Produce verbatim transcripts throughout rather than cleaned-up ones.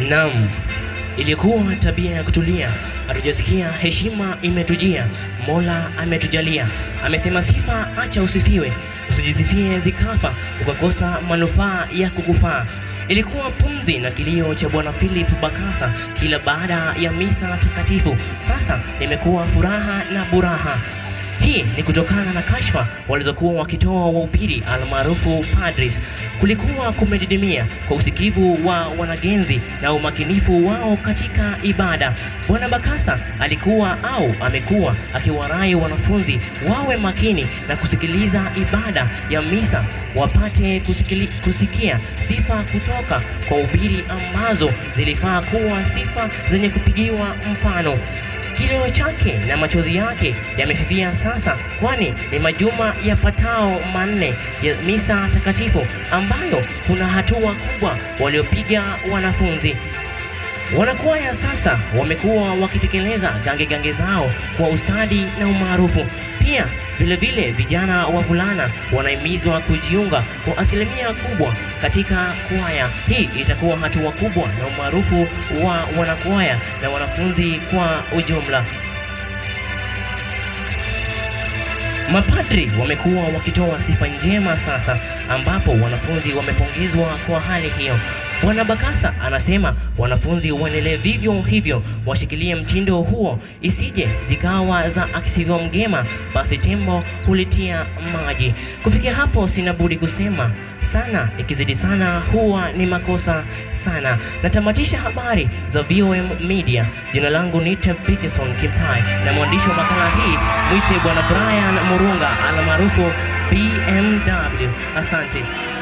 Naam, ilikuwa tabia ya kutulia, hatujasikia heshima imetujia, Mola ametujalia. Amesema sifa acha usifiwe, usijisifie zikafa, ukakosa manufaa ya kukufaa. Ilikuwa pumzi na kilio cha Bwana Philip Bakasa kila baada ya misa takatifu. Sasa imekuwa furaha na buraha. Hii ni kutokana na kashfa walizokuwa wakitoa wahubiri almaarufu padris. Kulikuwa kumedidimia kwa usikivu wa wanagenzi na umakinifu wao katika ibada. Bwana Bakasa alikuwa au amekuwa akiwarai wanafunzi wawe makini na kusikiliza ibada ya misa, wapate kusikili, kusikia sifa kutoka kwa wahubiri ambazo zilifaa kuwa sifa zenye kupigiwa mfano. Kilio chake na machozi yake yamefifia sasa, kwani ni majuma yapatao manne ya misa takatifu ambayo kuna hatua kubwa waliopiga wanafunzi. Wanakwaya sasa wamekuwa wakitekeleza gange gange zao kwa ustadi na umaarufu. Pia vile vile vijana wavulana wanahimizwa kujiunga kwa asilimia kubwa katika kwaya. Hii itakuwa hatua kubwa na umaarufu wa wanakwaya na wanafunzi kwa ujumla. Mapadri wamekuwa wakitoa sifa njema sasa, ambapo wanafunzi wamepongezwa kwa hali hiyo. Bwana Bakasa anasema wanafunzi waendelee vivyo hivyo, washikilie mtindo huo, isije zikawa za akisivyo mgema basi tembo hulitia maji. Kufikia hapo sina budi kusema sana ikizidi sana huwa ni makosa sana. Natamatisha habari za V O M Media. Jina langu ni Peterson Kimtai na mwandishi wa makala hii mwite Bwana Brian Murunga almaarufu B M W. Asante.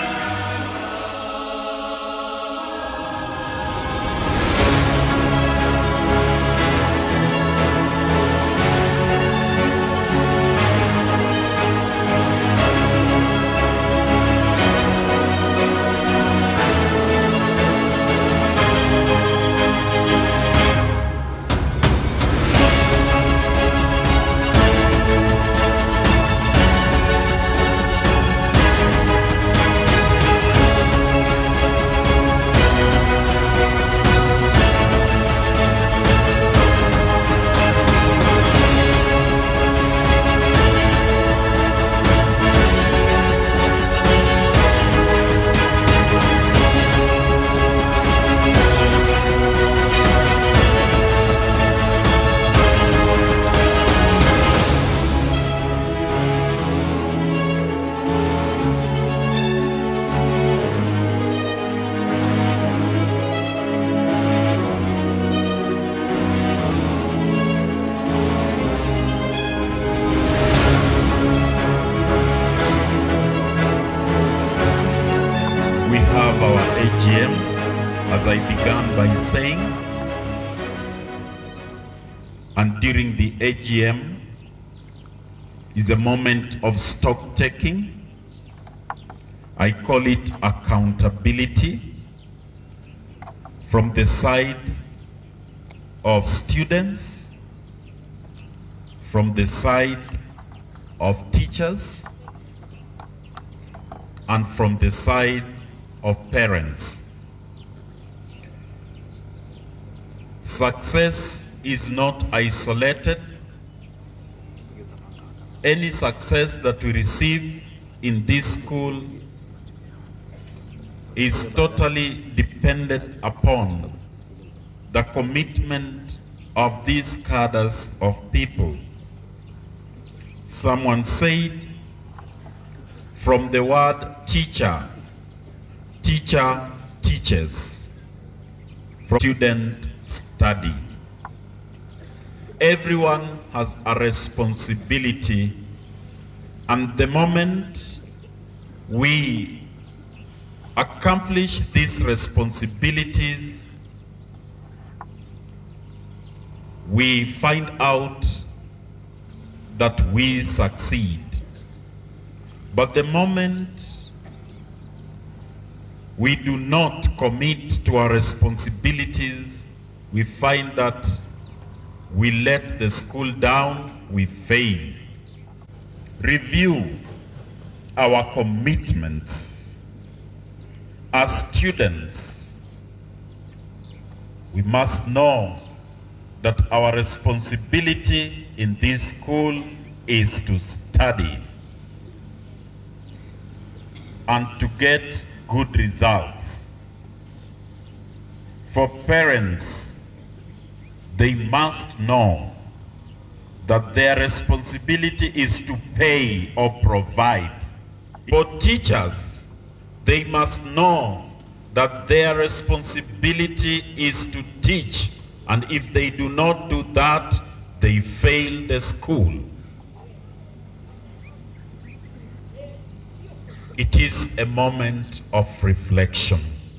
As I began by saying, and during the A G M is a moment of stock taking. I call it accountability from the side of students, from the side of teachers, and from the side of parents. Success is not isolated. Any success that we receive in this school is totally dependent upon the commitment of these cadres of people. Someone said, from the word teacher, teacher teaches, from student study. Everyone has a responsibility, and the moment we accomplish these responsibilities, we find out that we succeed. But the moment we do not commit to our responsibilities, we find that we let the school down, we fail. Review our commitments as students. we must know that our responsibility in this school is to study and to get good results. For parents, they must know that their responsibility is to pay or provide. For teachers, they must know that their responsibility is to teach, and if they do not do that, they fail the school. It is a moment of reflection,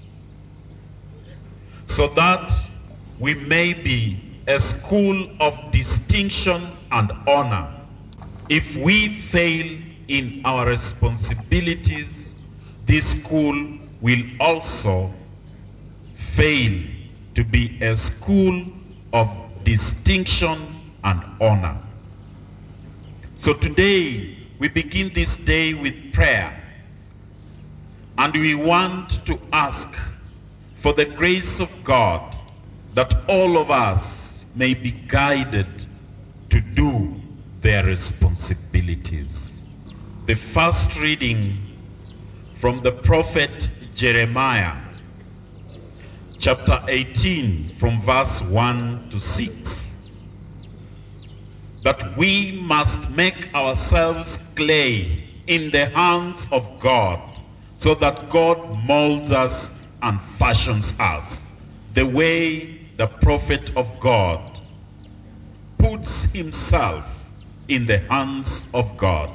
so that we may be a school of distinction and honor. If we fail in our responsibilities, this school will also fail to be a school of distinction and honor. So today, we begin this day with prayer, and we want to ask for the grace of God that all of us may be guided to do their responsibilities. The first reading from the prophet Jeremiah, chapter eighteen, from verse one to six. That we must make ourselves clay in the hands of God, so that God molds us and fashions us, the way the prophet of God puts himself in the hands of God.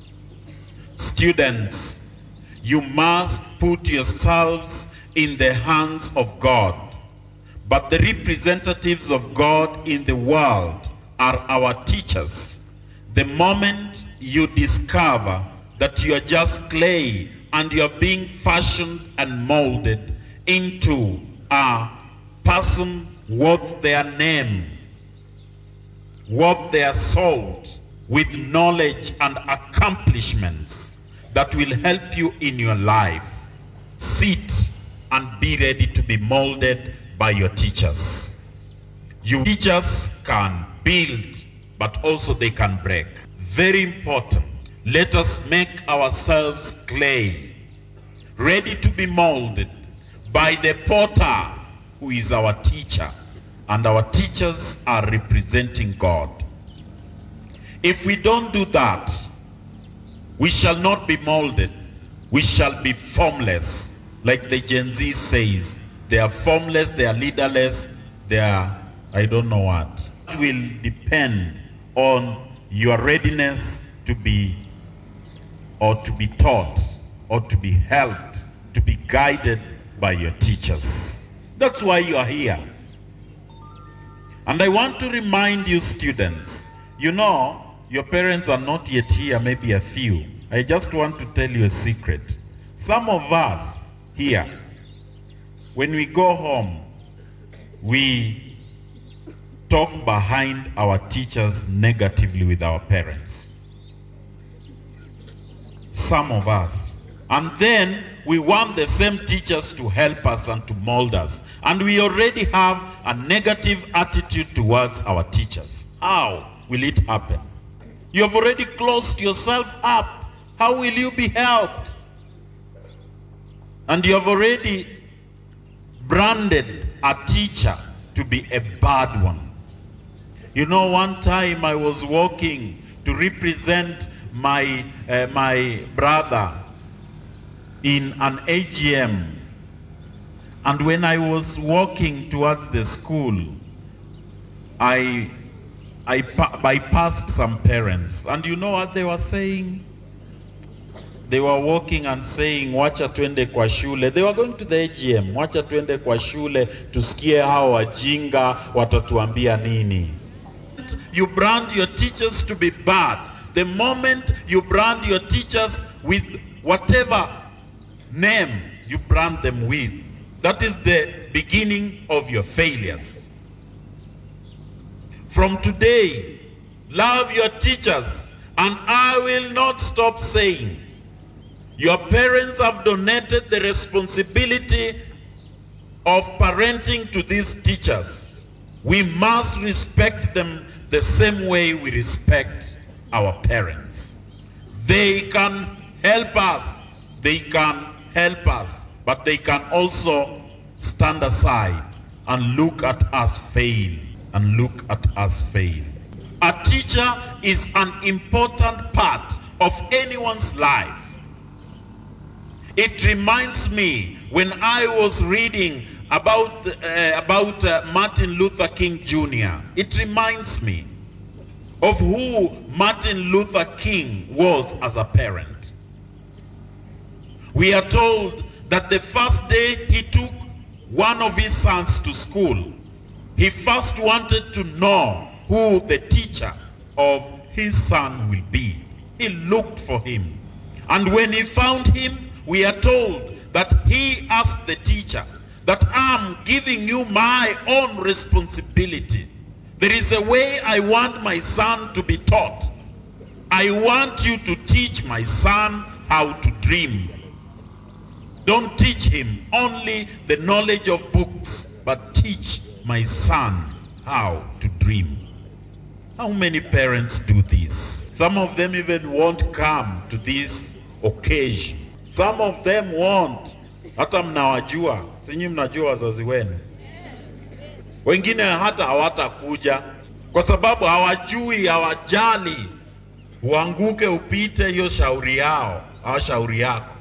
Students, you must put yourselves in the hands of God. But the representatives of God in the world are our teachers. The moment you discover that you are just clay and you are being fashioned and molded into a person worth their name, worth their salt, with knowledge and accomplishments that will help you in your life, sit and be ready to be molded by your teachers. Your teachers can build, but also they can break. Very important. Let us make ourselves clay, ready to be molded by the potter who is our teacher, and our teachers are representing God. If we don't do that, we shall not be molded. We shall be formless. Like the Gen Z says, they are formless, they are leaderless, they are, I don't know what. It will depend on your readiness to be, or to be taught, or to be helped, to be guided by your teachers. That's why you are here. And I want to remind you, students, you know, your parents are not yet here, maybe a few. I just want to tell you a secret. Some of us here, when we go home, we talk behind our teachers negatively with our parents. Some of us. And then we want the same teachers to help us and to mold us. And we already have a negative attitude towards our teachers. How will it happen? You have already closed yourself up. How will you be helped? And you have already branded a teacher to be a bad one. You know, one time I was walking to represent my, uh, my brother in an A G M. And when I was walking towards the school, I, I bypassed some parents. And you know what they were saying? They were walking and saying, wacha twende kwa shule. They were going to the A G M. Wacha twende kwa shule, tusikie hao wajinga watatuambia nini. You brand your teachers to be bad. The moment you brand your teachers with whatever name you brand them with, that is the beginning of your failures. From today, love your teachers, and I will not stop saying, your parents have donated the responsibility of parenting to these teachers, we must respect them the same way we respect our parents. They can help us, they can help us, but they can also stand aside and look at us fail, and look at us fail. A teacher is an important part of anyone's life. It reminds me when I was reading about, uh, about uh, Martin Luther King Junior It reminds me of who Martin Luther King was as a parent. We are told that the first day he took one of his sons to school, he first wanted to know who the teacher of his son will be. He looked for him. And when he found him, we are told that he asked the teacher that I'm giving you my own responsibility. There is a way I want my son to be taught. I want you to teach my son how to dream. Don't teach him only the knowledge of books, but teach my son how to dream. How many parents do this? Some of them even won't come to this occasion. Some of them won't. Hata mnawajua, sinyi mnajua wazazi wenu. Wengine hata hawatakuja kwa sababu hawajui, hawajali. Uanguke upite hiyo shauri yao, au shauri yako.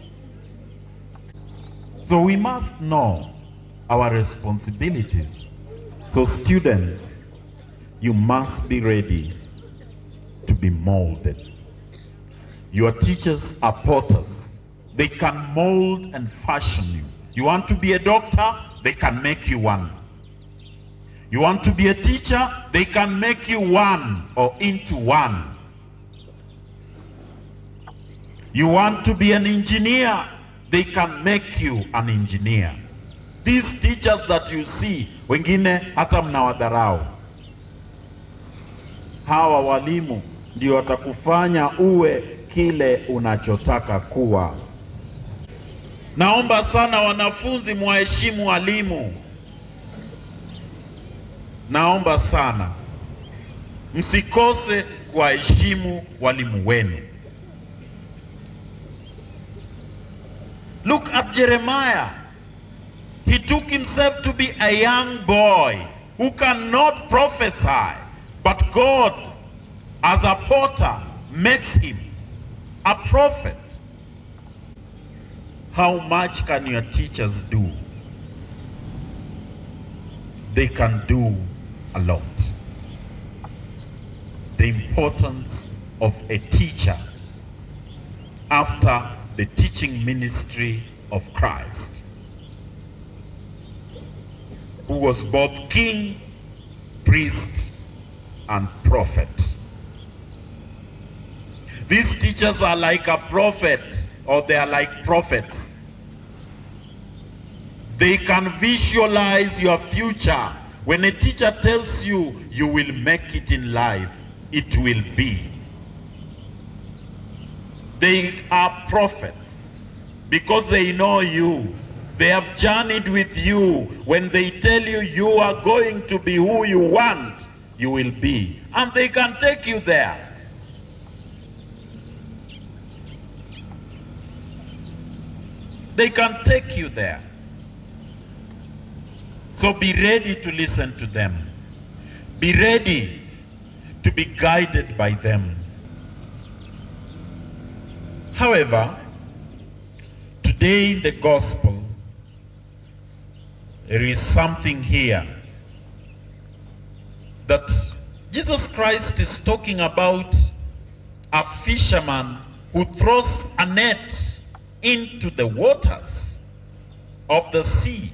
So we must know our responsibilities. So students, you must be ready to be molded. Your teachers are potters. They can mold and fashion you. You want to be a doctor? They can make you one. You want to be a teacher? They can make you one or into one. You want to be an engineer? They can make you an engineer. These teachers that you see, wengine hata mnawadharau. Hawa walimu ndio watakufanya uwe kile unachotaka kuwa. Naomba sana wanafunzi muheshimu walimu. Naomba sana msikose kuwaheshimu walimu wenu. Look at Jeremiah. He took himself to be a young boy who cannot prophesy, but God, as a potter, makes him a prophet. How much can your teachers do? They can do a lot. The importance of a teacher after the teaching ministry of Christ, who was both king, priest, and prophet. These teachers are like a prophet, or they are like prophets. They can visualize your future. When a teacher tells you you will make it in life, it will be. They are prophets because they know you. They have journeyed with you. When they tell you you are going to be who you want, you will be. And they can take you there. They can take you there. So be ready to listen to them. Be ready to be guided by them. However, today in the gospel, there is something here that Jesus Christ is talking about a fisherman who throws a net into the waters of the sea.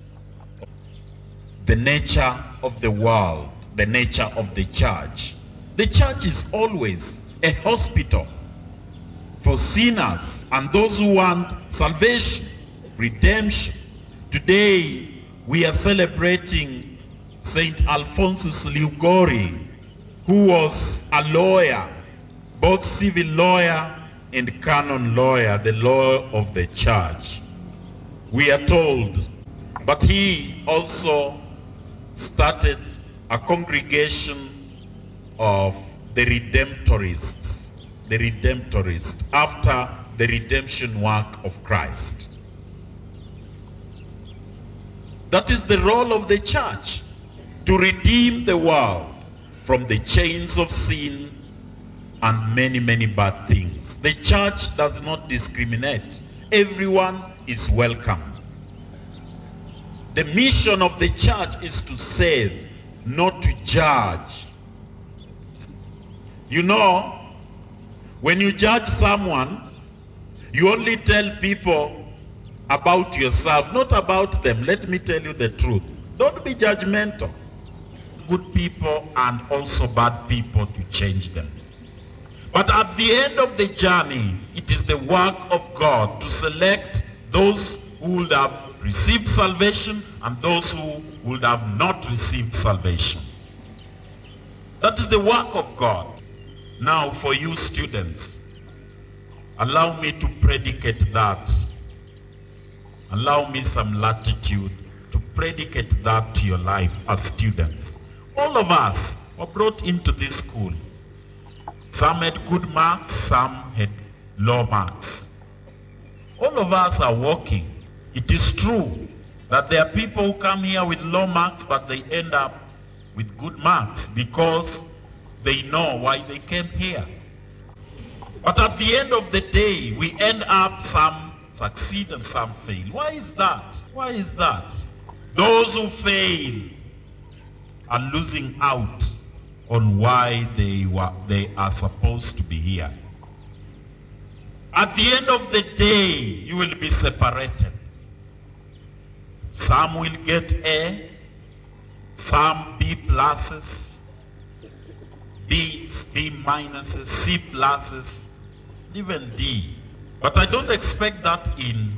The nature of the world, the nature of the church. The church is always a hospital for sinners and those who want salvation, redemption. Today, we are celebrating Saint Alphonsus Liguori, who was a lawyer, both civil lawyer and canon lawyer, the law of the church. We are told But he also started a congregation of the Redemptorists, the Redemptorists, after the redemption work of Christ. That is the role of the church, to redeem the world from the chains of sin and many, many bad things. The church does not discriminate. Everyone is welcome. The mission of the church is to save, not to judge. You know, when you judge someone, you only tell people about yourself, not about them. Let me tell you the truth. Don't be judgmental. Good people and also bad people to change them. But at the end of the journey, it is the work of God to select those who would have received salvation and those who would have not received salvation. That is the work of God. Now for you students, allow me to predicate that. Allow me some latitude to predicate that to your life as students. All of us were brought into this school. Some had good marks, some had low marks. All of us are working. It is true that there are people who come here with low marks, but they end up with good marks because they know why they came here. But at the end of the day, we end up, some succeed and some fail. Why is that? Why is that? Those who fail are losing out on why they were they are supposed to be here. At the end of the day, you will be separated. Some will get A, some B pluses, B's, B minuses, C pluses, even D. But I don't expect that in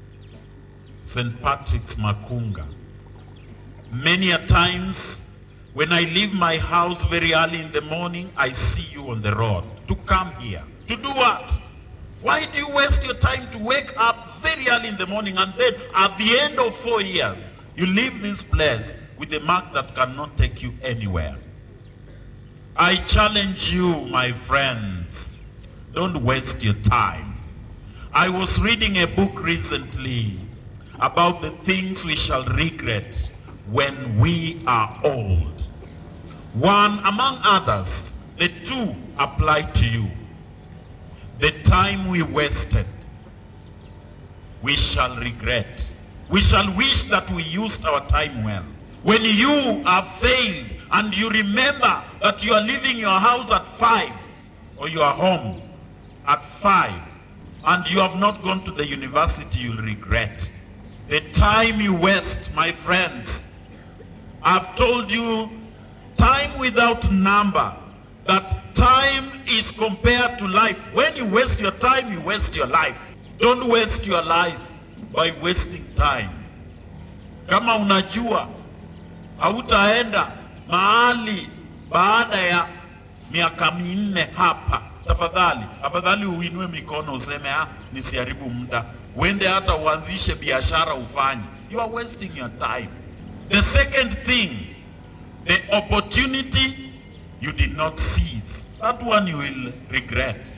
Saint Patrick's Makunga. Many a times, when I leave my house very early in the morning, I see you on the road to come here. To do what? Why do you waste your time to wake up very early in the morning and then at the end of four years, you leave this place with a mark that cannot take you anywhere? I challenge you, my friends, don't waste your time. I was reading a book recently about the things we shall regret when we are old. One among others, the two apply to you. The time we wasted, we shall regret. We shall wish that we used our time well. When you have failed and you remember that you are leaving your house at five or you are home at five and you have not gone to the university, you'll regret. The time you waste, my friends, I've told you time without number, that time is compared to life. When you waste your time, you waste your life. Don't waste your life by wasting time. Kama unajua hautaenda mahali baada ya miaka minne hapa, tafadhali, afadhali uinue mikono useme ah, nisiharibu muda. Uende hata uanzishe biashara ufanye. You are wasting your time. The second thing, the opportunity you did not seize. That one you will regret.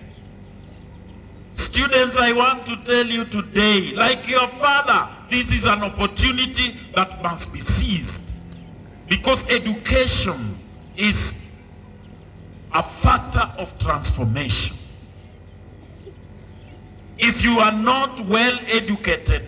Students, I want to tell you today, like your father, this is an opportunity that must be seized. Because education is a factor of transformation. If you are not well educated,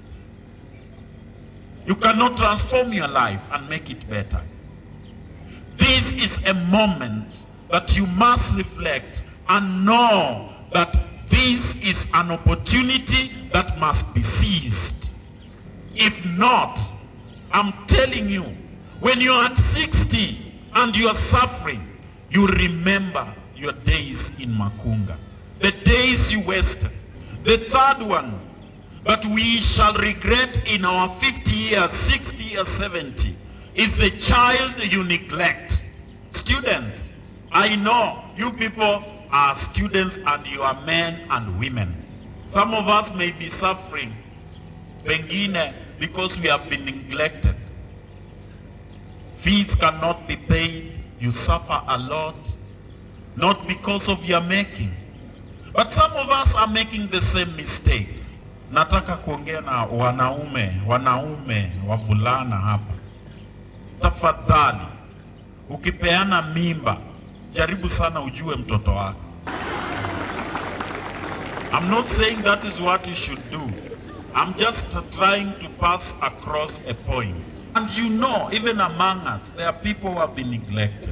you cannot transform your life and make it better. This is a moment that you must reflect and know that this is an opportunity that must be seized. If not, I'm telling you, when you're at sixty and you're suffering, you remember your days in Makunga, the days you wasted. The third one, that we shall regret in our fifty years, sixty years, seventy, is the child you neglect. Students, I know you people are students and you are men and women. Some of us may be suffering. Pengine because we have been neglected. Fees cannot be paid, you suffer a lot, not because of your making. But some of us are making the same mistake. Nataka kuongea na wanaume, wanaume, wavulana hapa. Tafadhali, ukipeana mimba, jaribu sana ujue mtoto wako. I'm not saying that is what you should do. I'm just trying to pass across a point. And you know, even among us, there are people who have been neglected.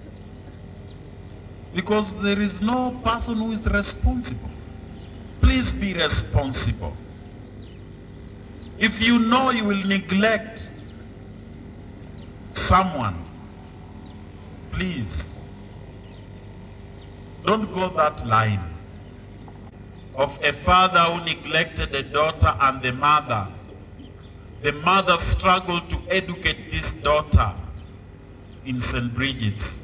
Because there is no person who is responsible. Please be responsible. If you know you will neglect someone, please don't go that line of a father who neglected a daughter and the mother. The mother struggled to educate this daughter in Saint Bridget's.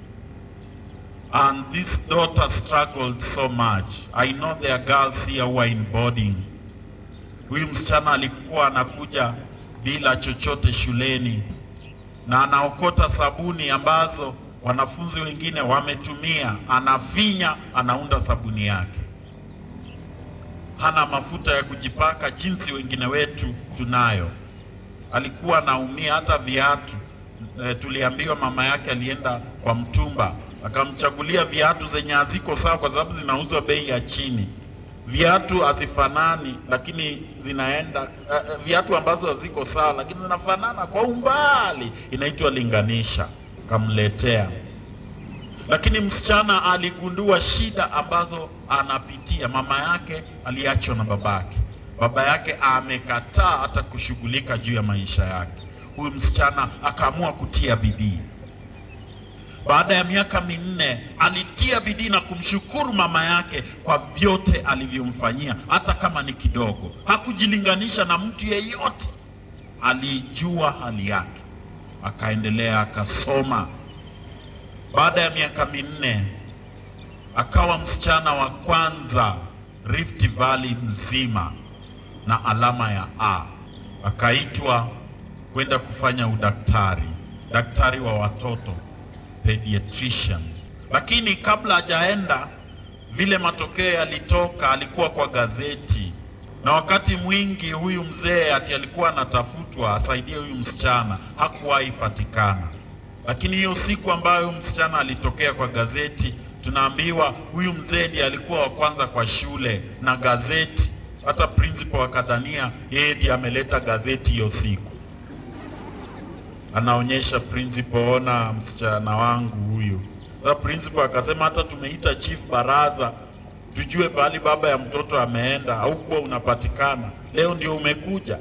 And this daughter struggled so much. I know there are girls here who are in boarding. Huyu msichana alikuwa anakuja bila chochote shuleni na anaokota sabuni ambazo wanafunzi wengine wametumia, anafinya, anaunda sabuni yake. Hana mafuta ya kujipaka jinsi wengine wetu tunayo. Alikuwa anaumia hata viatu. E, tuliambiwa mama yake alienda kwa mtumba, akamchagulia viatu zenye haziko sawa kwa sababu zinauzwa bei ya chini. Viatu hazifanani lakini zinaenda, uh, viatu ambazo haziko sawa lakini zinafanana kwa umbali, inaitwa linganisha. Kamletea. Lakini msichana aligundua shida ambazo anapitia. Mama yake aliachwa na babake. Baba yake amekataa hata kushughulika juu ya maisha yake. Huyu msichana akaamua kutia bidii. Baada ya miaka minne alitia bidii na kumshukuru mama yake kwa vyote alivyomfanyia, hata kama ni kidogo. Hakujilinganisha na mtu yeyote. Alijua hali yake. Akaendelea akasoma. Baada ya miaka minne akawa msichana wa kwanza Rift Valley mzima na alama ya A. Akaitwa kwenda kufanya udaktari, daktari wa watoto, pediatrician. Lakini kabla hajaenda, vile matokeo yalitoka, alikuwa kwa gazeti. Na wakati mwingi huyu mzee ati alikuwa anatafutwa asaidie huyu msichana, hakuwahi patikana. Lakini hiyo siku ambayo msichana alitokea kwa gazeti, tunaambiwa huyu mzee ndiye alikuwa wa kwanza kwa shule na gazeti. Hata principal akadhania yeye ndiye ameleta gazeti hiyo siku. Anaonyesha principal, ona msichana wangu huyu. Sasa principal akasema hata tumeita chief baraza tujue bali baba ya mtoto ameenda au kuwa unapatikana. Leo ndio umekuja.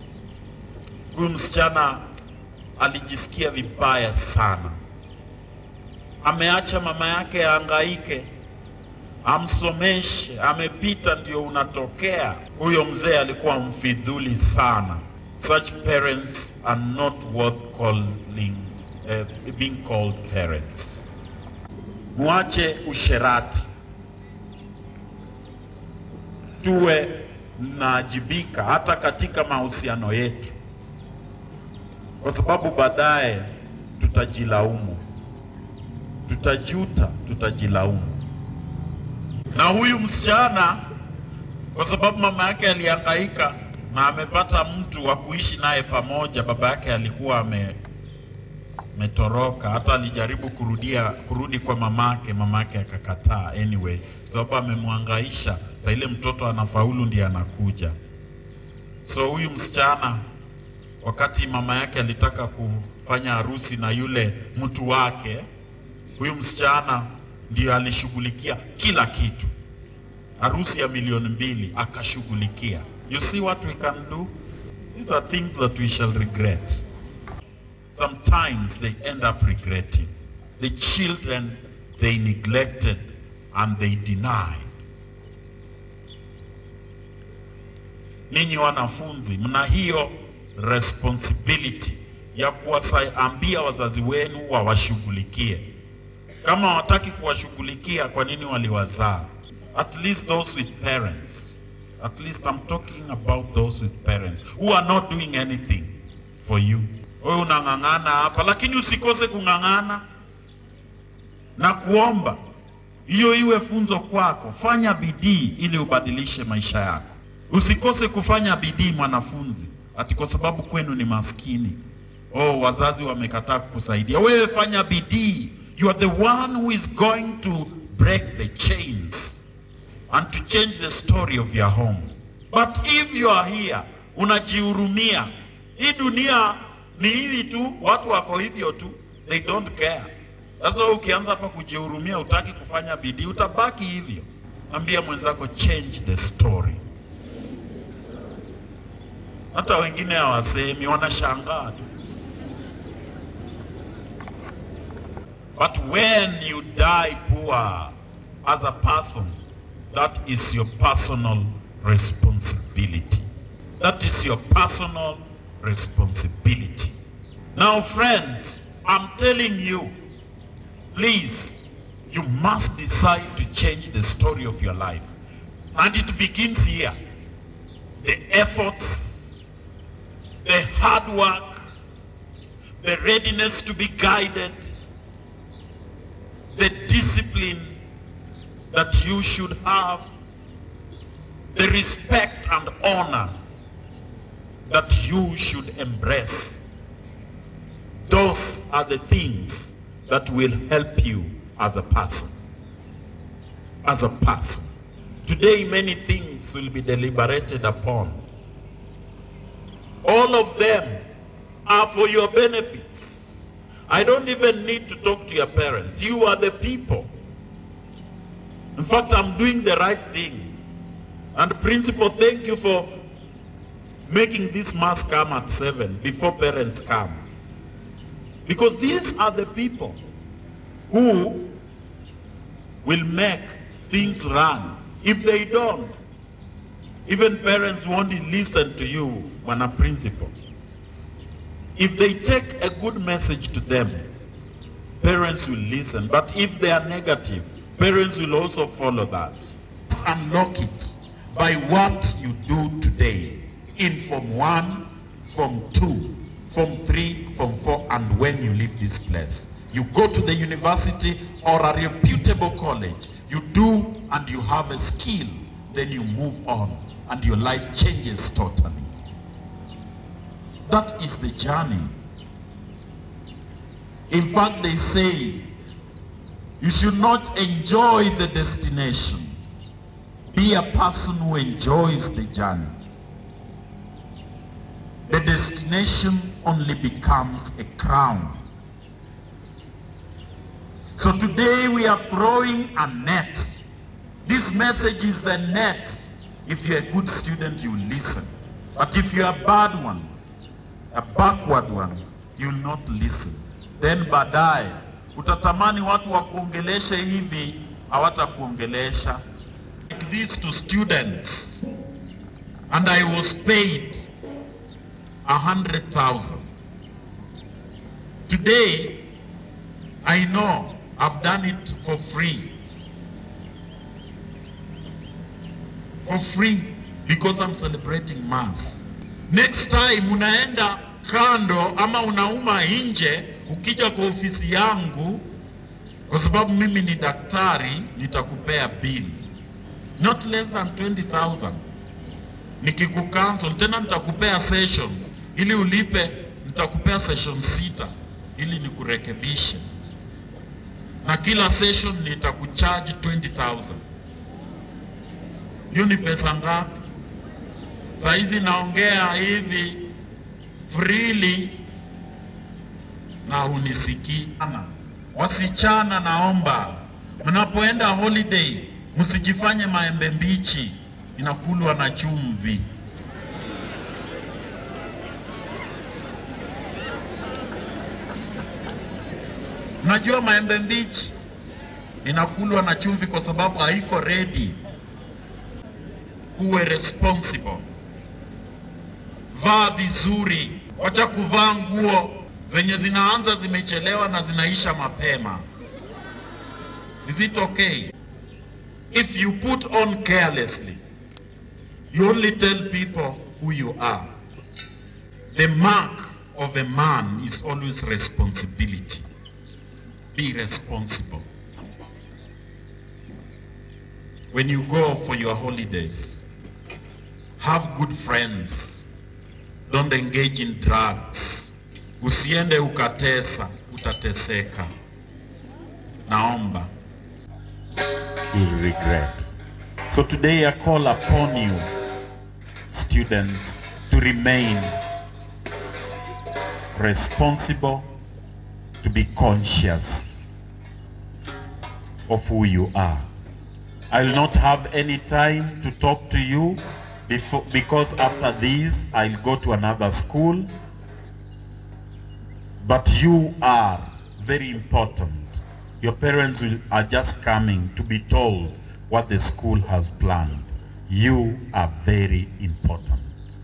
Huyu msichana alijisikia vibaya sana. Ameacha mama yake ahangaike, amsomeshe, amepita ndio unatokea. Huyo mzee alikuwa mfidhuli sana. Such parents are not worth calling, uh, being called parents. Muache usherati. Tuwe najibika hata katika mahusiano yetu, kwa sababu baadaye tutajilaumu, tutajuta, tutajilaumu. Na huyu msichana, kwa sababu mama yake alihangaika na amepata mtu wa kuishi naye pamoja, baba yake alikuwa ame metoroka. Hata alijaribu kurudia kurudi kwa mamake, mamake akakataa anyway, sababu amemhangaisha. Sasa ile mtoto anafaulu ndiye anakuja. So huyu msichana, wakati mama yake alitaka kufanya harusi na yule mtu wake, huyu msichana ndiye alishughulikia kila kitu. Harusi ya milioni mbili akashughulikia. You see what we can do? These are things that we shall regret. Sometimes they end up regretting. The children they neglected and they denied. Ninyi wanafunzi, mna hiyo responsibility ya kuwaambia wazazi wenu wawashughulikie. Kama hawataki kuwashughulikia, kwa nini waliwazaa? At least those with parents. At least I'm talking about those with parents who are not doing anything for you. Wewe unang'ang'ana hapa, lakini usikose kung'ang'ana na kuomba. Hiyo iwe funzo kwako. Fanya bidii ili ubadilishe maisha yako. Usikose kufanya bidii mwanafunzi, ati kwa sababu kwenu ni maskini. Oh, wazazi wamekataa kukusaidia. Wewe fanya bidii. You are the one who is going to break the chains and to change the story of your home. But if you are here, unajihurumia. Hii dunia ni hivi tu, watu wako hivyo tu. They don't care. Sasa ukianza hapa kujihurumia, utaki kufanya bidii, utabaki hivyo. Ambia mwenzako change the story. Hata wengine hawasemi, wanashangaa tu. But when you die poor as a person, that is your personal responsibility. That is your personal responsibility. Now friends, I'm telling you, please, you must decide to change the story of your life. And it begins here. The efforts, the hard work, the readiness to be guided, the discipline that you should have, the respect and honor that you should embrace. Those are the things that will help you as a person. As a person. Today many things will be deliberated upon. All of them are for your benefits. I don't even need to talk to your parents. You are the people. In fact, I'm doing the right thing. And principal, thank you for making this mass come at seven before parents come. Because these are the people who will make things run. If they don't, even parents won't listen to you when a principal. If they take a good message to them, parents will listen. But if they are negative, parents will also follow that. Unlock it by what you do today in Form one, Form two, Form three, Form four, and when you leave this place. You go to the university or a reputable college, you do and you have a skill, then you move on and your life changes totally. That is the journey. In fact, they say you should not enjoy the destination. Be a person who enjoys the journey. The destination only becomes a crown. So today we are throwing a net. This message is a net. If you're a good student, you listen. But if you're a bad one, a backward one, you'll not listen. Then baadaye utatamani watu wakuongeleshe hivi, hawatakuongelesha. This to students, and I was paid a hundred thousand. Today, I know I've done it for free. For free, because I'm celebrating Mass. Next time unaenda kando ama unauma nje, ukija kwa ofisi yangu, kwa sababu mimi ni daktari, nitakupea bill. Not less than twenty thousand. Nikikucancel, tena nitakupea sessions. Ili ulipe, nitakupea session sita. Ili nikurekebishe. Na kila session nitakucharge twenty thousand. Hiyo ni pesa ngapi? Saizi naongea hivi freely na unisikii. Wasichana, naomba mnapoenda holiday msijifanye maembe mbichi inakulwa na chumvi. Najua maembe mbichi inakulwa na chumvi kwa sababu haiko ready. Uwe responsible. Vaa vizuri. Wacha kuvaa nguo zenye zinaanza zimechelewa na zinaisha mapema. Is it okay? If you put on carelessly, You only tell people who you are. The mark of a man is always responsibility. Be responsible. When you go for your holidays, have good friends. Don't engage in drugs. Usiende ukatesa, utateseka. Naomba. You'll regret. So today I call upon you, students, to remain responsible, to be conscious of who you are. I'll not have any time to talk to you before, because after this I'll go to another school. But you are very important. Your parents will, are just coming to be told what the school has planned. You are very important.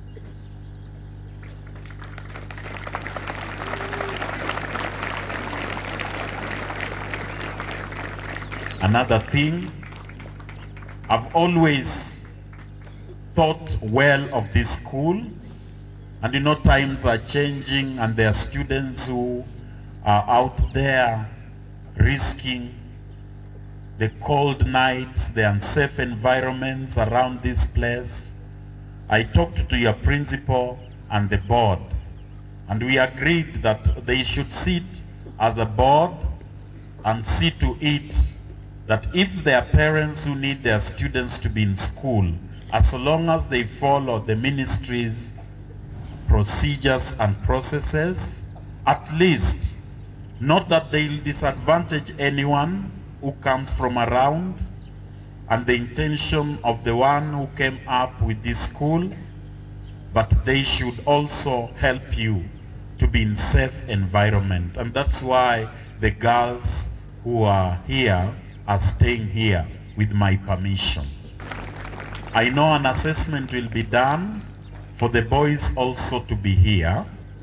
Another thing, I've always thought well of this school, and you know times are changing and there are students who are out there risking the cold nights, the unsafe environments around this place. I talked to your principal and the board, and we agreed that they should sit as a board and see to it that if there are parents who need their students to be in school, as long as they follow the ministry's procedures and processes, at least, not that they'll disadvantage anyone who comes from around, and the intention of the one who came up with this school, but they should also help you to be in safe environment. And that's why the girls who are here are staying here with my permission. I know an assessment will be done for the boys also to be here.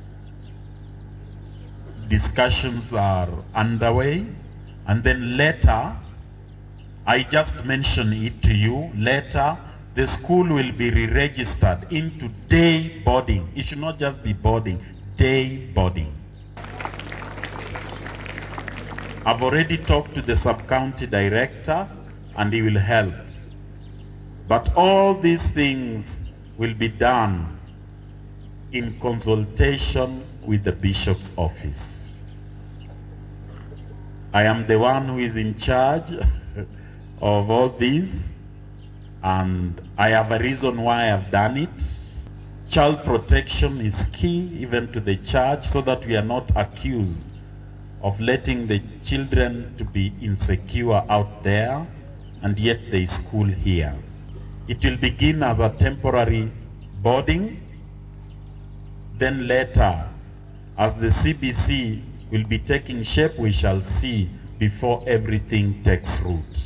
Discussions are underway, and then later, I just mentioned it to you, later the school will be re-registered into day boarding. It should not just be boarding, day boarding. I've already talked to the sub-county director and he will help. But all these things will be done in consultation with the bishop's office. I am the one who is in charge of all these, and I have a reason why I've done it. Child protection is key even to the church, so that we are not accused of letting the children to be insecure out there, and yet they school here. It will begin as a temporary boarding, then later, as the C B C will be taking shape, we shall see before everything takes root.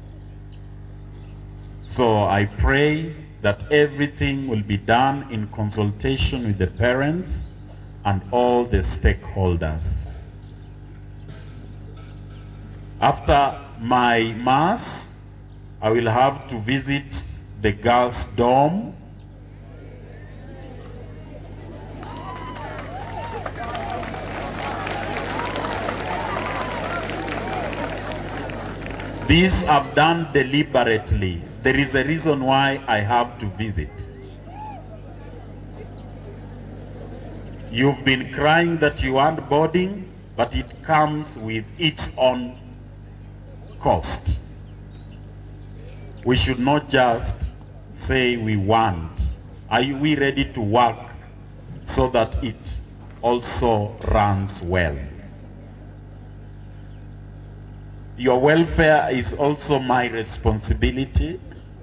So I pray that everything will be done in consultation with the parents and all the stakeholders. After my mass, I will have to visit the girls' dorm. This I've done deliberately. There is a reason why I have to visit. You've been crying that you want boarding, but it comes with its own cost. We should not just say we want. Are we ready to work so that it also runs well? Your welfare is also my responsibility.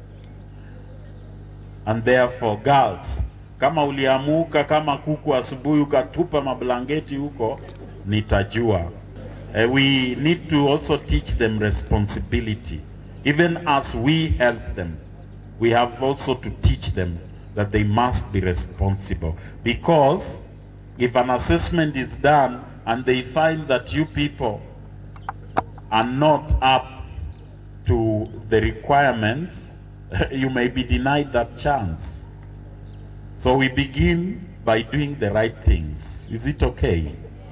And therefore, girls, kama uliamuka kama kuku asubuhi ukatupa mablangeti huko, nitajua. Uh, we need to also teach them responsibility. Even as we help them, we have also to teach them that they must be responsible. Because if an assessment is done and they find that you people are not up to the requirements, you may be denied that chance. So we begin by doing the right things. Is it okay?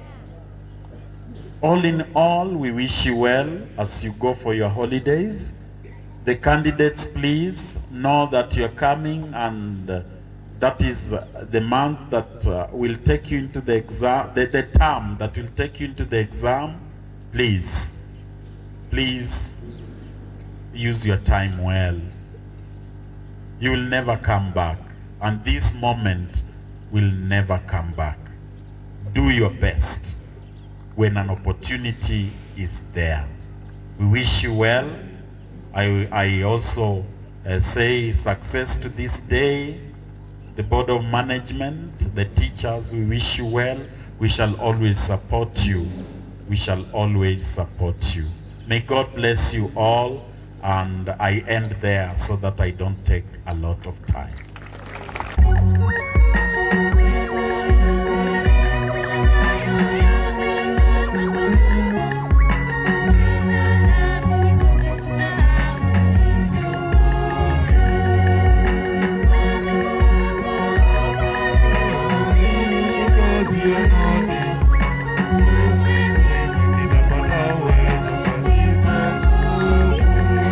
All in all, we wish you well as you go for your holidays. The candidates, please know that you're coming, and uh, that is uh, the month that uh, will take you into the exam, the, the term that will take you into the exam. Please, please use your time well. You will never come back, and this moment will never come back. Do your best when an opportunity is there. We wish you well. I, I also uh, say success to this day. The Board of Management, the teachers, we wish you well. We shall always support you. We shall always support you. May God bless you all, and I end there so that I don't take a lot of time.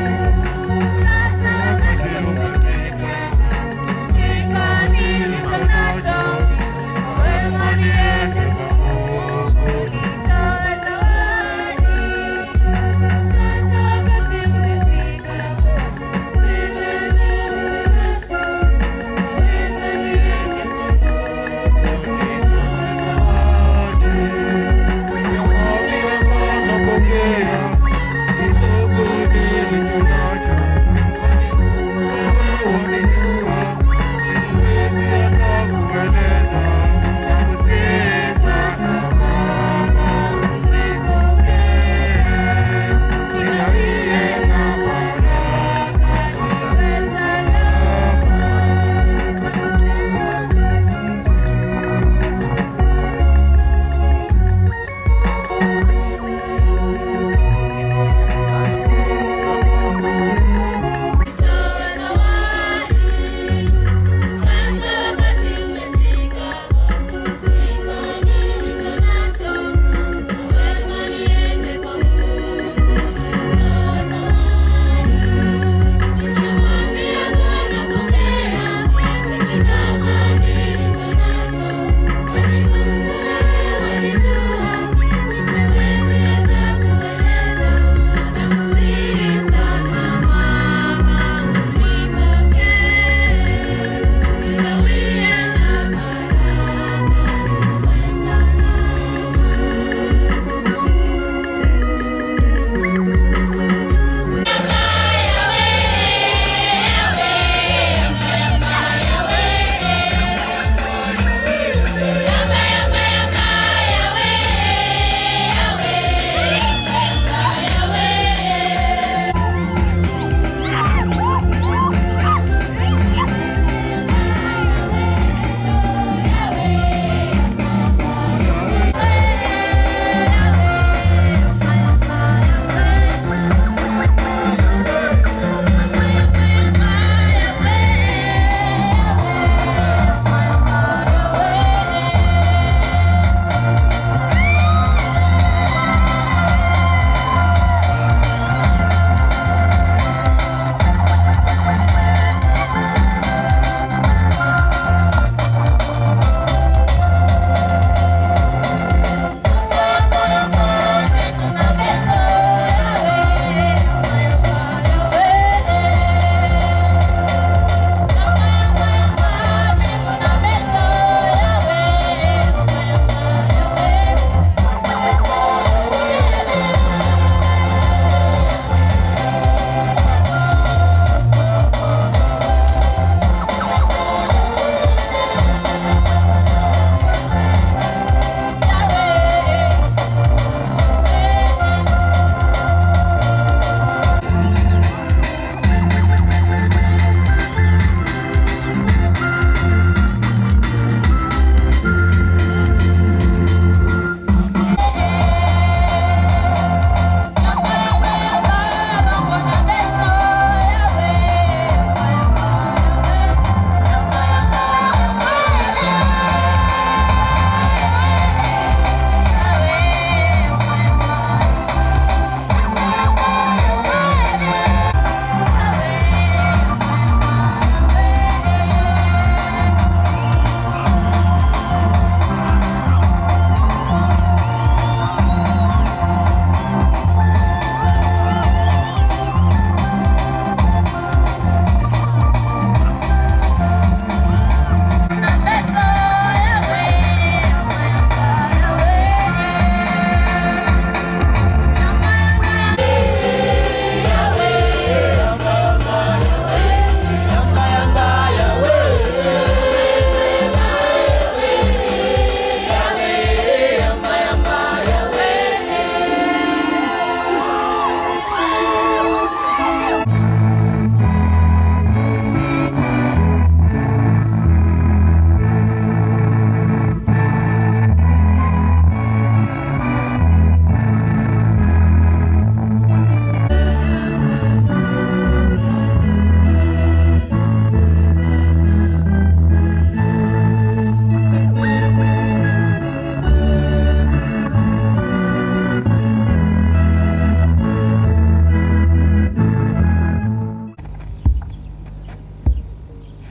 Shika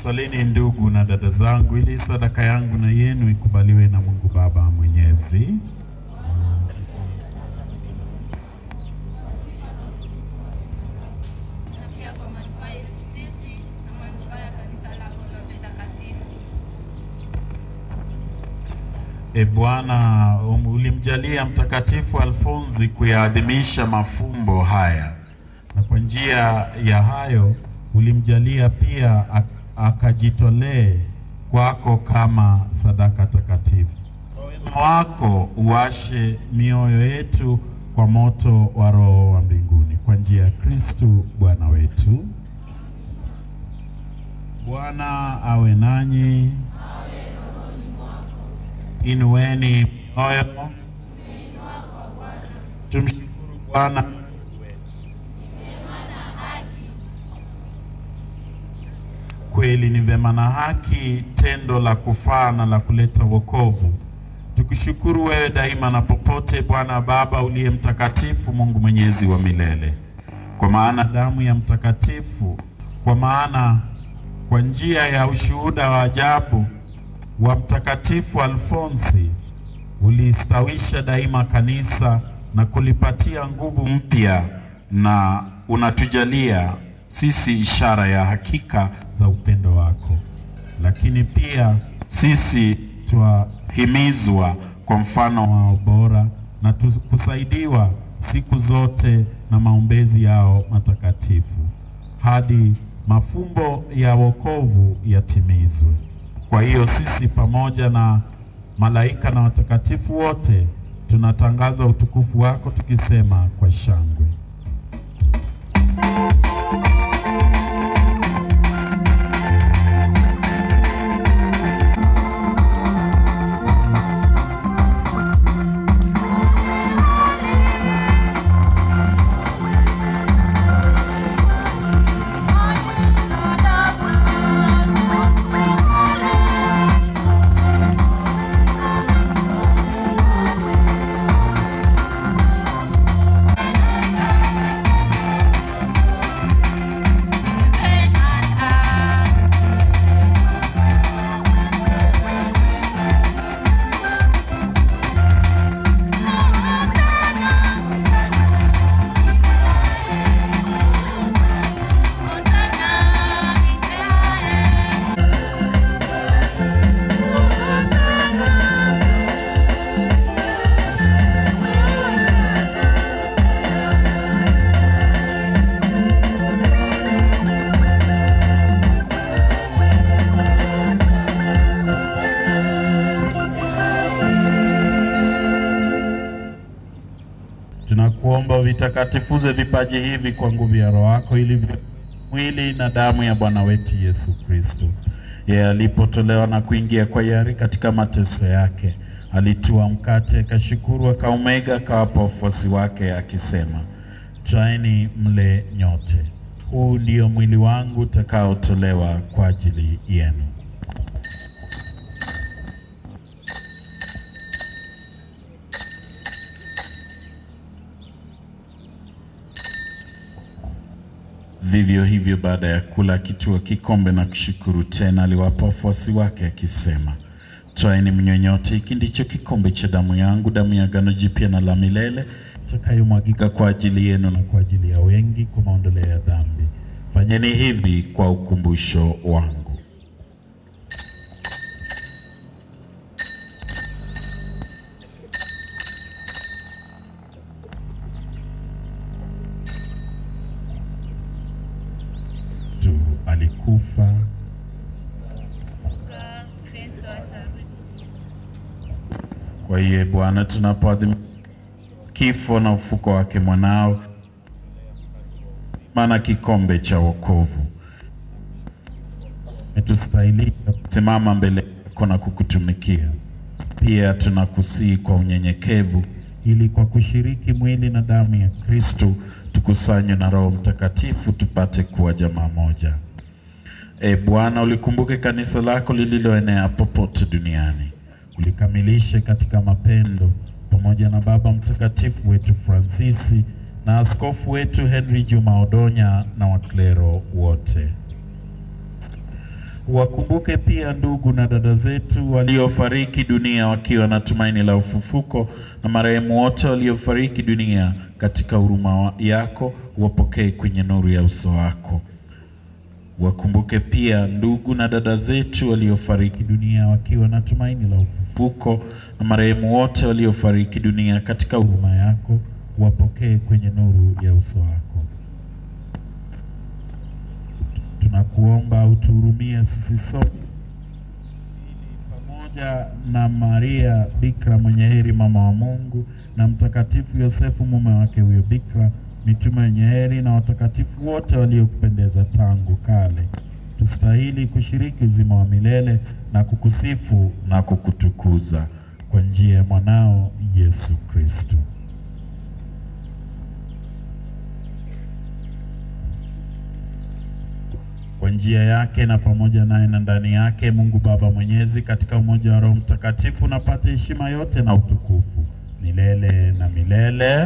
Salini ndugu na dada zangu, ili sadaka yangu na yenu ikubaliwe na Mungu Baba Mwenyezi. E Bwana, ulimjalia Mtakatifu Alfonsi kuyaadhimisha mafumbo haya, na kwa njia ya hayo ulimjalia pia akajitolee kwako kama sadaka takatifu. Kwa wema wako uwashe mioyo yetu kwa moto wa Roho wa mbinguni, kwa njia ya Kristo Bwana wetu. Bwana awe nanyi. Inueni mioyo. Tumshukuru Bwana. Kweli ni vema na haki, tendo la kufaa na la kuleta wokovu. Tukushukuru wewe daima na popote, Bwana Baba uliye mtakatifu, Mungu mwenyezi wa milele. Kwa maana damu ya mtakatifu, kwa maana kwa njia ya ushuhuda wa ajabu wa Mtakatifu Alfonsi ulistawisha daima kanisa na kulipatia nguvu mpya, na unatujalia sisi ishara ya hakika za upendo wako. Lakini pia sisi twahimizwa kwa mfano wao bora, na kusaidiwa siku zote na maombezi yao matakatifu, hadi mafumbo ya wokovu yatimizwe. Kwa hiyo sisi pamoja na malaika na watakatifu wote tunatangaza utukufu wako tukisema kwa shangwe: Tunakuomba vitakatifuze vipaji hivi kwa nguvu ya Roho yako, ili mwili na damu ya Bwana wetu Yesu Kristo. Yeye alipotolewa na kuingia kwa hiari katika mateso yake, alitua mkate, akashukuru, akaumega, akawapa wafuasi wake akisema, twaeni mle nyote, huu ndio mwili wangu utakaotolewa kwa ajili yenu. Vivyo hivyo baada ya kula akitua kikombe na kushukuru tena, aliwapa wafuasi wake akisema, twaeni mnywe nyote, hiki ndicho kikombe cha damu yangu, damu ya agano jipya na la milele, itakayomwagika kwa ajili yenu na kwa ajili ya wengi kwa maondoleo ya dhambi. Fanyeni hivi kwa ukumbusho wangu. Alikufa, kwa hiyo Bwana, tunapoadhimisha kifo na ufuko wake mwanao, maana kikombe cha wokovu, umetustahilisha kusimama mbele yako na kukutumikia. Pia tunakusihi kwa unyenyekevu, ili kwa kushiriki mwili na damu ya Kristo tukusanywe na Roho Mtakatifu tupate kuwa jamaa moja. E Bwana, ulikumbuke kanisa lako lililoenea popote duniani, ulikamilishe katika mapendo, pamoja na Baba Mtakatifu wetu Fransisi na askofu wetu Henry Juma Odonya na waklero wote. Wakumbuke pia ndugu na dada zetu waliofariki dunia wakiwa na tumaini la ufufuko, na marehemu wote waliofariki dunia katika huruma yako wapokee kwenye nuru ya uso wako. Wakumbuke pia ndugu na dada zetu waliofariki dunia wakiwa na tumaini la ufufuko, na marehemu wote waliofariki dunia katika huruma yako wapokee kwenye nuru ya uso wako. Tunakuomba utuhurumie sisi sote, pamoja na Maria Bikira mwenye heri mama wa Mungu, na Mtakatifu Yosefu mume wake huyo Bikira, mitume wenye heri na watakatifu wote waliokupendeza tangu kale, tustahili kushiriki uzima wa milele na kukusifu na kukutukuza kwa njia ya mwanao Yesu Kristo. Kwa njia yake na pamoja naye na ndani yake, Mungu Baba Mwenyezi katika umoja wa Roho Mtakatifu napate heshima yote na utukufu milele na milele.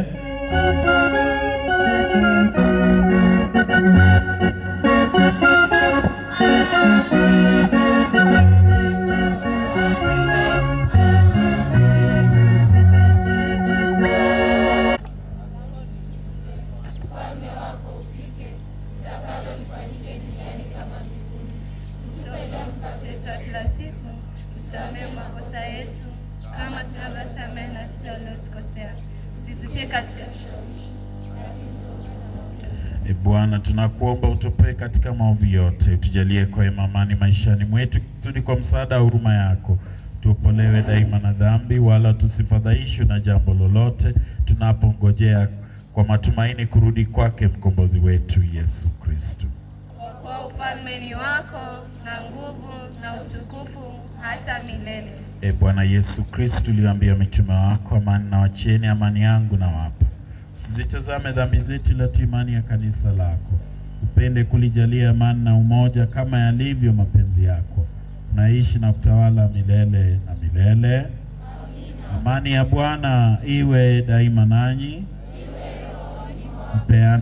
E Bwana, tunakuomba utupe katika maovu yote, utujalie kwa amani maishani mwetu, kusudi kwa msaada wa huruma yako tuopolewe daima na dhambi, wala tusifadhaishwe na jambo lolote, tunapongojea kwa matumaini kurudi kwake mkombozi wetu Yesu Kristo. Kwa ufalme ni wako na nguvu na utukufu hata milele. E Bwana Yesu Kristo, uliambia mitume wako, amani na wachieni, amani yangu na wapa. Usizitazame dhambi zetu, ila tu imani ya kanisa lako. Upende kulijalia amani na umoja kama yalivyo mapenzi yako. Unaishi na kutawala milele na milele. Amina. Amani ya Bwana iwe daima nanyi. Mpeane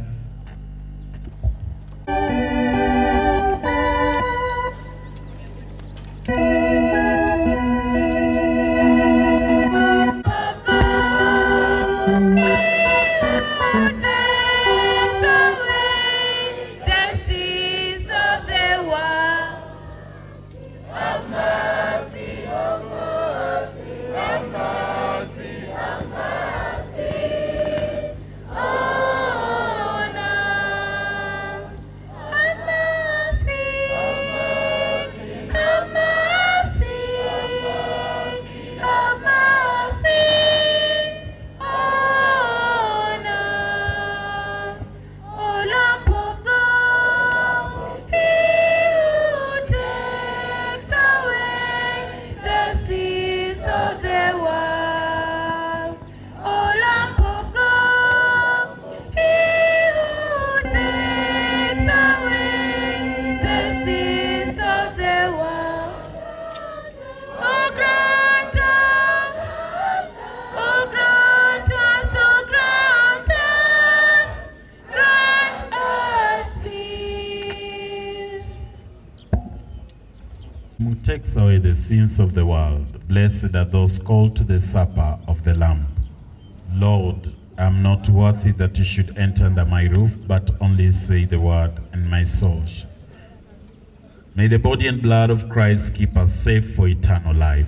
who takes away the sins of the world. Blessed are those called to the supper of the Lamb. Lord, I am not worthy that you should enter under my roof, but only say the word, and my soul shall. May the body and blood of Christ keep us safe for eternal life.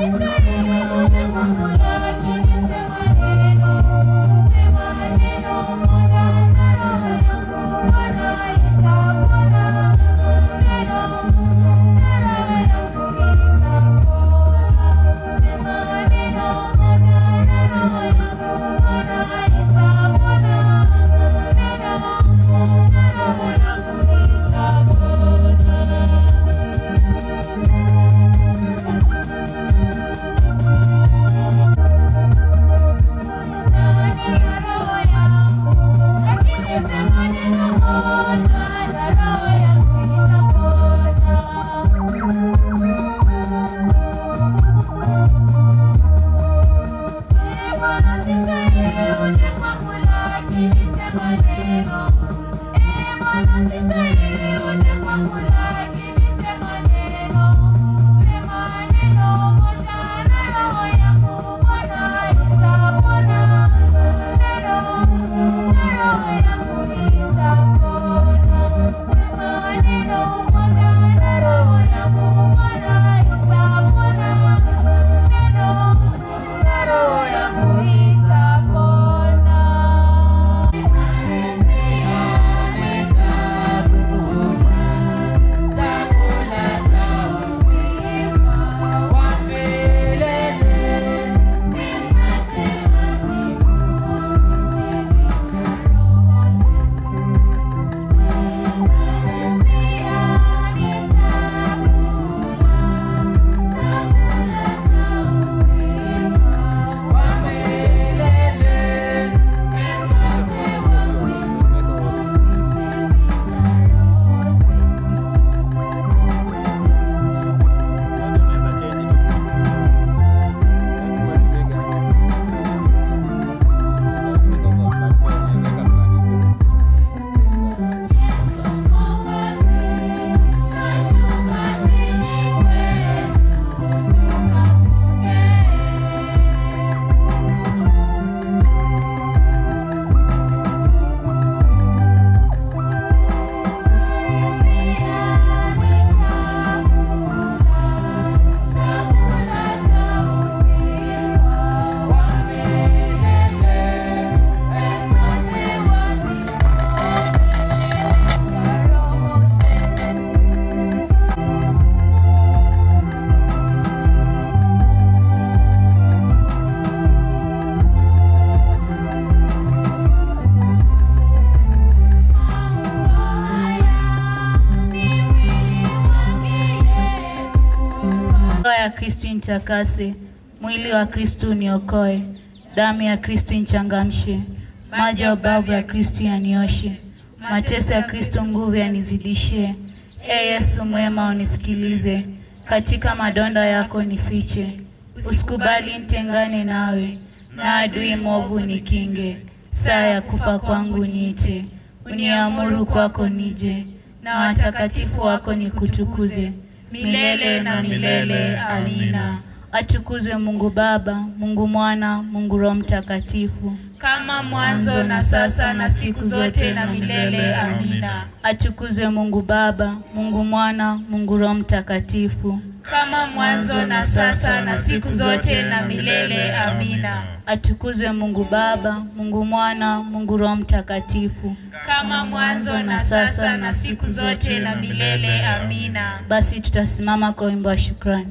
ya Kristo nitakase, mwili wa Kristo niokoe, damu ya Kristo nichangamshe, maji ya ubavu ya Kristo yanioshe, mateso ya Kristo nguvu yanizidishie. E Yesu mwema unisikilize, katika madonda yako nifiche, usikubali nitengane nawe, na adui mwovu nikinge, saa ya kufa kwangu niite, uniamuru kwako nije, na watakatifu wako nikutukuze, milele na milele. Amina. Atukuzwe Mungu Baba, Mungu Mwana, Mungu Roho Mtakatifu, kama mwanzo na sasa na siku zote na milele. Amina. Atukuzwe Mungu Baba, Mungu Mwana, Mungu Roho Mtakatifu, kama mwanzo na sasa na siku zote na milele. Amina. Atukuzwe Mungu Baba, Mungu Mwana, Mungu Roho Mtakatifu, kama mwanzo na sasa na siku zote na milele. Amina. Basi tutasimama kwa wimbo wa shukrani.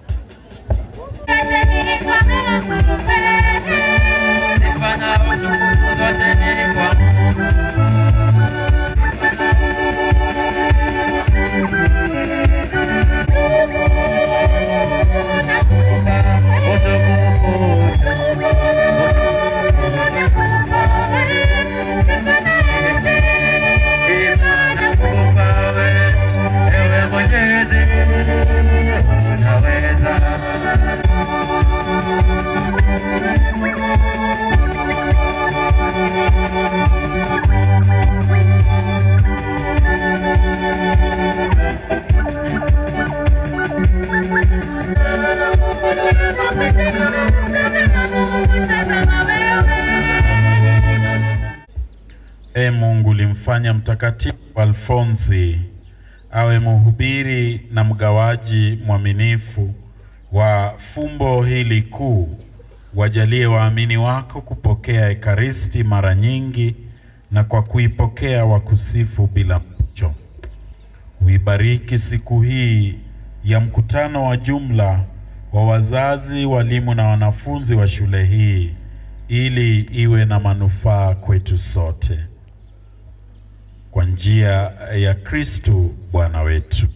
E Mungu, limfanya mtakatifu Alfonsi awe mhubiri na mgawaji mwaminifu wa fumbo hili kuu, wajalie waamini wako kupokea Ekaristi mara nyingi na kwa kuipokea wakusifu bila mcho. Uibariki siku hii ya mkutano wa jumla wa wazazi, walimu na wanafunzi wa shule hii, ili iwe na manufaa kwetu sote. Kwa njia ya Kristo Bwana wetu.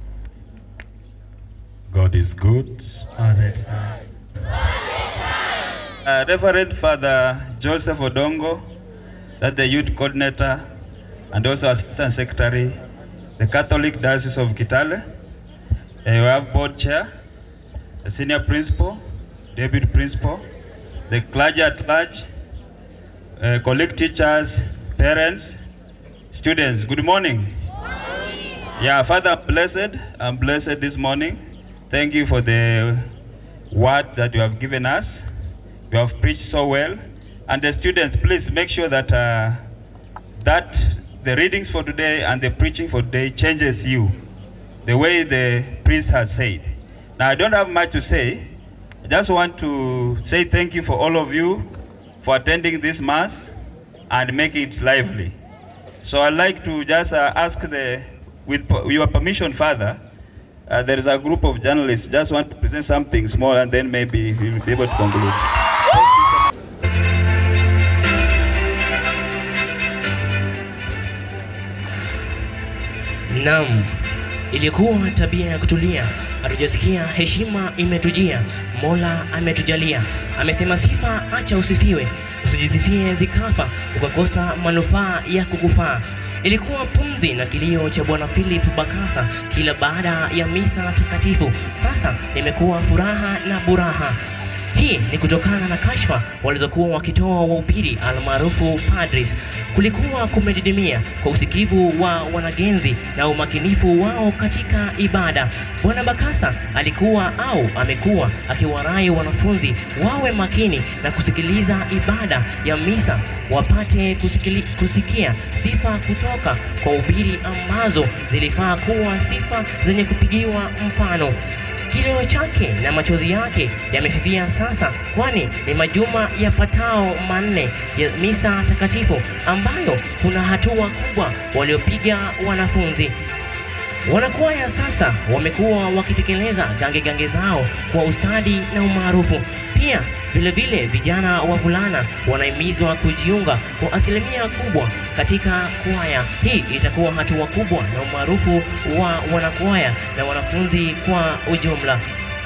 God is good. Uh, Reverend Father Joseph Odongo, that the youth coordinator and also assistant secretary, the Catholic Diocese of Kitale. Uh, we have board chair, the senior principal, deputy principal, the clergy at large, uh, colleague teachers, parents, students. Good morning. Morning. Yeah, Father, I'm blessed. I'm blessed this morning. Thank you for the word that you have given us. You have preached so well. And the students, please make sure that uh, that the readings for today and the preaching for today changes you, the way the priest has said. Now, I don't have much to say. I just want to say thank you for all of you for attending this Mass and make it lively. So I'd like to just uh, ask the, with your permission, Father, uh, there is a group of journalists just want to present something small and then maybe we'll be able to conclude. Naam, ilikuwa tabia ya kutulia, hatujasikia heshima imetujia, Mola ametujalia. Amesema sifa acha usifiwe, usijisifie zikafa, ukakosa manufaa ya kukufaa. Ilikuwa pumzi na kilio cha Bwana Philip Bakasa kila baada ya misa takatifu. Sasa imekuwa furaha na buraha. Hii ni kutokana na kashfa walizokuwa wakitoa wahubiri almaarufu padris. Kulikuwa kumedidimia kwa usikivu wa wanagenzi na umakinifu wao katika ibada. Bwana Bakasa alikuwa au amekuwa akiwarai wanafunzi wawe makini na kusikiliza ibada ya misa, wapate kusikili, kusikia sifa kutoka kwa ubiri ambazo zilifaa kuwa sifa zenye kupigiwa mfano. Kilio chake na machozi yake yamefifia sasa, kwani ni majuma yapatao manne ya misa takatifu ambayo kuna hatua kubwa waliopiga wanafunzi. Wanakwaya sasa wamekuwa wakitekeleza gange gange zao kwa ustadi na umaarufu. Pia vile vile vijana wavulana wanahimizwa kujiunga kwa asilimia kubwa katika kwaya. Hii itakuwa hatua kubwa na umaarufu wa wanakwaya na wanafunzi kwa ujumla.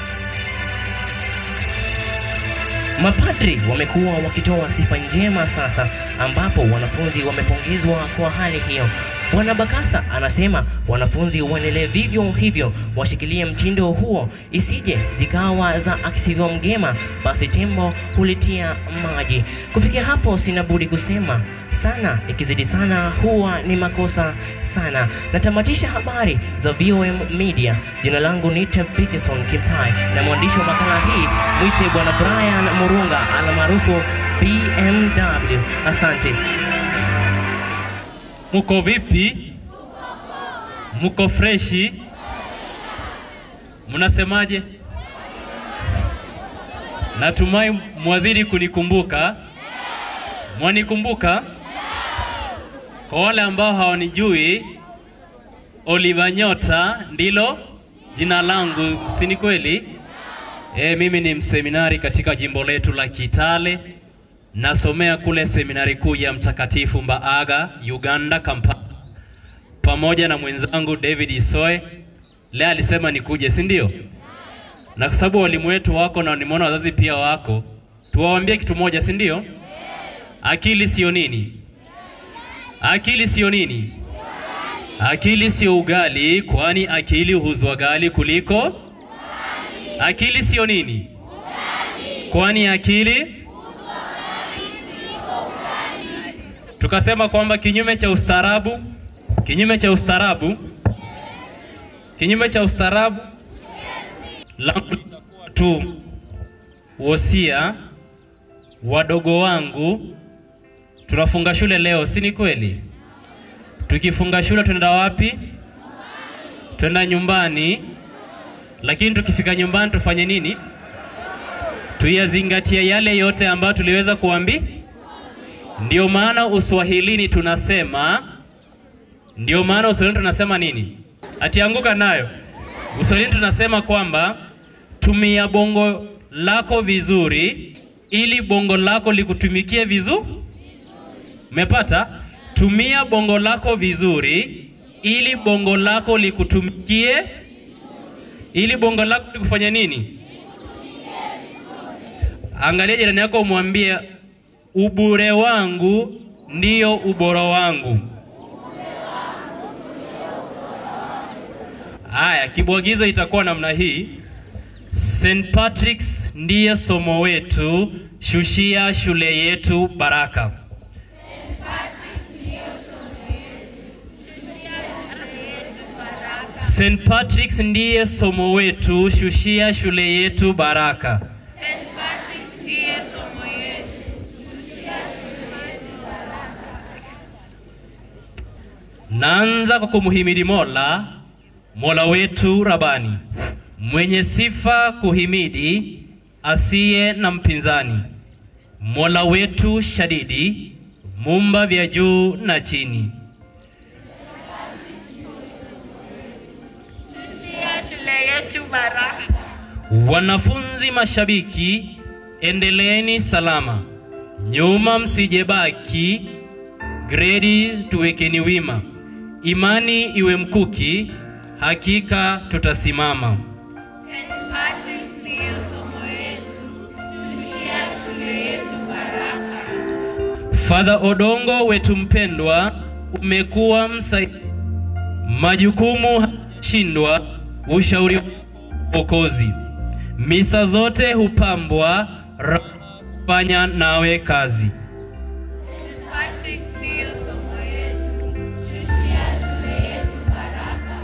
Mapadri wamekuwa wakitoa sifa njema sasa, ambapo wanafunzi wamepongezwa kwa hali hiyo. Bwana Bakasa anasema wanafunzi waendelee vivyo hivyo, washikilie mtindo huo, isije zikawa za akisivyo mgema basi tembo hulitia maji. Kufikia hapo sina budi kusema sana ikizidi sana huwa ni makosa sana. Natamatisha habari za V O M Media. Jina langu ni Peterson Kimtai na mwandishi wa makala hii mwite Bwana Brian Murunga almaarufu B M W. Asante. Muko vipi? Muko freshi? Mnasemaje? Natumai mwazidi kunikumbuka. Mwanikumbuka? Kwa wale ambao hawanijui, Oliver Nyota ndilo jina langu, si ni kweli? E, mimi ni mseminari katika jimbo letu la Kitale. Nasomea kule seminari kuu ya Mtakatifu Mbaaga, Uganda, Kampala. Pamoja na mwenzangu David Isoe. Leo alisema nikuje, si ndio? Na kwa sababu walimu wetu wako na nimeona wazazi pia wako, tuwaambie kitu moja, si ndio? Akili sio nini? Akili sio nini? Akili sio ugali, kwani akili huzwa gali kuliko? Akili sio nini? Kwani akili tukasema kwamba kinyume cha ustaarabu, kinyume cha ustaarabu, kinyume cha ustaarabu, langu litakuwa tu wosia wadogo wangu. Tunafunga shule leo, si ni kweli? Tukifunga shule tunaenda wapi? Tunaenda nyumbani. lakini tukifika nyumbani tufanye nini? Tuyazingatie yale yote ambayo tuliweza kuambi. Ndio maana Uswahilini tunasema, ndio maana Uswahilini tunasema nini? Atianguka nayo. Uswahilini tunasema kwamba tumia bongo lako vizuri ili bongo lako likutumikie vizuri. Umepata? Tumia bongo lako vizuri ili bongo lako likutumikie, ili bongo lako likufanya nini? Angalia jirani yako umwambie, ubure wangu ndio ubora wangu. Haya, kibwagizo itakuwa namna hii. Saint Patrick's ndiye somo wetu, shushia shule yetu baraka. Saint Patrick's ndiye somo wetu, shushia shule yetu baraka. Saint Patrick's ndiye somo yetu, shushia shule yetu baraka. Naanza kwa kumuhimidi Mola, Mola wetu Rabani, mwenye sifa kuhimidi, asiye na mpinzani. Mola wetu shadidi, mumba vya juu na chini. Shushia shule yetu baraka. Wanafunzi mashabiki, endeleeni salama. Nyuma msijebaki, gredi tuwekeni wima. Imani iwe mkuki, hakika tutasimama. Saint Patrick's ndiye somo yetu, shushia shule yetu baraka. Father Odongo wetu mpendwa, umekuwa msaidizi. Majukumu shindwa, ushauri Mwokozi. Misa zote hupambwa, fanya nawe kazi. Saint Patrick's ndiye somo yetu, shushia shule yetu baraka.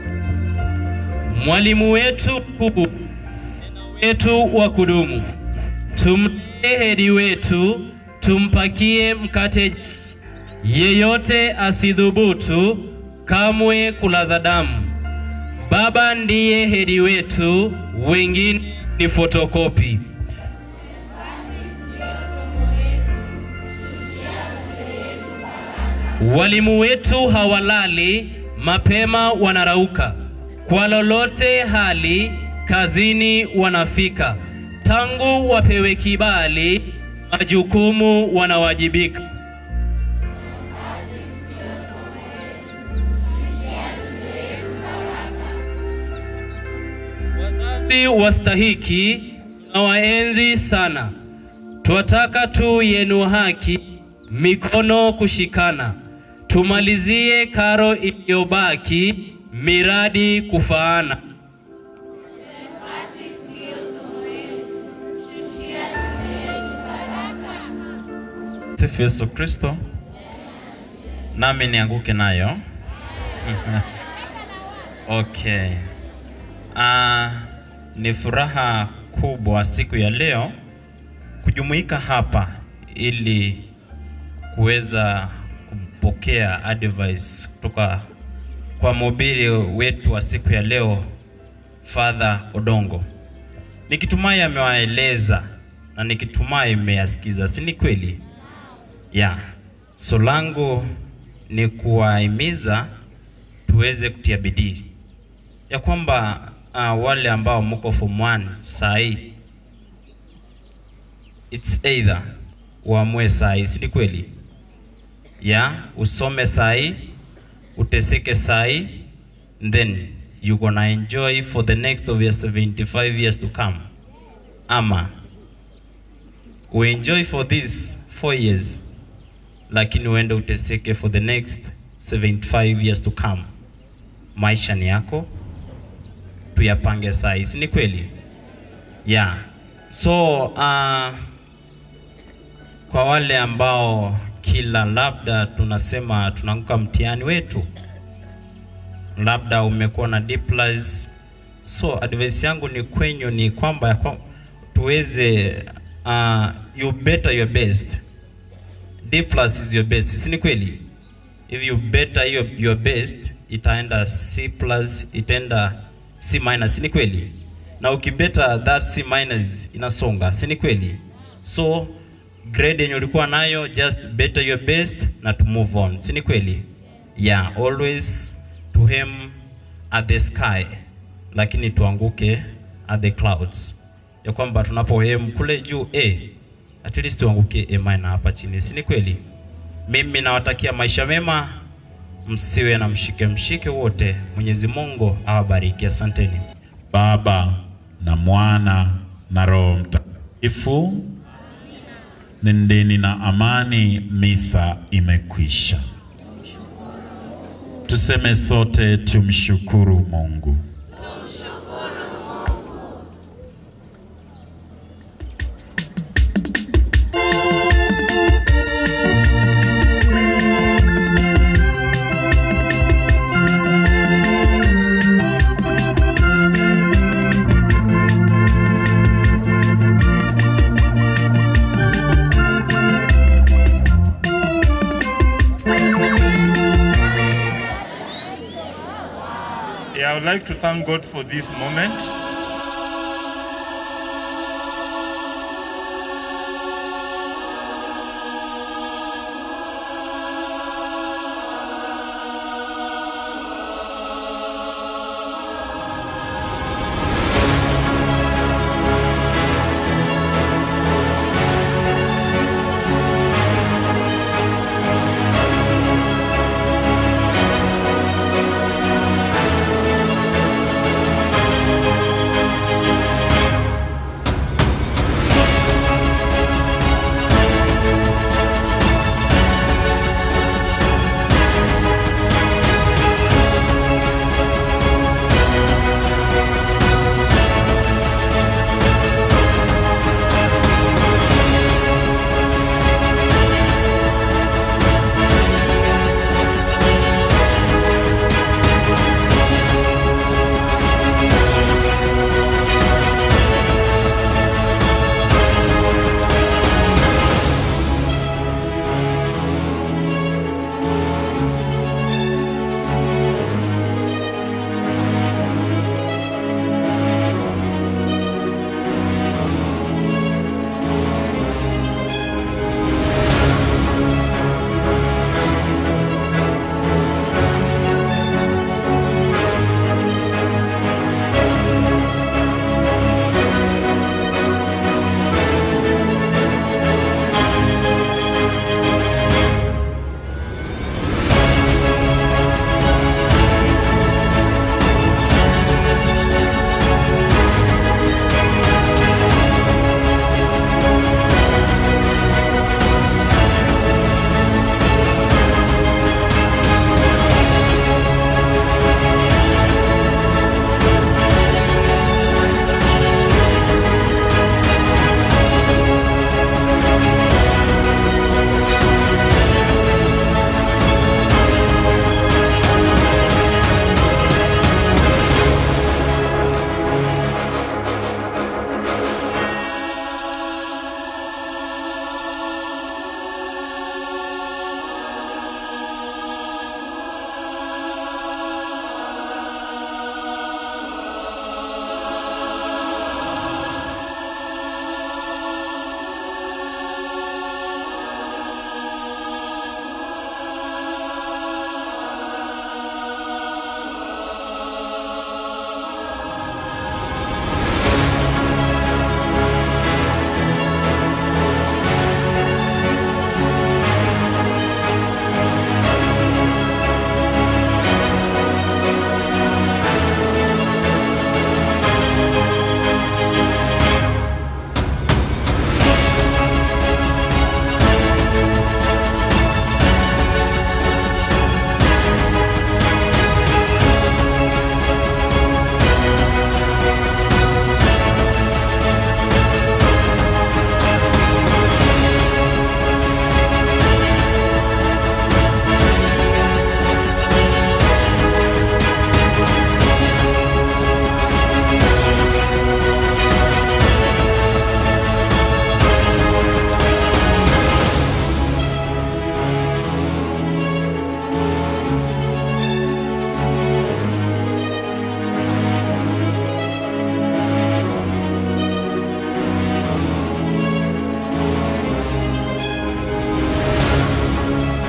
Mwalimu wetu mkuu, wetu wa kudumu, tumlee hedi wetu, tumpakie mkate. Yeyote asidhubutu kamwe kulaza damu. Baba ndiye hedi wetu, wengine ni fotokopi. Walimu wetu hawalali, mapema wanarauka. Kwa lolote hali, kazini wanafika. Tangu wapewe kibali, majukumu wanawajibika. Wazazi wastahiki na waenzi sana. Tuwataka tu yenu haki, mikono kushikana. Tumalizie karo iliyobaki, miradi kufaana. Sifu Yesu Kristo. Nami nianguke nayo. Okay. Ah, ni furaha kubwa siku ya leo kujumuika hapa ili kuweza kupokea advice kutoka kwa mhubiri wetu wa siku ya leo, Father Odongo. Nikitumai amewaeleza na nikitumai mmeyasikiza, si ni kweli? Ya. So langu ni kuwahimiza tuweze kutia bidii ya kwamba uh, wale ambao mko form one sahi, it's either uamue sahi, si kweli? Ya, usome sahi, uteseke sahi, then you gonna enjoy for the next of your seventy-five years to come. Ama we enjoy for these four years, lakini uende uteseke for the next seventy-five years to come. Maisha ni yako, tuyapange sahi, si kweli? Yeah. So uh, kwa wale ambao kila labda tunasema tunanguka mtihani wetu, labda umekuwa na D plus, so advice yangu ni kwenyu ni kwamba kwa, tuweze uh, you better your best. D plus is your best, si kweli? If you better your, your best, itaenda C plus, itaenda C minor, si ni kweli? Na ukibeta that C minus inasonga, si ni kweli? So grade yenye ulikuwa nayo, just better your best na to move on, si ni kweli? Yeah, always to aim at the sky, lakini tuanguke at the clouds. Ya kwamba tunapo aim kule juu A, at least tuanguke A minor hapa chini, si ni kweli? Mimi nawatakia maisha mema, msiwe na mshike mshike wote. Mwenyezi Mungu awabariki. Asanteni. Baba na Mwana na Roho Mtakatifu. Nendeni na amani, misa imekwisha. Tuseme sote tumshukuru Mungu. I would like to thank God for this moment.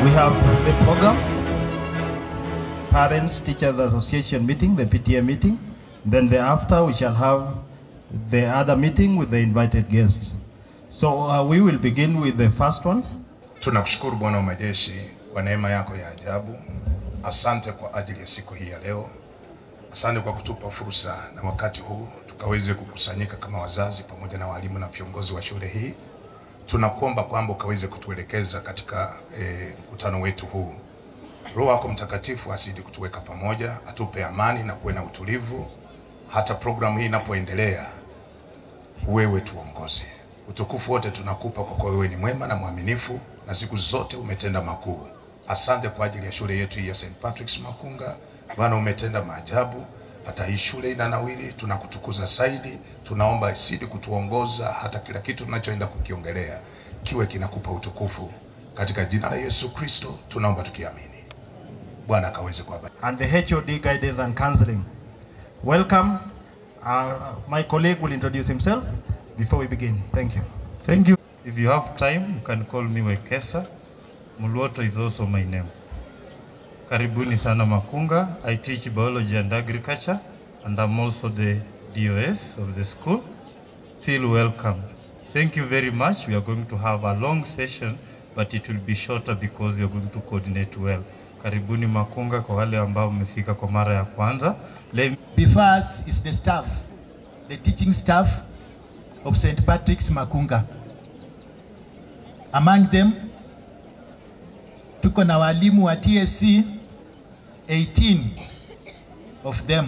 we have the program, Parents Teachers Association meeting, the P T A meeting. Then thereafter we shall have the other meeting with the invited guests. So uh, we will begin with the first one. Tunakushukuru Bwana wa majeshi kwa neema yako ya ajabu. Asante kwa ajili ya siku hii ya leo. Asante kwa kutupa fursa na wakati huu tukaweze kukusanyika kama wazazi pamoja na walimu na viongozi wa shule hii. Tunakuomba kwamba ukaweze kutuelekeza katika eh, mkutano wetu huu. Roho yako Mtakatifu asidi kutuweka pamoja, atupe amani na kuwe na utulivu. Hata programu hii inapoendelea, wewe tuongoze. Utukufu wote tunakupa kwa kuwa wewe ni mwema na mwaminifu na siku zote umetenda makuu. Asante kwa ajili ya shule yetu ya Saint Patrick's Makunga. Bwana, umetenda maajabu. Hata hii shule inanawiri, tunakutukuza zaidi. Tunaomba isidi kutuongoza hata kila kitu tunachoenda kukiongelea kiwe kinakupa utukufu. Katika jina la Yesu Kristo tunaomba tukiamini. Bwana akaweze kuwabariki. And the H O D guidance and counseling. Welcome. Uh, my colleague will introduce himself before we begin. Thank you. Thank you. If you have time, you can call me Wekesa. Mulwoto is also my name. Karibuni sana Makunga. I teach biology and agriculture, and I'm also the D O S of the school. Feel welcome. Thank you very much. We are going to have a long session, but it will be shorter because we are going to coordinate well. Karibuni Makunga kwa wale ambao mmefika kwa mara ya kwanza. Before us is the staff, the teaching staff of Saint Patrick's Makunga. Among them, tuko na walimu wa T S C, eighteen of them.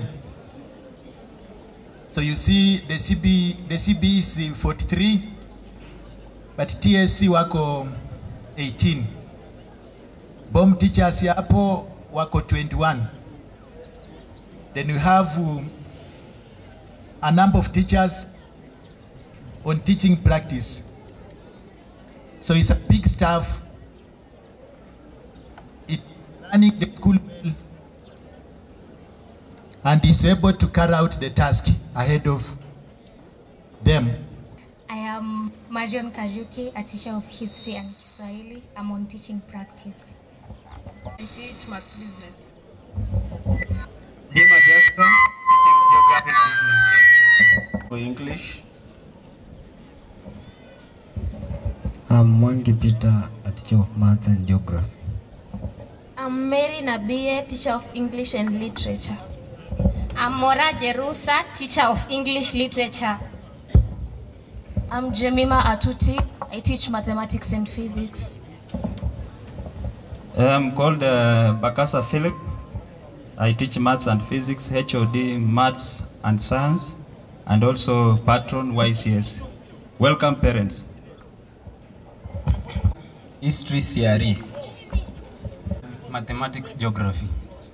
So you see the C B, the C B is forty-three, but T S C wako eighteen. Bomb teachers yapo wako twenty-one. Then we have um, a number of teachers on teaching practice. So it's a big staff. It's running the school well and is able to carry out the task ahead of them. I am Marion Kariuki, a teacher of history and Kiswahili. I'm on teaching practice. I teach maths business. Dima Jackson, teaching geography business. For English. I'm Mwangi Peter, a teacher of maths and geography. I'm Mary Nabie, teacher of English and literature. I'm Mora Jerusa, teacher of English literature. I'm Jemima Atuti, I teach mathematics and physics. I'm called uh, Bakasa Philip. I teach maths and physics, H O D, maths and science, and also patron Y C S. Welcome parents. History C R E. Mathematics Geography.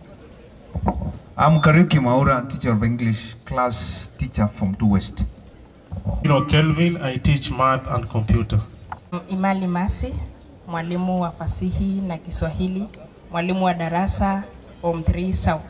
I'm Kariuki Maura, teacher of English, class teacher from Two West. You know, Kelvin, I teach math and computer. Imali Masi, mwalimu wa fasihi na Kiswahili, mwalimu wa darasa Form three South.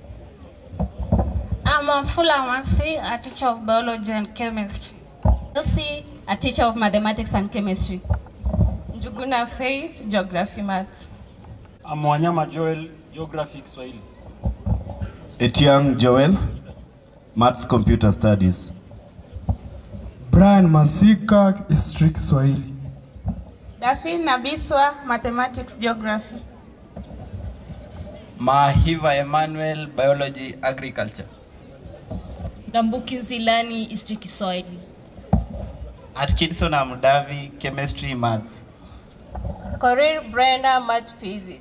I'm Afula Masi, a teacher of biology and chemistry. Elsie, a teacher of mathematics and chemistry. Njuguna Faith, geography maths. I'm Wanyama Joel, geography Kiswahili. Etiang Joel, maths computer studies. Brian Masika, history Kiswahili. Dafin Nabiswa, mathematics geography. Mahiva Emmanuel, biology agriculture. Dambuki Zilani, history Kiswahili. Atkinson Amudavi, chemistry maths. Korir Brenda, math physics.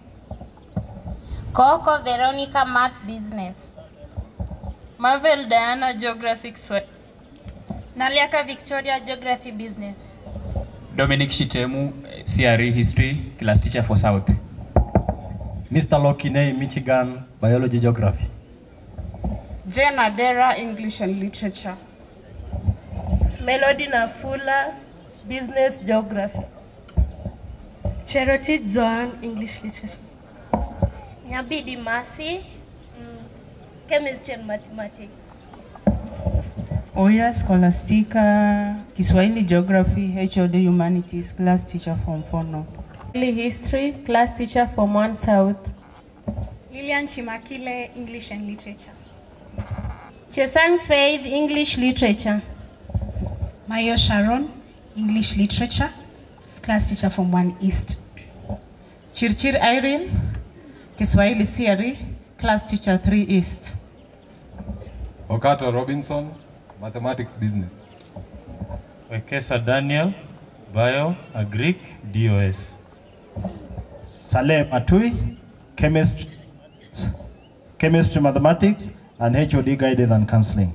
Coco Veronica, math business. Marvel Diana, geography Kiswahili. Naliaka Victoria, geography business. Dominic Shitemu, C R E history, class teacher for South. Mister Lokine, Michigan, biology geography. Jane Adera, English and literature. Melody Nafula, business geography. Cheroti Joan, English literature. Nyabidi Masi, mm, chemistry and mathematics. Oira Scholastica, Kiswahili geography, H O D humanities, class teacher from Fono. History, class teacher from one South. Lilian Chimakile, English and Literature. Chesan Faith, English Literature. Mayo Sharon, English Literature, class teacher from one East. Chirchir Irene, Kiswahili C R E, class teacher three East. Okato Robinson, Mathematics Business. Wekesa Daniel, Bio, Agric, D O S. Saleh Matui, Chemistry, Chemistry Mathematics, and H O D Guided and Counseling.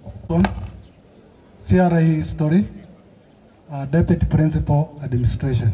C R A History, uh, Deputy Principal Administration.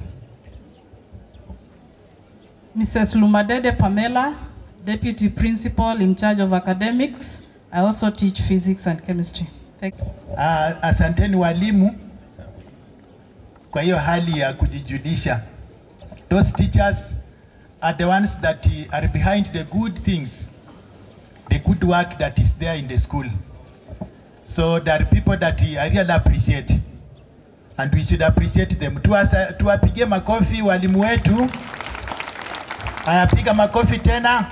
Missus Lumadede Pamela, Deputy Principal in charge of academics. I also teach physics and chemistry. Thank you. Uh, asanteni walimu kwa hiyo hali ya kujijulisha. Those teachers are the ones that are behind the good things, the good work that is there in the school. So there are people that I really appreciate, and we should appreciate them. Tuwapige makofi walimu wetu. Ayapiga makofi tena.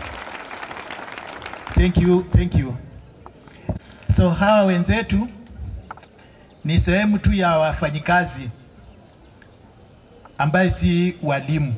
Thank you, thank you. So hawa wenzetu ni sehemu tu ya wafanyikazi ambaye si walimu.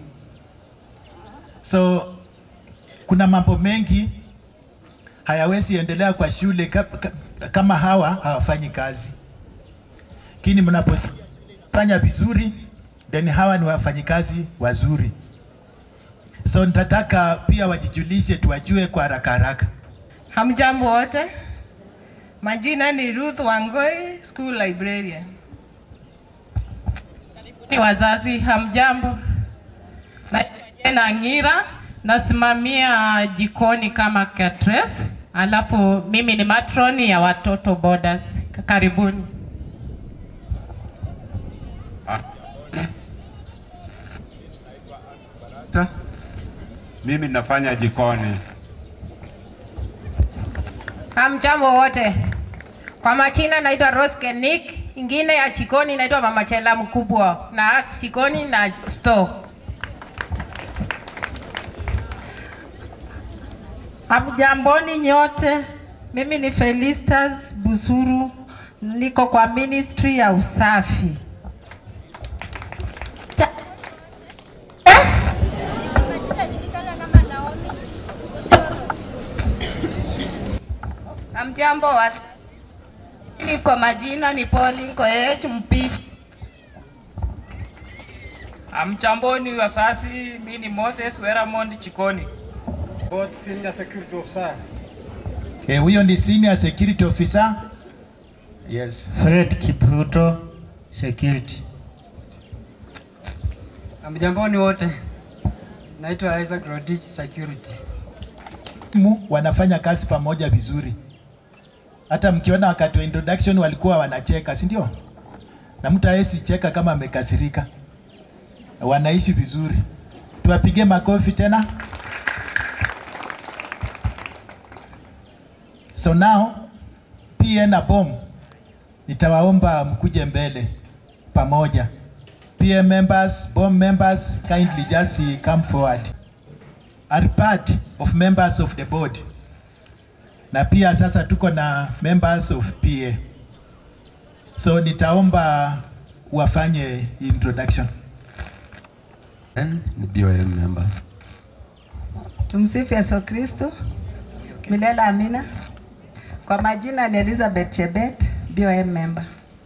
So kuna mambo mengi hayawezi endelea kwa shule kama hawa hawafanyi kazi. Kini mnapofanya vizuri, then hawa ni wafanyikazi wazuri. So nitataka pia wajijulishe tuwajue kwa haraka haraka. Hamjambo wote. Majina ni Ruth Wangoi, school librarian. Ni wazazi, hamjambo. Na jina Ngira, nasimamia jikoni kama cateress. Alafu mimi ni matroni ya watoto borders. Karibuni. Mimi nafanya jikoni. Hamjambo wote. Kwa majina naitwa Rose Kenik, ingine ya jikoni naitwa Mama Chela mkubwa, na jikoni na store. Hamjamboni nyote. Mimi ni Felistas Busuru, niko kwa ministry ya usafi. Hamjambo wa Mimi kwa majina ni Pauline Koech mpishi. Hamjamboni wasasi, mimi ni Moses Weramond Chikoni. Both senior security officer. Eh, huyo ni senior security officer. Yes. Fred Kipruto, security. Hamjamboni wote. Naitwa Isaac Rodich, security. Mu wanafanya kazi pamoja vizuri. Hata mkiona wakati wa introduction walikuwa wanacheka, si ndio? Na mtu haesi cheka kama amekasirika. Wanaishi vizuri. Tuwapige makofi tena. So now P N na B O M nitawaomba mkuje mbele pamoja. P M members, B O M members, kindly just come forward. Are part of members of the board. Na pia sasa tuko na members of P A. So nitaomba wafanye introduction. Ni B O M member. Tumsifu Yesu Kristo. Milele amina. Kwa majina ni Elizabeth Chebet, B O M member.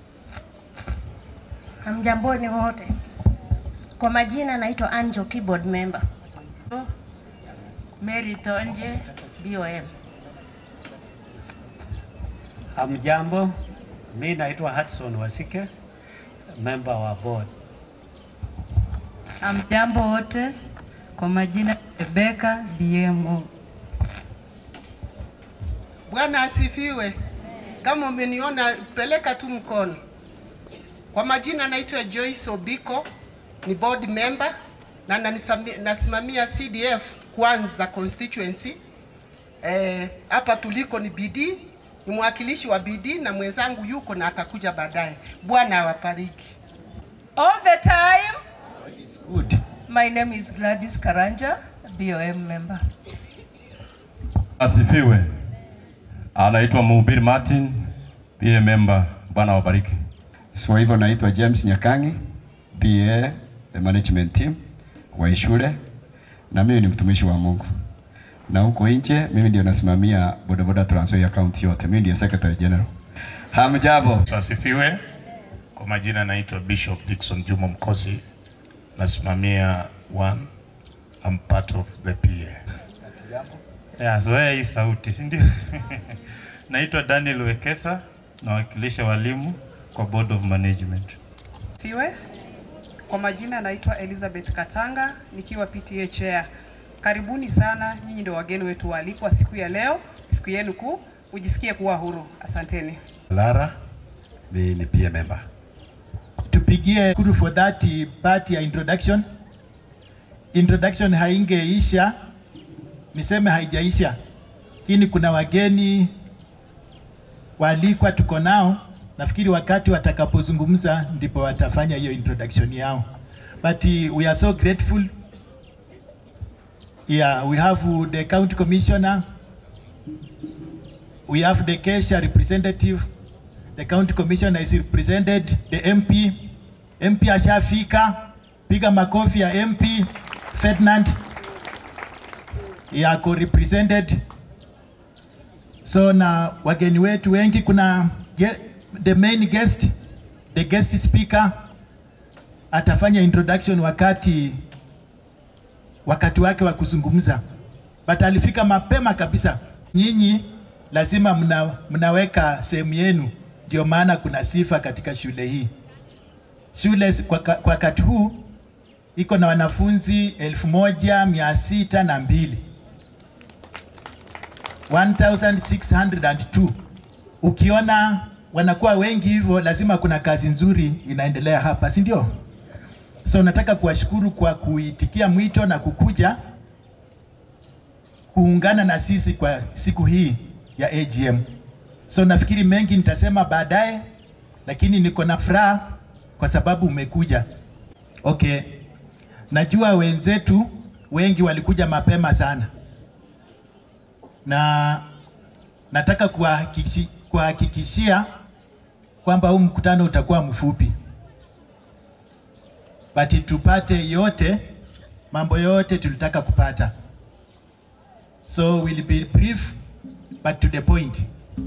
Hamjamboni wote. Kwa majina naitwa Anjo, keyboard member. Mary Tonje, B O M. Hamjambo, mimi naitwa Hudson Wasike, member wa board. Hamjambo wote. Kwa majina Rebecca, B M O. Bwana asifiwe. Kama umeniona peleka tu mkono. Kwa majina naitwa Joyce Obiko, ni board member na nasimamia C D F Kwanza constituency. Eh, hapa tuliko ni B D, ni mwakilishi wa B D na mwenzangu yuko na atakuja baadaye. Bwana awabariki. All the time. It's good. My name is Gladys Karanja, B O M member. Asifiwe. Anaitwa Mhubiri Martin, B A member. Bwana wabariki. So hivyo naitwa James Nyakangi, B A the management team wa shule, na mimi ni mtumishi wa Mungu. Na huko nje mimi ndio nasimamia bodaboda transfer account yote. Mimi ndio secretary general. Hamjambo. Asifiwe. Kwa majina naitwa Bishop Dickson Juma Mkosi. Nasimamia one. I'm part of the P A. Ya, zoea hii sauti, si ndio? Naitwa Daniel Wekesa, nawakilisha walimu kwa Board of Management. Fiwe. Kwa majina naitwa Elizabeth Katanga, nikiwa P T A chair. Karibuni sana, nyinyi ndio wageni wetu waalikwa siku ya leo, siku yenu kuu, ujisikie kuwa huru. Asanteni. Lara, mimi ni P A member. Tupigie kuru for that part ya introduction. Introduction haingeisha, niseme haijaisha. Lakini kuna wageni waalikwa tuko nao, nafikiri wakati watakapozungumza ndipo watafanya hiyo introduction yao. But uh, we are so grateful. Yeah, we have uh, the county commissioner, we have the Kesha representative, the county commissioner is represented, the M P, M P ashafika, piga makofi ya M P Ferdinand, yako represented. So na wageni wetu wengi, kuna the main guest, the guest speaker atafanya introduction wakati wakati wake wa kuzungumza, but alifika mapema kabisa. Nyinyi lazima mna, mnaweka sehemu yenu, ndio maana kuna sifa katika shule hii. Shule kwa, kwa wakati huu iko na wanafunzi elfu moja mia sita na mbili, one thousand six hundred two. Ukiona wanakuwa wengi hivyo, lazima kuna kazi nzuri inaendelea hapa, si ndio? So nataka kuwashukuru kwa kuitikia mwito na kukuja kuungana na sisi kwa siku hii ya A G M. So nafikiri mengi nitasema baadaye, lakini niko na furaha kwa sababu umekuja. Okay. Najua wenzetu wengi walikuja mapema sana. Na nataka kuhakikishia kwamba huu mkutano utakuwa mfupi. But tupate yote, mambo yote tulitaka kupata. So we'll be brief but to the point.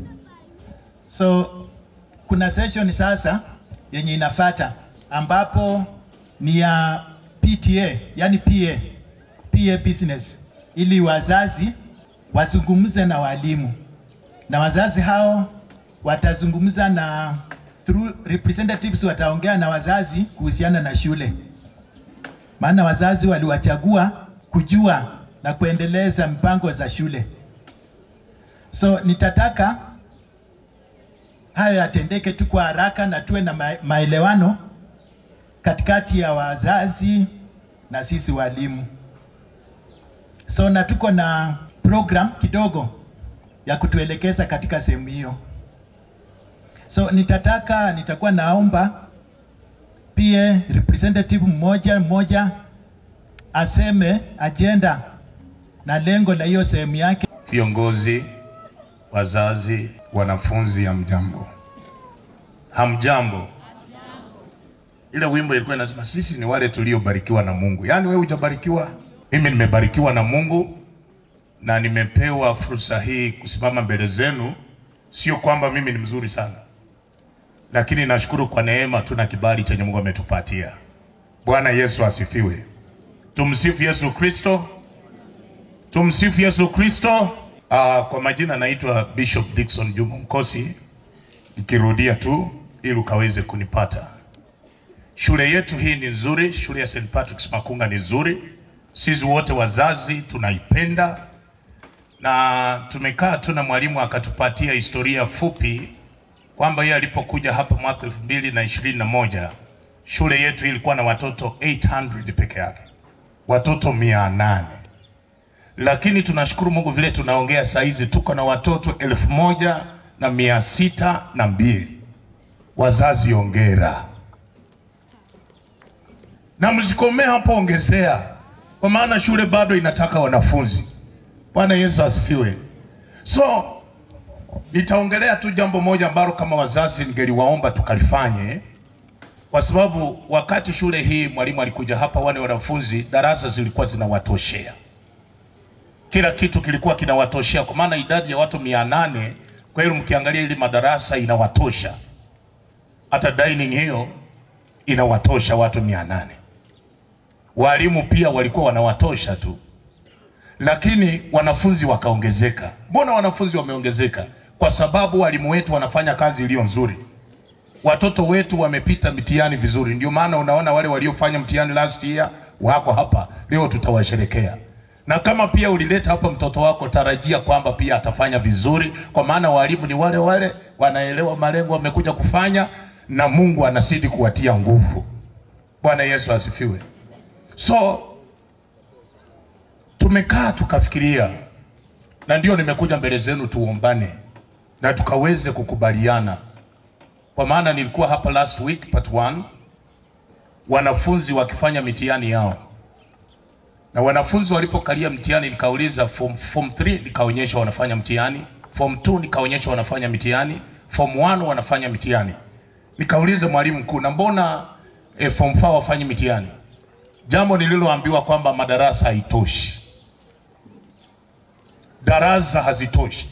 So kuna session sasa yenye inafata ambapo ni ya P T A, yani P A, P A business, ili wazazi wazungumze na walimu. Na wazazi hao watazungumza na through representatives, wataongea na wazazi kuhusiana na shule. Maana wazazi waliwachagua kujua na kuendeleza mpango za shule. So nitataka hayo yatendeke tu kwa haraka na tuwe na maelewano katikati ya wazazi na sisi walimu. So na tuko na program kidogo ya kutuelekeza katika sehemu hiyo. So nitataka nitakuwa naomba pia representative mmoja mmoja aseme agenda na lengo la hiyo sehemu yake. Viongozi, wazazi, wanafunzi, hamjambo. Hamjambo. Ile wimbo ilikuwa inasema sisi ni wale tuliobarikiwa na Mungu. Yaani wewe hujabarikiwa, mimi nimebarikiwa na Mungu na nimepewa fursa hii kusimama mbele zenu. Sio kwamba mimi ni mzuri sana, lakini nashukuru kwa neema tuna kibali chenye Mungu ametupatia. Bwana Yesu asifiwe. Tumsifu Yesu Kristo. Tumsifu Yesu Kristo. Uh, kwa majina naitwa Bishop Dickson Juma Mkosi. Nikirudia tu ili ukaweze kunipata. Shule yetu hii ni nzuri, shule ya Saint Patrick's Makunga ni nzuri. Sisi wote wazazi tunaipenda. Na tumekaa tu na mwalimu akatupatia historia fupi kwamba yeye alipokuja hapa mwaka elfu mbili na ishirini na moja shule yetu ilikuwa na watoto eight hundred peke yake. Watoto mia nane. Lakini tunashukuru Mungu vile tunaongea saizi tuko na watoto elfu moja na mia sita na mbili. Wazazi ongera. na msikomee hapo, ongezea, kwa maana shule bado inataka wanafunzi. Bwana Yesu asifiwe. So nitaongelea tu jambo moja ambalo kama wazazi ningeliwaomba tukalifanye, kwa sababu wakati shule hii mwalimu alikuja hapa, wale wanafunzi darasa zilikuwa zinawatoshea, kila kitu kilikuwa kinawatoshea, kwa maana idadi ya watu mia nane. Kwa hiyo mkiangalia ili madarasa inawatosha, hata dining hiyo inawatosha watu mia nane. Walimu pia walikuwa wanawatosha tu, lakini wanafunzi wakaongezeka. Mbona wanafunzi wameongezeka? Kwa sababu walimu wetu wanafanya kazi iliyo nzuri. Watoto wetu wamepita mitihani vizuri. Ndio maana unaona wale waliofanya mtihani last year wako hapa leo, tutawasherekea. Na kama pia ulileta hapa mtoto wako, tarajia kwamba pia atafanya vizuri, kwa maana walimu ni wale wale, wanaelewa malengo wamekuja kufanya, na Mungu anazidi kuwatia nguvu. Bwana Yesu asifiwe. So tumekaa tukafikiria, na ndio nimekuja mbele zenu tuombane na tukaweze kukubaliana, kwa maana nilikuwa hapa last week part one, wanafunzi wakifanya mitihani yao, na wanafunzi walipokalia mtihani nikauliza form form three, nikaonyesha wanafanya mtihani, form two nikaonyesha wanafanya mitihani, form one wanafanya mitihani. Nikauliza mwalimu mkuu, na mbona eh, form four wafanye mitihani? Jambo nililoambiwa kwamba madarasa haitoshi. Darasa hazitoshi.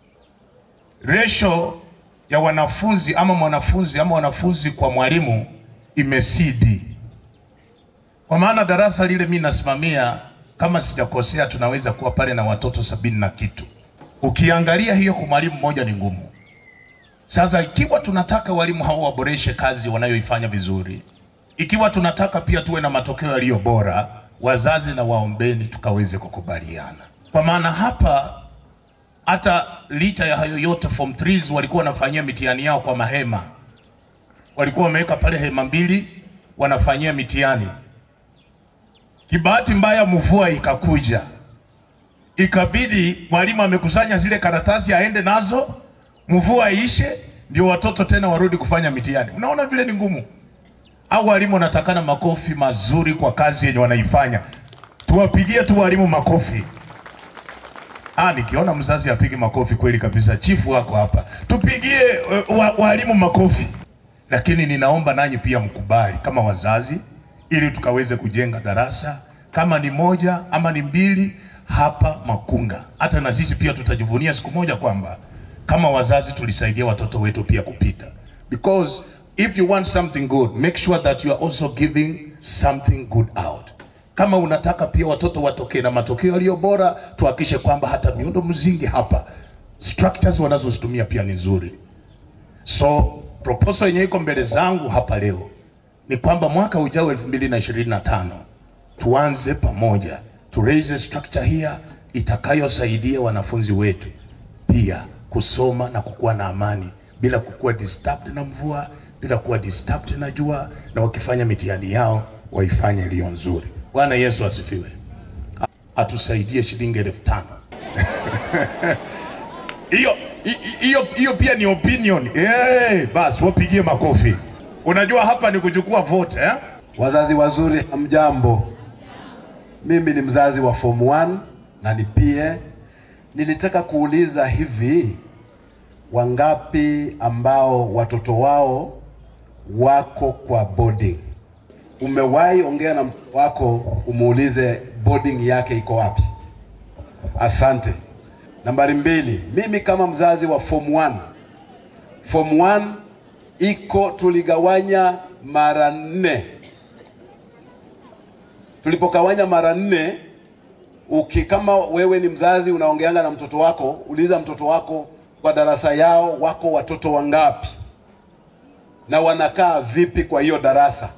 Ratio ya wanafunzi ama mwanafunzi ama wanafunzi kwa mwalimu imesidi. Kwa maana darasa lile mimi nasimamia, kama sijakosea, tunaweza kuwa pale na watoto sabini na kitu. Ukiangalia hiyo kwa mwalimu mmoja ni ngumu. Sasa ikiwa tunataka walimu hao waboreshe kazi wanayoifanya vizuri, ikiwa tunataka pia tuwe na matokeo yaliyo bora, wazazi na waombeni tukaweze kukubaliana. Kwa maana hapa hata licha ya hayo yote, form threes walikuwa wanafanyia mitihani yao kwa mahema. Walikuwa wameweka pale hema mbili wanafanyia mitihani. Kibahati mbaya mvua ikakuja, ikabidi mwalimu amekusanya zile karatasi aende nazo, mvua ishe, ndio watoto tena warudi kufanya mitihani. Unaona vile ni ngumu. Au walimu wanatakana makofi mazuri kwa kazi yenye wanaifanya. Tuwapigie tu walimu makofi. Ah, nikiona mzazi apige makofi kweli kabisa, chifu wako hapa. Tupigie uh, walimu makofi. Lakini ninaomba nanyi pia mkubali kama wazazi, ili tukaweze kujenga darasa kama ni moja ama ni mbili hapa Makunga. Hata na sisi pia tutajivunia siku moja kwamba kama wazazi tulisaidia watoto wetu pia kupita. Because if you want something good, make sure that you are also giving something good out. Kama unataka pia watoto watokee na matokeo yaliyo bora, tuhakikishe kwamba hata miundo mzingi hapa, structures wanazozitumia pia ni nzuri. So proposal yenye iko mbele zangu hapa leo ni kwamba mwaka ujao elfu mbili na ishirini na tano tuanze pamoja, to raise a structure here itakayosaidia wanafunzi wetu pia kusoma na kukua na amani, bila kukua disturbed na mvua, bila kuwa disturbed na jua, na wakifanya mitihani yao waifanye iliyo nzuri. Bwana Yesu asifiwe. Atusaidie shilingi elfu tano. Hiyo hiyo hiyo pia ni opinion. Eh, basi wapigie makofi. Unajua hapa ni kuchukua vote eh? Wazazi wazuri, hamjambo. Mimi ni mzazi wa form one na ni pia nilitaka kuuliza hivi, wangapi ambao watoto wao wako kwa boarding? Umewahi ongea na mtoto wako umuulize boarding yake iko wapi? Asante. Nambari mbili, mimi kama mzazi wa form one, form one iko tuligawanya mara nne. Tulipokawanya mara nne, uki kama wewe ni mzazi unaongeanga na mtoto wako, uliza mtoto wako kwa darasa yao wako watoto wangapi na wanakaa vipi kwa hiyo darasa.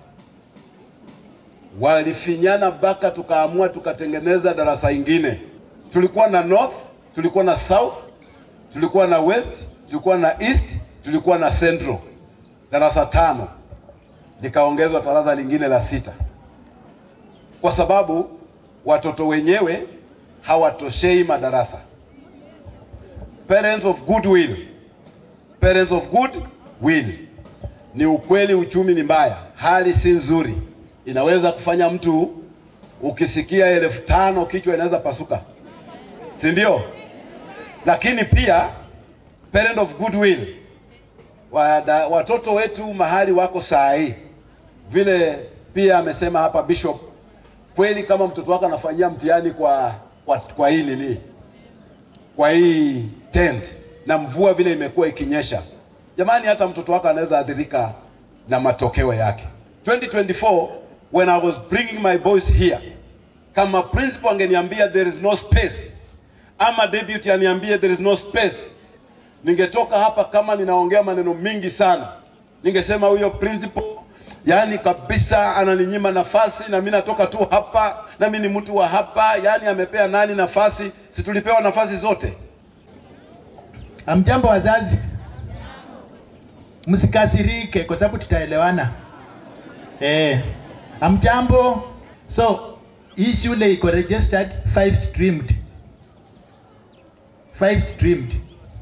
Walifinyana mpaka tukaamua tukatengeneza darasa ingine. Tulikuwa na north, tulikuwa na south, tulikuwa na west, tulikuwa na east, tulikuwa na central. Darasa tano. Likaongezwa darasa lingine la sita. Kwa sababu watoto wenyewe hawatoshei madarasa. Parents of goodwill. Parents of good will. Ni ukweli uchumi ni mbaya. Hali si nzuri. inaweza kufanya mtu ukisikia elfu tano kichwa inaweza pasuka, si ndio? Lakini pia parent of goodwill, Wada, watoto wetu mahali wako saa hii, vile pia amesema hapa Bishop, kweli kama mtoto wako anafanyia mtihani kwa, kwa, kwa hii nini, kwa hii tent na mvua vile imekuwa ikinyesha, jamani, hata mtoto wako anaweza adhirika na matokeo yake. twenty twenty-four when I was bringing my boys here, kama principal angeniambia there is no space, ama deputy aniambie there is no space, ningetoka hapa kama ninaongea maneno mingi sana. Ningesema huyo principal yani kabisa ananinyima nafasi, na mimi natoka tu hapa, na mimi ni mtu wa hapa, yani amepea nani nafasi? Si tulipewa nafasi zote. Amjambo wazazi, msikasirike kwa sababu tutaelewana. Eh, amjambo. So hii shule iko registered five streamed, five streamed.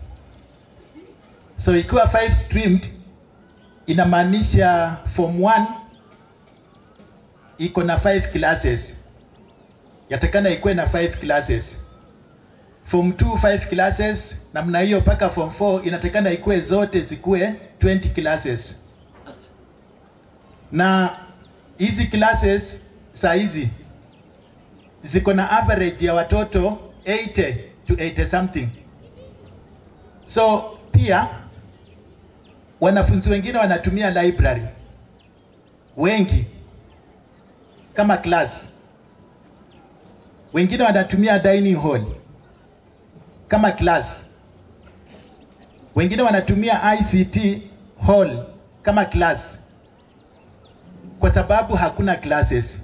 So ikiwa five streamed inamaanisha form one iko na five classes, yatakana ikuwe na five classes. Form two five classes, namna hiyo paka form four inatakana ikuwe zote zikuwe twenty classes. Na hizi classes saa hizi ziko na average ya watoto eighty to eighty something. So pia wanafunzi wengine wanatumia library wengi kama class, wengine wanatumia dining hall kama class, wengine wanatumia I C T hall kama class, kwa sababu hakuna classes.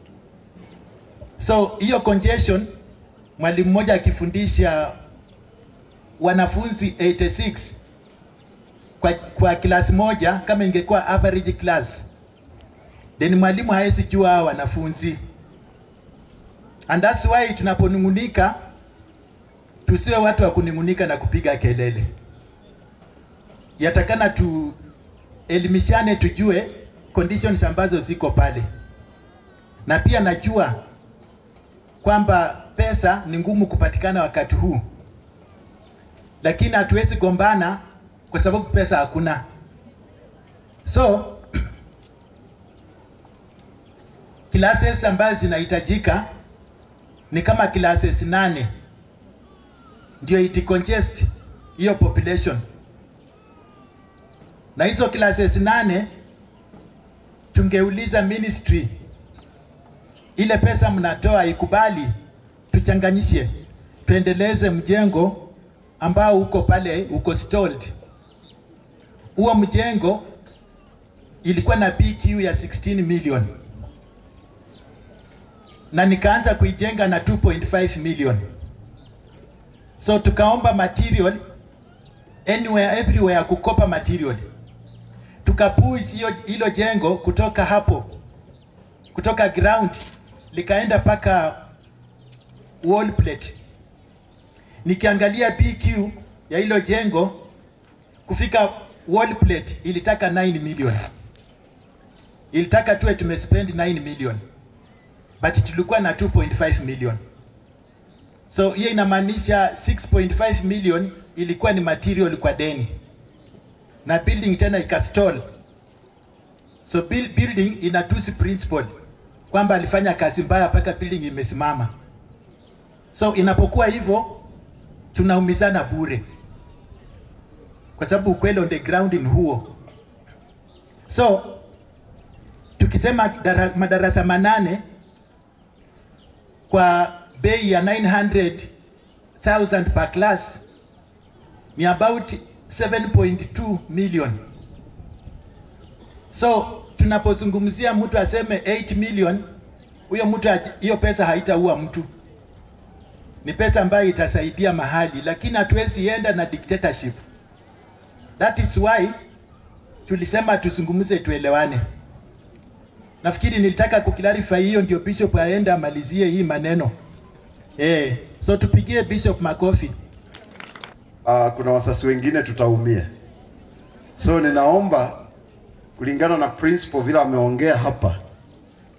So hiyo congestion, mwalimu mmoja akifundisha wanafunzi eighty-six kwa, kwa class moja, kama ingekuwa average class, then mwalimu haezi jua wanafunzi. And that's why tunaponungunika tusiwe watu wa kunungunika na kupiga kelele. Yatakana tu elimishane, tujue conditions ambazo ziko pale. Na pia najua kwamba pesa ni ngumu kupatikana wakati huu, lakini hatuwezi gombana kwa sababu pesa hakuna. So classes ambazo zinahitajika ni kama classes nane, ndio iti congest hiyo population. Na hizo classes nane tungeuliza ministry, ile pesa mnatoa ikubali tuchanganyishe, tuendeleze mjengo ambao uko pale uko stalled. Huo mjengo ilikuwa na B Q ya sixteen million na nikaanza kuijenga na two point five million. So tukaomba material anywhere everywhere, kukopa material, tukapush hiyo hilo jengo kutoka hapo, kutoka ground likaenda paka wall plate. Nikiangalia B Q ya hilo jengo kufika wall plate ilitaka nine million, ilitaka tuwe tumespend nine million, but tulikuwa na two point five million. So hiyo inamaanisha six point five million ilikuwa ni material kwa deni, na building tena ikastall. So build, building inatusi principal kwamba alifanya kazi mbaya mpaka building imesimama. So inapokuwa hivyo tunaumizana bure, kwa sababu ukweli on the ground ni huo. So tukisema dara, madarasa manane kwa bei ya nine hundred thousand per class ni about seven point two million. So tunapozungumzia mtu aseme eight million, huyo mtu hiyo pesa haitaua mtu, ni pesa ambayo itasaidia mahali, lakini hatuwezi enda na dictatorship. That is why tulisema tuzungumze, tuelewane. Nafikiri nilitaka kuklarify hiyo, ndio Bishop aenda amalizie hii maneno. Eh, so tupigie Bishop makofi. Uh, kuna wasasi wengine tutaumia. So ninaomba kulingana na principle vile ameongea hapa,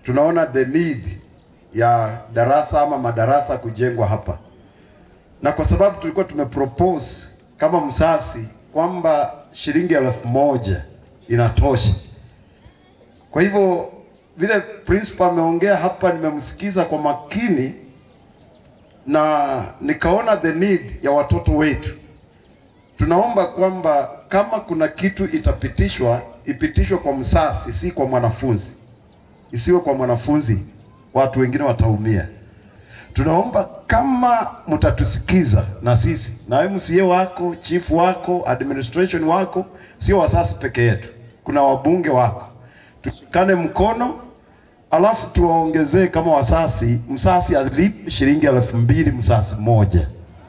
tunaona the need ya darasa ama madarasa kujengwa hapa, na kwa sababu tulikuwa tumepropose kama msasi kwamba shilingi elfu moja inatosha. Kwa hivyo vile principal ameongea hapa, nimemsikiza kwa makini na nikaona the need ya watoto wetu. Tunaomba kwamba kama kuna kitu itapitishwa, ipitishwe kwa msasi, si kwa mwanafunzi. Isiwe kwa mwanafunzi, watu wengine wataumia. Tunaomba kama mtatusikiza na sisi, na M C A wako, chief wako, administration wako, sio wasasi peke yetu. Kuna wabunge wako. Tukane mkono, alafu tuwaongezee kama wasasi, msasi alipe shilingi elfu mbili msasi moja.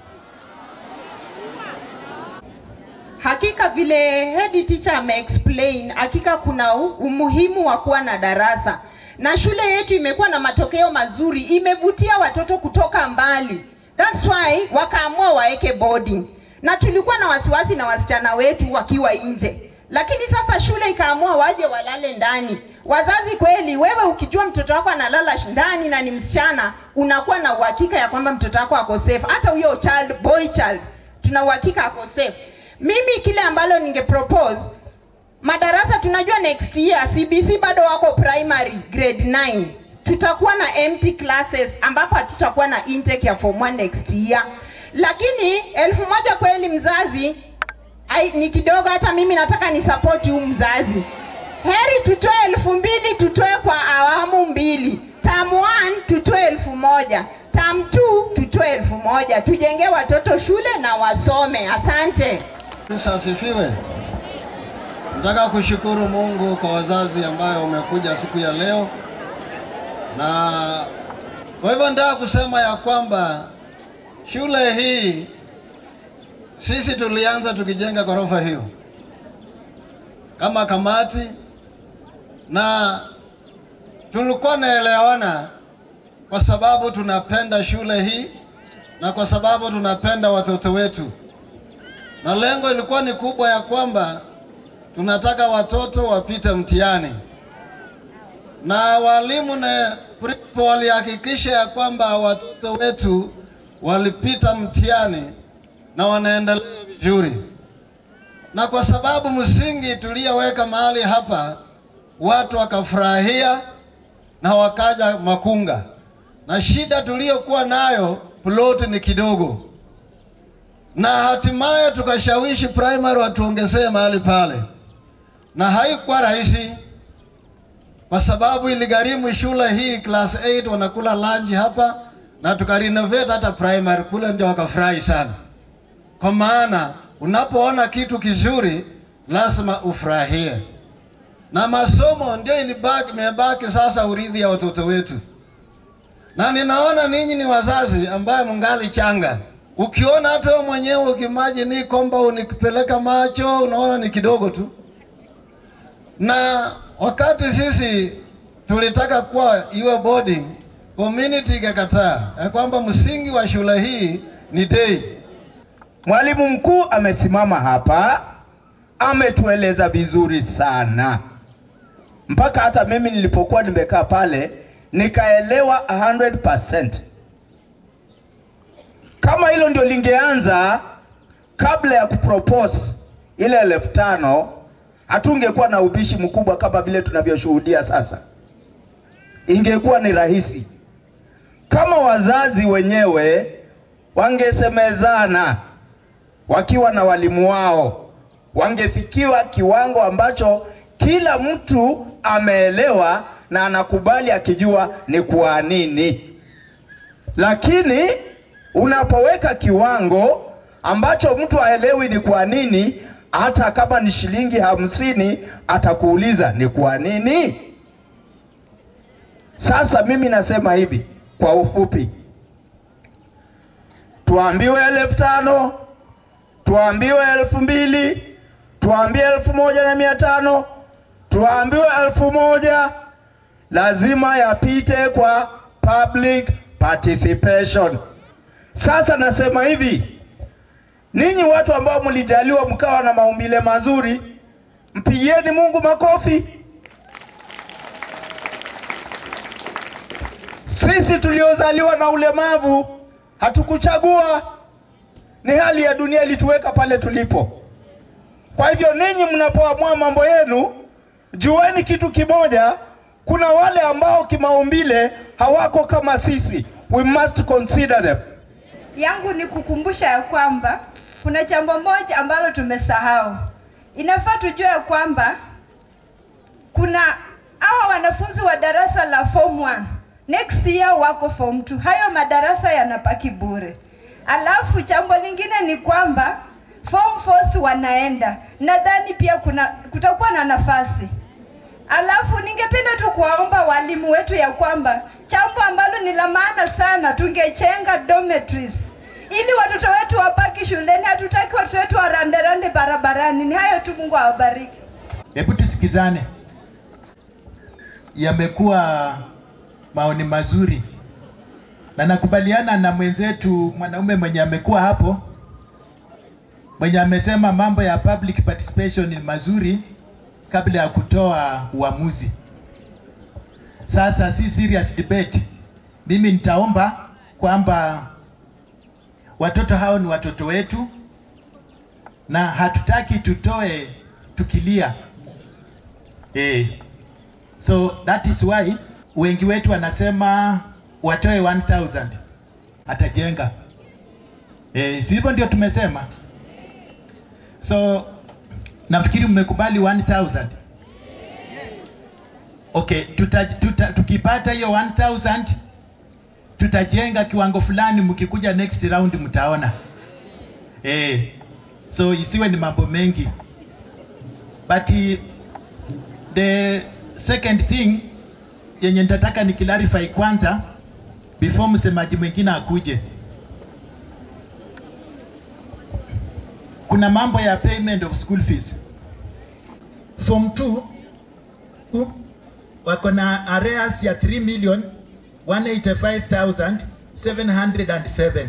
Hakika vile head teacher ame-explain, hakika kuna umuhimu wa kuwa na darasa. Na shule yetu imekuwa na matokeo mazuri, imevutia watoto kutoka mbali. That's why wakaamua waeke boarding. Na tulikuwa na wasiwasi na wasichana wetu wakiwa nje. Lakini sasa shule ikaamua waje walale ndani. Wazazi kweli, wewe ukijua mtoto wako analala ndani na ni msichana, unakuwa na uhakika ya kwamba mtoto wako ako safe. Hata huyo child, boy child, tuna uhakika ako safe. Mimi kile ambalo ninge propose, madarasa tunajua next year C B C bado wako primary grade nine. Tutakuwa na empty classes ambapo tutakuwa na intake ya form one next year. Lakini elfu moja kweli mzazi ai, ni kidogo. Hata mimi nataka ni support huyu mzazi. Heri tutoe elfu mbili, tutoe kwa awamu mbili. Term one tutoe elfu moja. Term two tutoe elfu moja. Tujenge watoto shule na wasome. Asante. Asifiwe. Nataka kushukuru Mungu kwa wazazi ambayo wamekuja siku ya leo. Na kwa hivyo nataka kusema ya kwamba shule hii sisi tulianza tukijenga ghorofa hiyo kama kamati, na tulikuwa naelewana kwa sababu tunapenda shule hii na kwa sababu tunapenda watoto wetu. Na lengo ilikuwa ni kubwa ya kwamba tunataka watoto wapite mtihani. Na walimu na principal walihakikisha ya kwamba watoto wetu walipita mtihani na wanaendelea vizuri. Na kwa sababu msingi tuliyoweka mahali hapa, watu wakafurahia na wakaja Makunga. Na shida tuliyokuwa nayo, plot ni kidogo. Na hatimaye tukashawishi primary watuongezee mahali pale. Na haikuwa rahisi kwa sababu iligharimu shule hii class eight wanakula lunch hapa, na tukarenovate hata primary kule, ndio wakafurahi sana. Kwa maana unapoona kitu kizuri lazima ufurahie. Na masomo ndio ilibaki mebaki sasa urithi ya watoto wetu. Na ninaona ninyi ni wazazi ambaye mungali changa. Ukiona hata wewe mwenyewe ukimagine kwamba unikipeleka macho unaona ni kidogo tu. Na wakati sisi tulitaka kuwa iwe boarding, community ikakataa ya kwamba msingi wa shule hii ni day. Mwalimu mkuu amesimama hapa, ametueleza vizuri sana. Mpaka hata mimi nilipokuwa nimekaa pale nikaelewa one hundred percent. Kama hilo ndio lingeanza kabla ya kupropose ile elfu tano, hatungekuwa na ubishi mkubwa kama vile tunavyoshuhudia sasa. Ingekuwa ni rahisi. Kama wazazi wenyewe wangesemezana wakiwa na walimu wao, wangefikiwa kiwango ambacho kila mtu ameelewa na anakubali akijua ni kwa nini. Lakini unapoweka kiwango ambacho mtu haelewi ni kwa nini, hata kama ni shilingi hamsini atakuuliza ni kwa nini. Sasa mimi nasema hivi kwa ufupi, tuambiwe elfu tano, tuambiwe elfu mbili, tuambiwe elfu moja na mia tano, tuambiwe elfu moja, lazima yapite kwa public participation. Sasa nasema hivi, ninyi watu ambao mlijaliwa mkawa na maumbile mazuri, mpigieni Mungu makofi. Sisi tuliozaliwa na ulemavu hatukuchagua, ni hali ya dunia ilituweka pale tulipo. Kwa hivyo ninyi mnapoamua mambo yenu, jueni kitu kimoja, kuna wale ambao kimaumbile hawako kama sisi. We must consider them. Yangu ni kukumbusha ya kwamba kuna jambo moja ambalo tumesahau. Inafaa tujue ya kwamba kuna hawa wanafunzi wa darasa la form one next year wako form two. Hayo madarasa yanapaki bure. Alafu jambo lingine ni kwamba form four wanaenda. Nadhani pia kuna kutakuwa na nafasi. Alafu ningependa tu kuwaomba walimu wetu ya kwamba jambo ambalo ni la maana sana, tungechenga dormitories ili watoto wetu wabaki shuleni. Hatutaki watoto wetu waranderande barabarani. Ni hayo tu, Mungu awabariki. Hebu tusikizane. Yamekuwa maoni mazuri, na nakubaliana na mwenzetu mwanaume mwenye amekuwa hapo, mwenye amesema mambo ya public participation ni mazuri kabla ya kutoa uamuzi. Sasa si serious debate. Mimi nitaomba kwamba watoto hao ni watoto wetu na hatutaki tutoe tukilia. Eh. So that is why wengi wetu wanasema watoe one thousand atajenga. Eh, si hivyo ndio tumesema? So nafikiri mmekubali one thousand. Okay, tuta, tuta, tukipata hiyo one thousand tutajenga kiwango fulani, mkikuja next round mtaona. Eh, so isiwe ni mambo mengi. But uh, the second thing yenye nitataka ni clarify kwanza before msemaji mwingine akuje. Kuna mambo ya payment of school fees. Form two uh, wako na arrears ya three million one hundred eighty-five thousand seven hundred seven.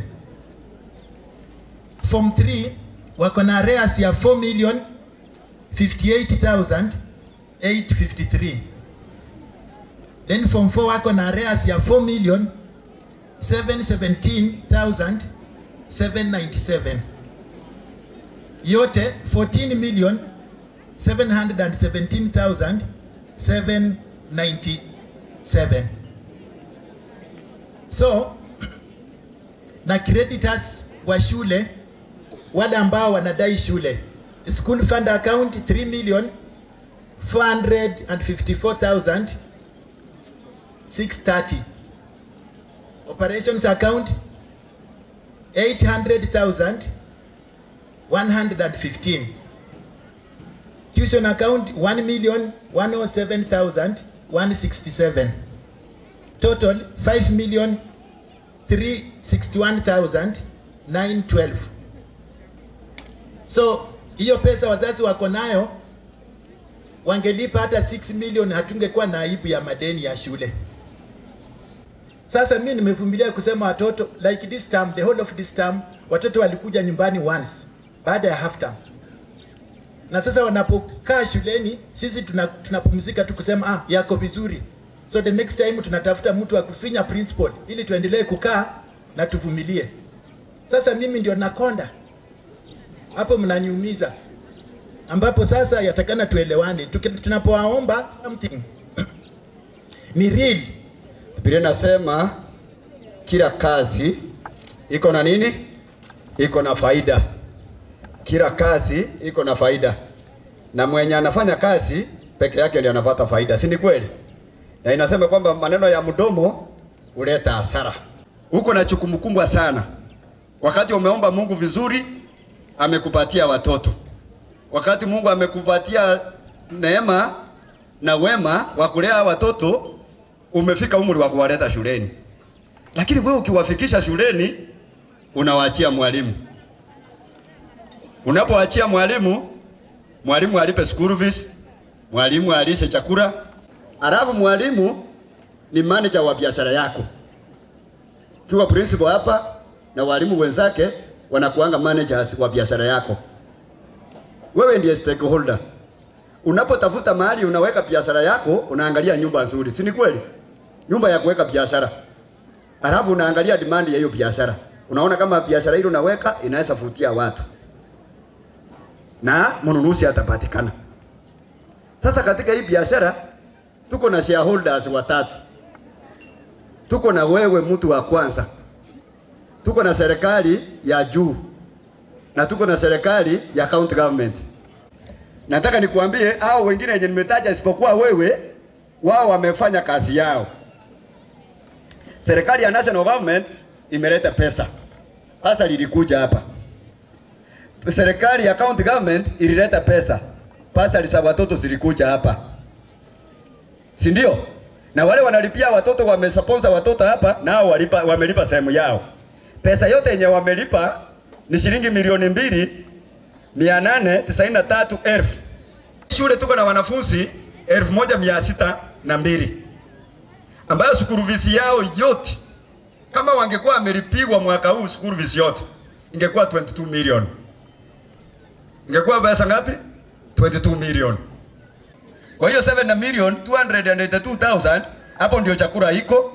Form three wako na arrears ya four million fifty-eight thousand eight hundred fifty-three. Then form four wako na arrears ya four million seven hundred seventeen thousand seven hundred ninety-seven. Yote fourteen million seven hundred seventeen thousand seven hundred ninety-seven. So na creditors wa shule wale ambao wanadai shule, school fund account three million four hundred fifty-four thousand six hundred thirty. Operations account eight hundred thousand one hundred fifteen. Tuition account one million one hundred seven thousand one hundred sixty-seven. Total five million three hundred sixty-one thousand nine hundred twelve. So hiyo pesa wazazi wako nayo, wangelipa hata six million hatungekuwa na aibu ya madeni ya shule. Sasa mimi nimevumilia kusema watoto like this term, the whole of this term watoto walikuja nyumbani once baada ya half term. Na sasa wanapokaa shuleni sisi tunapumzika tu kusema ah yako vizuri. So the next time tunatafuta mtu wa kufinya principal ili tuendelee kukaa na tuvumilie. Sasa mimi ndio nakonda. Hapo mnaniumiza. Ambapo sasa yatakana tuelewane. Tunapowaomba something ni real. Biblia inasema kila kazi iko na nini? Iko na faida. Kila kazi iko na faida. Na mwenye anafanya kazi peke yake ndiye anapata faida. Si ni kweli? Na inasema kwamba maneno ya mdomo huleta hasara. Uko na jukumu kubwa sana. Wakati umeomba Mungu vizuri, amekupatia watoto. Wakati Mungu amekupatia neema na wema wa kulea watoto, umefika umri wa kuwaleta shuleni. Lakini wewe ukiwafikisha shuleni, unawaachia mwalimu. Unapoachia mwalimu, mwalimu alipe school fees, mwalimu alishe chakula, alafu mwalimu ni manager wa biashara yako. Kiwa principal hapa na walimu wenzake wanakuanga managers wa biashara yako. Wewe ndiye stakeholder. Unapotafuta mahali unaweka biashara yako, unaangalia nyumba nzuri. Si ni kweli? Nyumba ya kuweka biashara. Alafu unaangalia demand ya hiyo biashara. Unaona kama biashara hilo unaweka inaweza vutia watu. Na mnunuzi atapatikana. Sasa katika hii biashara tuko na shareholders watatu. Tuko na wewe mtu wa kwanza. Tuko na serikali ya juu. Na tuko na serikali ya county government. Nataka nikuambie hao wengine wenye nimetaja isipokuwa wewe, wao wamefanya kazi yao. Serikali ya national government imeleta pesa. Pesa lilikuja hapa. Serikali ya county government ilileta pesa. Pesa za watoto zilikuja hapa. Si ndio? Na wale wanalipia watoto wamesponsor watoto hapa nao walipa wamelipa sehemu yao. Pesa yote yenye wamelipa ni shilingi milioni mbili mia nane tisaini na tatu elfu. Shule tuko na wanafunzi elfu moja mia sita na mbili ambayo school fees yao yote kama wangekuwa wamelipiwa mwaka huu school fees yote ingekuwa twenty-two million. Ingekuwa pesa ngapi? twenty-two million. Kwa hiyo seven million two hundred eighty-two thousand hapo ndio chakula iko.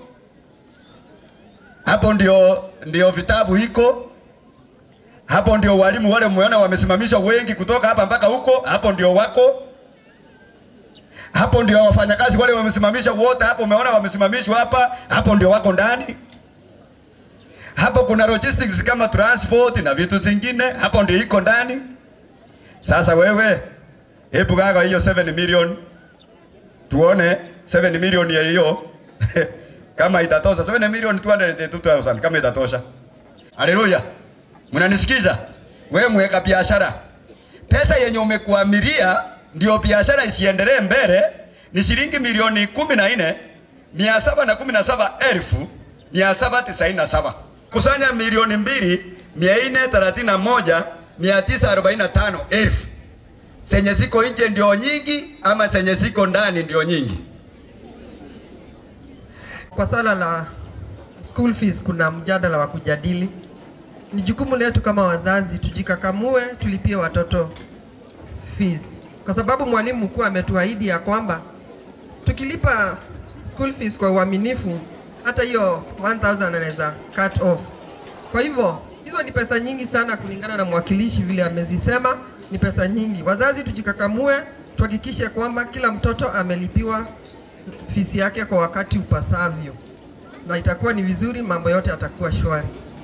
Hapo ndio ndio vitabu iko. Hapo ndio walimu wale mmeona wamesimamishwa wengi kutoka hapa mpaka huko, hapo ndio wako. Hapo ndio wafanyakazi wale wamesimamisha wote, hapo umeona wamesimamishwa hapa, hapo ndio wako ndani. Hapo kuna logistics kama transport na vitu zingine, hapo ndio iko ndani. Sasa wewe, hebu gaga hiyo seven million. Tuone seven million ya hiyo kama itatosha. seven million two hundred eighty-two thousand kama itatosha. Haleluya. Mnanisikiza? Wewe mweka biashara. Pesa yenye umekuamilia ndio biashara isiendelee mbele ni shilingi milioni kumi na nne mia saba na kumi na saba elfu mia saba tisaini na saba. Kusanya milioni mbili mia nne thelathini na moja mia tisa arobaini na tano elfu. Senye ziko nje ndio nyingi ama senye ziko ndani ndio nyingi? Kwa sala la school fees kuna mjadala wa kujadili. Ni jukumu letu kama wazazi tujikakamue tulipie watoto fees. Kwa sababu mwalimu mkuu ametuahidi ya kwamba tukilipa school fees kwa uaminifu hata hiyo one thousand anaweza cut off. Kwa hivyo hizo ni pesa nyingi sana kulingana na mwakilishi vile amezisema, ni pesa nyingi. Wazazi tujikakamue tuhakikishe kwamba kila mtoto amelipiwa fees yake kwa wakati upasavyo. Na itakuwa ni vizuri, mambo yote yatakuwa shwari.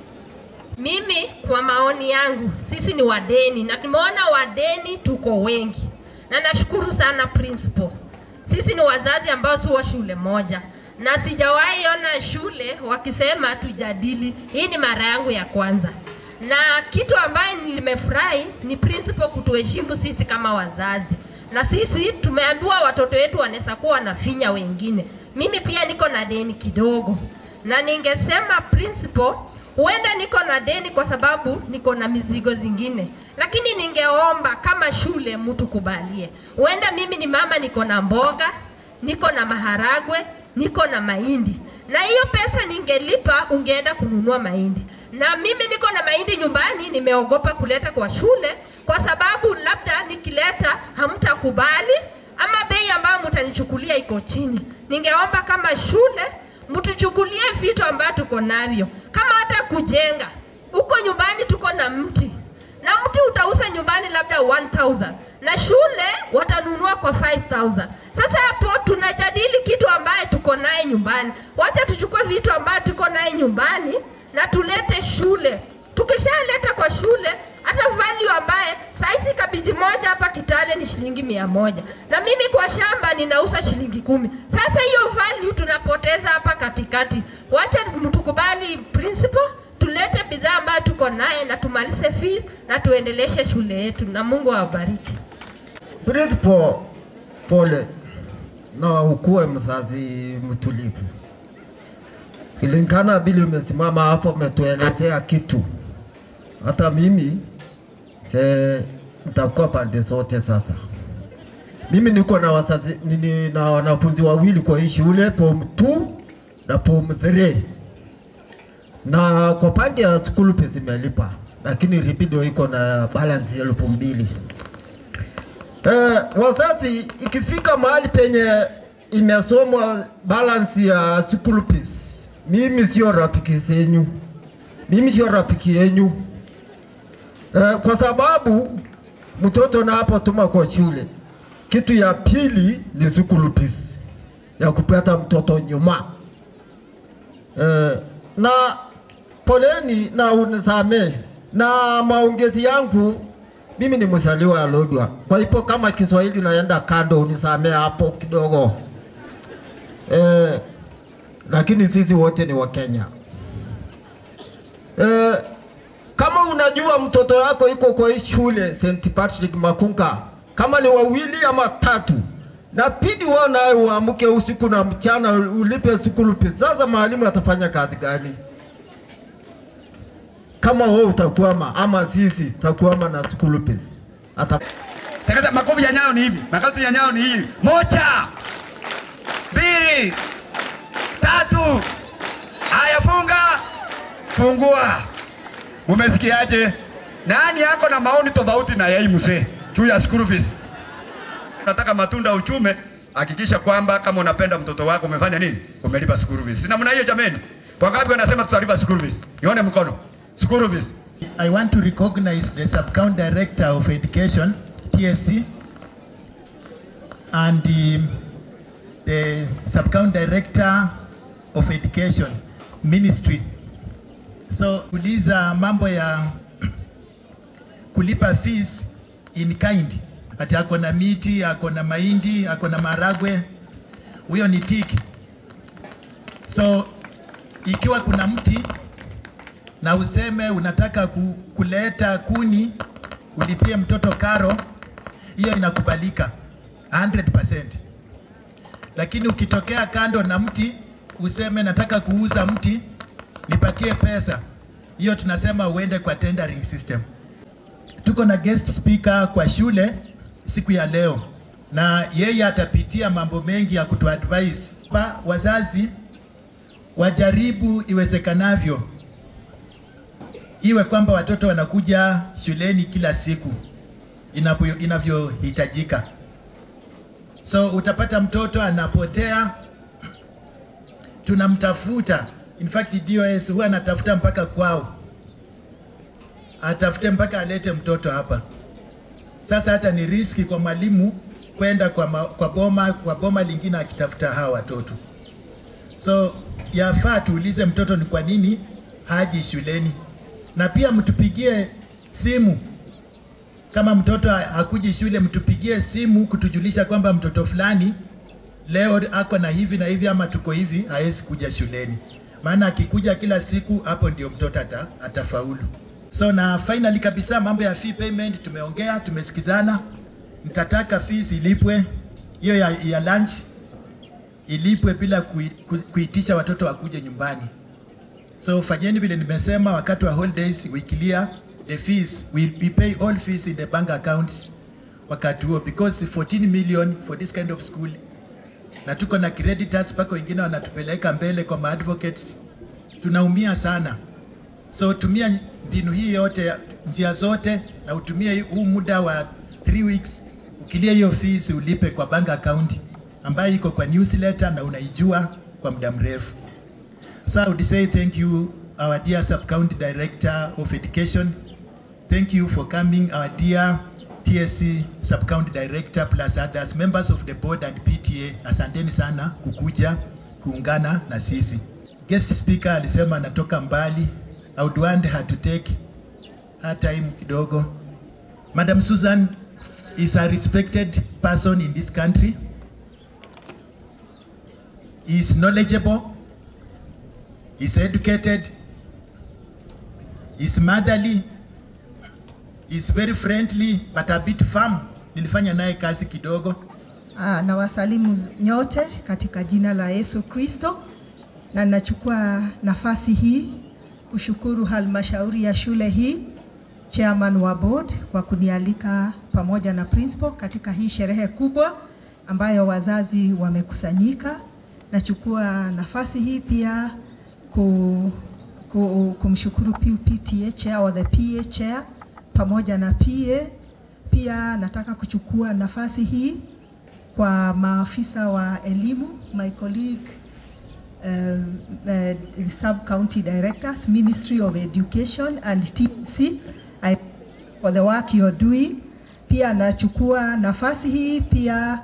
Mimi kwa maoni yangu, sisi ni wadeni na tumeona wadeni tuko wengi. Na nashukuru sana principal. Sisi ni wazazi ambao si wa shule moja. Na sijawahi ona shule wakisema tujadili. Hii ni mara yangu ya kwanza. Na kitu ambaye nilimefurahi ni principal kutuheshimu sisi kama wazazi. Na sisi tumeambiwa watoto wetu wanaweza kuwa wanafinya wengine. Mimi pia niko na deni kidogo. Na ningesema principal, huenda niko na deni kwa sababu niko na mizigo zingine. Lakini ningeomba kama shule mtu kubalie. Huenda mimi ni mama niko na mboga, niko na maharagwe, niko na mahindi. Na hiyo pesa ningelipa ungeenda kununua mahindi. Na mimi niko na mahindi nyumbani, nimeogopa kuleta kwa shule kwa sababu labda nikileta hamtakubali ama bei ambayo mtanichukulia iko chini. Ningeomba kama shule mtuchukulie vitu ambavyo tuko navyo. Kama hata kujenga. Huko nyumbani tuko na mti. Na mti utauza nyumbani labda one thousand. Na shule watanunua kwa five thousand. Sasa hapo tunajadili kitu ambaye tuko naye nyumbani. Wacha tuchukue vitu ambaye tuko naye nyumbani na tulete shule. Tukishaleta kwa shule, hata value ambaye saisi kabiji moja hapa Kitale ni shilingi mia moja. Na mimi kwa shamba ninauza shilingi kumi. Sasa hiyo value tunapoteza hapa katikati. Wacha mtukubali principal, tulete bidhaa ambayo tuko naye na tumalize fees na tuendeleshe shule yetu na Mungu awabariki. Principal, pole na ukuwe mzazi mtulivu. Kulingana bila umesimama hapo umetuelezea kitu. Hata mimi eh nitakuwa pande zote sasa. Mimi niko na wazazi nini na wanafunzi wawili kwa hii shule, form two na form three. Na kwa pande ya school fees imelipa, lakini ripido iko na balance ya elfu mbili. Eh, wazazi ikifika mahali penye imesomwa balance ya school fees mimi sio rafiki zenyu, mimi sio rafiki yenyu eh, kwa sababu mtoto napotuma kwa shule, kitu ya pili ni school fees ya kupata mtoto nyuma eh, na poleni na unisamee na maongezi yangu. Mimi ni mzaliwa wa Lodwar, kwa hivyo kama Kiswahili naenda kando, unisamee hapo kidogo eh, lakini sisi wote ni wa Kenya. Eh, kama unajua mtoto wako iko kwa hii shule Saint Patrick Makunga, kama ni wawili ama tatu, na pidi wao naye uamke usiku na mchana ulipe school fees. Sasa mwalimu atafanya kazi gani kama wewe utakwama ama sisi tutakwama na school fees? Ata Takaza makofi ya Nyayo ni hivi. Makofi ya Nyayo ni hivi. Moja. Mbili. Tatu. Haya, funga. Fungua. Umesikiaje? Nani yako na maoni tofauti na yeye mzee juu ya school fees? Nataka matunda uchume, hakikisha kwamba kama unapenda mtoto wako umefanya nini? Umelipa school fees. Sina mna hiyo jameni. Wangapi wanasema tutalipa school fees? Nione mkono. School fees. I want to recognize the Sub-County Director of Education, T S C, and the, the Sub-County Director of Education, Ministry. So, kuliza mambo ya kulipa fees in kind. Ati ako na miti, ako na mahindi, ako na maragwe, huyo ni tiki. So, ikiwa kuna mti na useme unataka ku, kuleta kuni ulipie mtoto karo, hiyo inakubalika one hundred percent. Lakini ukitokea kando na mti useme nataka kuuza mti nipatie pesa, hiyo tunasema uende kwa tendering system. Tuko na guest speaker kwa shule siku ya leo, na yeye atapitia mambo mengi ya kutuadvise. Pa wazazi wajaribu iwezekanavyo iwe kwamba watoto wanakuja shuleni kila siku inavyohitajika. So utapata mtoto anapotea, tunamtafuta. In fact D O S huwa anatafuta mpaka kwao, atafute mpaka alete mtoto hapa. Sasa hata ni riski kwa mwalimu kwenda kwa, ma, kwa boma kwa boma lingine akitafuta hawa watoto. So yafaa tuulize mtoto ni kwa nini haji shuleni, na pia mtupigie simu kama mtoto hakuji shule, mtupigie simu kutujulisha kwamba mtoto fulani leo ako na hivi na hivi ama tuko hivi, haezi kuja shuleni. Maana akikuja kila siku, hapo ndio mtoto ata, atafaulu. So na finally kabisa, mambo ya fee payment tumeongea, tumesikizana. Mtataka fees ilipwe, hiyo ya, ya lunch ilipwe bila kuitisha watoto wakuje nyumbani. So fanyeni vile nimesema, wakati wa holidays we clear the fees, we, we pay all fees in the bank accounts wakati huo, because fourteen million for this kind of school, na tuko na creditors pako wengine wanatupeleka mbele kwa ma advocates, tunaumia sana. So tumia mbinu hii yote, njia zote, na utumie huu muda wa three weeks ukilia hiyo fees ulipe kwa bank account ambayo iko kwa newsletter na unaijua kwa muda mrefu. So I would say thank you our dear Sub-County Director of Education. Thank you for coming, our dear T S C Sub-County Director plus others, members of the board and P T A. Asanteni sana kukuja kuungana na sisi. Guest speaker alisema anatoka mbali. I would want her to take her time kidogo. Madam Susan is a respected person in this country. He is knowledgeable, he is educated, he is motherly, he is very friendly but a bit firm. Nilifanya naye kazi kidogo. Ah, na wasalimu nyote katika jina la Yesu Kristo, na nachukua nafasi hii kushukuru halmashauri ya shule hii, chairman wa board kwa kunialika pamoja na principal katika hii sherehe kubwa ambayo wazazi wamekusanyika. Nachukua nafasi hii pia ku, ku, kumshukuru P T A chair or the P A chair pamoja na P A. Pia nataka kuchukua nafasi hii kwa maafisa wa elimu, my colleague um, uh, sub-county directors, Ministry of Education and T C I, for the work you're doing. Pia nachukua nafasi hii pia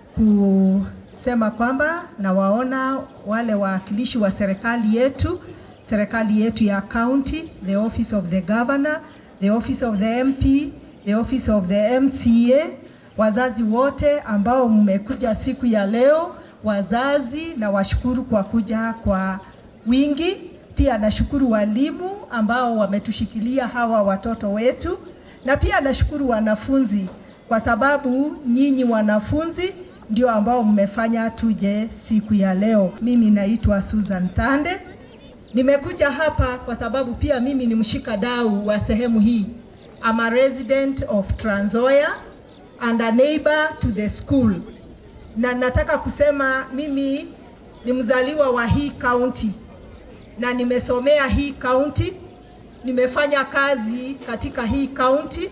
kusema kwamba na waona wale wawakilishi wa serikali yetu, serikali yetu ya county, the office of the governor, the office of the M P, the office of the M C A, wazazi wote ambao mmekuja siku ya leo, wazazi na washukuru kwa kuja kwa wingi. Pia nashukuru walimu ambao wametushikilia hawa watoto wetu, na pia nashukuru wanafunzi kwa sababu nyinyi wanafunzi ndio ambao mmefanya tuje siku ya leo. Mimi naitwa Susan Thande. Nimekuja hapa kwa sababu pia mimi ni mshikadau wa sehemu hii. I'm a resident of Trans Nzoia and a neighbor to the school. Na nataka kusema mimi ni mzaliwa wa hii county na nimesomea hii county, nimefanya kazi katika hii county,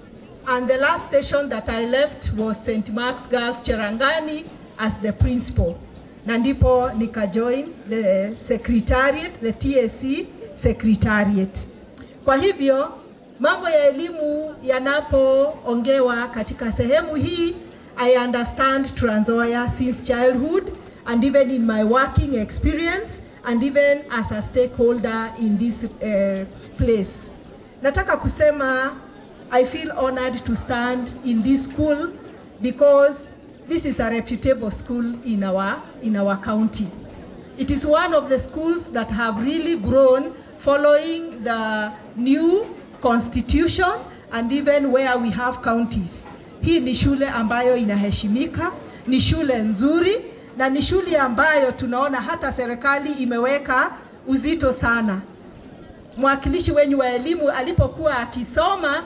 and the last station that I left was Saint Mark's Girls Cherangani as the principal. Na ndipo nika join the secretariat, the T S C secretariat. Kwa hivyo mambo ya elimu yanapoongewa katika sehemu hii, I understand Trans Nzoia since childhood and even in my working experience and even as a stakeholder in this uh, place. Nataka kusema I feel honored to stand in this school because this is a reputable school in our in our county. It is one of the schools that have really grown following the new constitution and even where we have counties. Hii ni shule ambayo inaheshimika, ni shule nzuri na ni shule ambayo tunaona hata serikali imeweka uzito sana. Mwakilishi wenyu wa elimu alipokuwa akisoma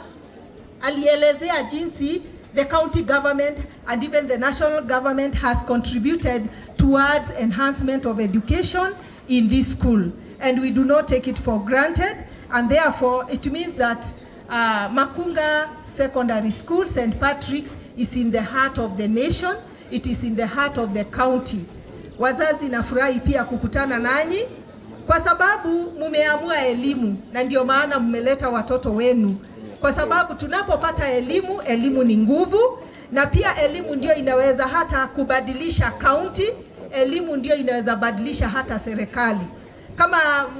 alielezea jinsi the county government and even the national government has contributed towards enhancement of education in this school, and we do not take it for granted, and therefore it means that uh, Makunga Secondary School, Saint Patrick's, is in the heart of the nation, it is in the heart of the county. Wazazi nafurahi pia kukutana nanyi kwa sababu mumeamua elimu, na ndio maana mmeleta watoto wenu. Kwa sababu tunapopata elimu, elimu ni nguvu, na pia elimu ndio inaweza hata kubadilisha county, elimu ndio inaweza badilisha hata serikali. Kama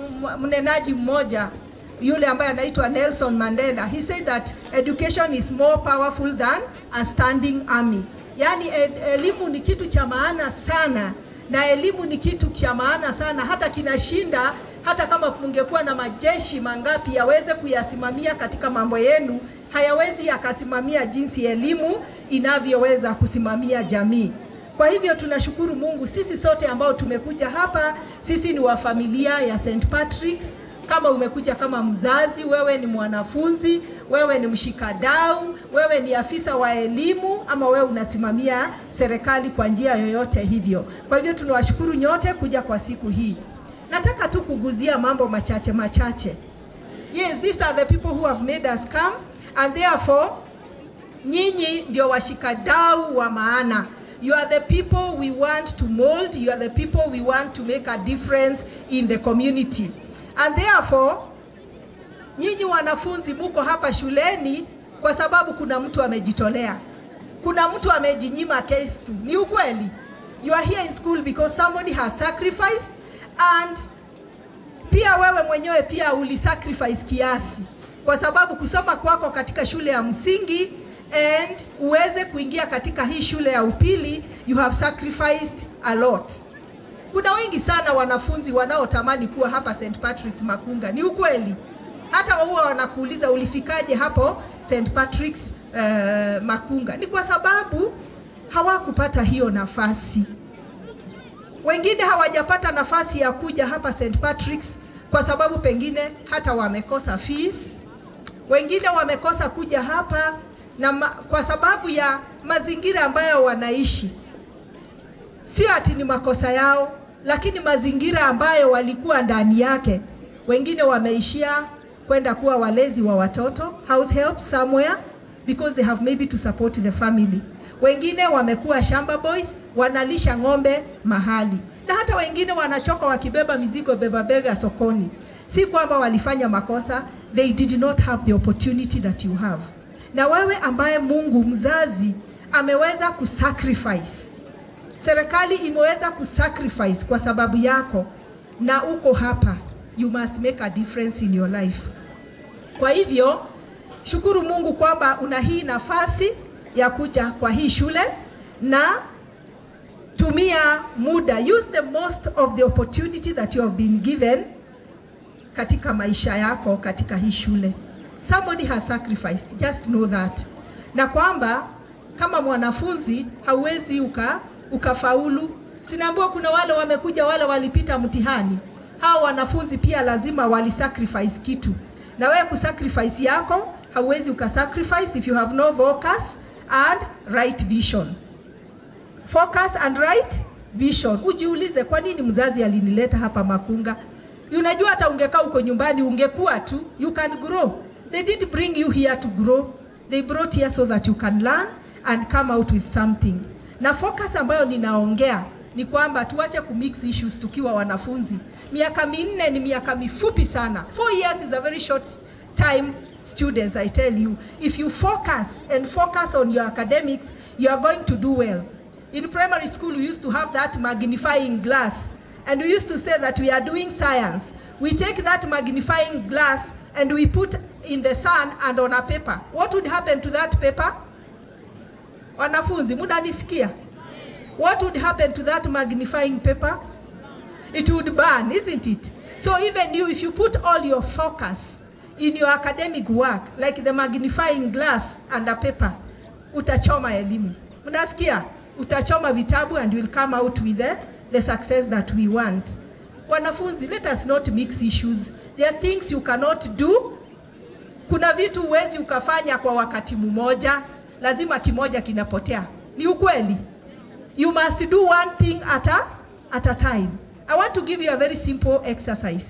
mnenaji mmoja yule ambaye anaitwa Nelson Mandela, he said that education is more powerful than a standing army. Yani ed, elimu ni kitu cha maana sana, na elimu ni kitu cha maana sana hata kinashinda, hata kama kungekuwa na majeshi mangapi yaweze kuyasimamia katika mambo yenu, hayawezi yakasimamia jinsi elimu inavyoweza kusimamia jamii. Kwa hivyo tunashukuru Mungu, sisi sote ambao tumekuja hapa, sisi ni wa familia ya Saint Patrick's. Kama umekuja kama mzazi, wewe ni mwanafunzi, wewe ni mshikadau, wewe ni afisa wa elimu, ama wewe unasimamia serikali kwa njia yoyote hivyo. Kwa hivyo tunawashukuru nyote kuja kwa siku hii. Nataka tu kuguzia mambo machache machache. Yes, these are the people who have made us come, and therefore nyinyi ndio washikadau wa maana. You are the people we want to mold, you are the people we want to make a difference in the community. And therefore, nyinyi wanafunzi muko hapa shuleni kwa sababu kuna mtu amejitolea. Kuna mtu amejinyima case tu. Ni ukweli. You are here in school because somebody has sacrificed, and pia wewe mwenyewe pia ulisacrifice kiasi. Kwa sababu kusoma kwako katika shule ya msingi and uweze kuingia katika hii shule ya upili, you have sacrificed a lot. Kuna wengi sana wanafunzi wanaotamani kuwa hapa Saint Patrick's Makunga. Ni ukweli. Hata huwa wanakuuliza ulifikaje hapo Saint Patrick's uh, Makunga. Ni kwa sababu hawakupata hiyo nafasi. Wengine hawajapata nafasi ya kuja hapa Saint Patrick's kwa sababu pengine hata wamekosa fees. Wengine wamekosa kuja hapa na ma, kwa sababu ya mazingira ambayo wanaishi. Sio ati ni makosa yao, lakini mazingira ambayo walikuwa ndani yake. Wengine wameishia kwenda kuwa walezi wa watoto, house help somewhere, because they have maybe to support the family. Wengine wamekuwa shamba boys, wanalisha ng'ombe mahali. na hata wengine wanachoka wakibeba mizigo beba bega sokoni. Si kwamba walifanya makosa, they did not have the opportunity that you have. Na wewe ambaye Mungu mzazi ameweza kusacrifice, serikali imeweza kusacrifice kwa sababu yako, na uko hapa, you must make a difference in your life. Kwa hivyo, shukuru Mungu kwamba una hii nafasi ya kuja kwa hii shule, na tumia muda, use the most of the opportunity that you have been given katika maisha yako katika hii shule. Somebody has sacrificed, just know that. Na kwamba kama mwanafunzi hauwezi uka ukafaulu. Sinaambiwa kuna wale wamekuja wale walipita mtihani. Hao wanafunzi pia lazima wali sacrifice kitu. Na wewe kusacrifice yako hauwezi ukasacrifice if you have no focus and right vision. Focus and right vision. Ujiulize, kwa nini mzazi alinileta hapa Makunga? Unajua hata ungekaa uko nyumbani ungekuwa tu, you can grow. They did bring you here to grow. They brought here so that you can learn and come out with something. Na focus ambayo ninaongea ni kwamba tuache kumix issues tukiwa wanafunzi. Miaka minne ni miaka mifupi sana. Four years is a very short time, students, I tell you. If you focus and focus on your academics, you are going to do well. In primary school, we used to have that magnifying glass. And we used to say that we are doing science. We take that magnifying glass and we put in the sun and on a paper. What would happen to that paper? Wanafunzi, muda nisikia. What would happen to that magnifying paper? It would burn, isn't it? So even you, if you put all your focus in your academic work, like the magnifying glass and the paper, utachoma elimu. Unasikia? Utachoma vitabu and will come out with the, the success that we want. Wanafunzi, let us not mix issues. There are things you cannot do. Kuna vitu huwezi ukafanya kwa wakati mmoja, lazima kimoja kinapotea. Ni ukweli. You must do one thing at a, at a time. I want to give you a very simple exercise.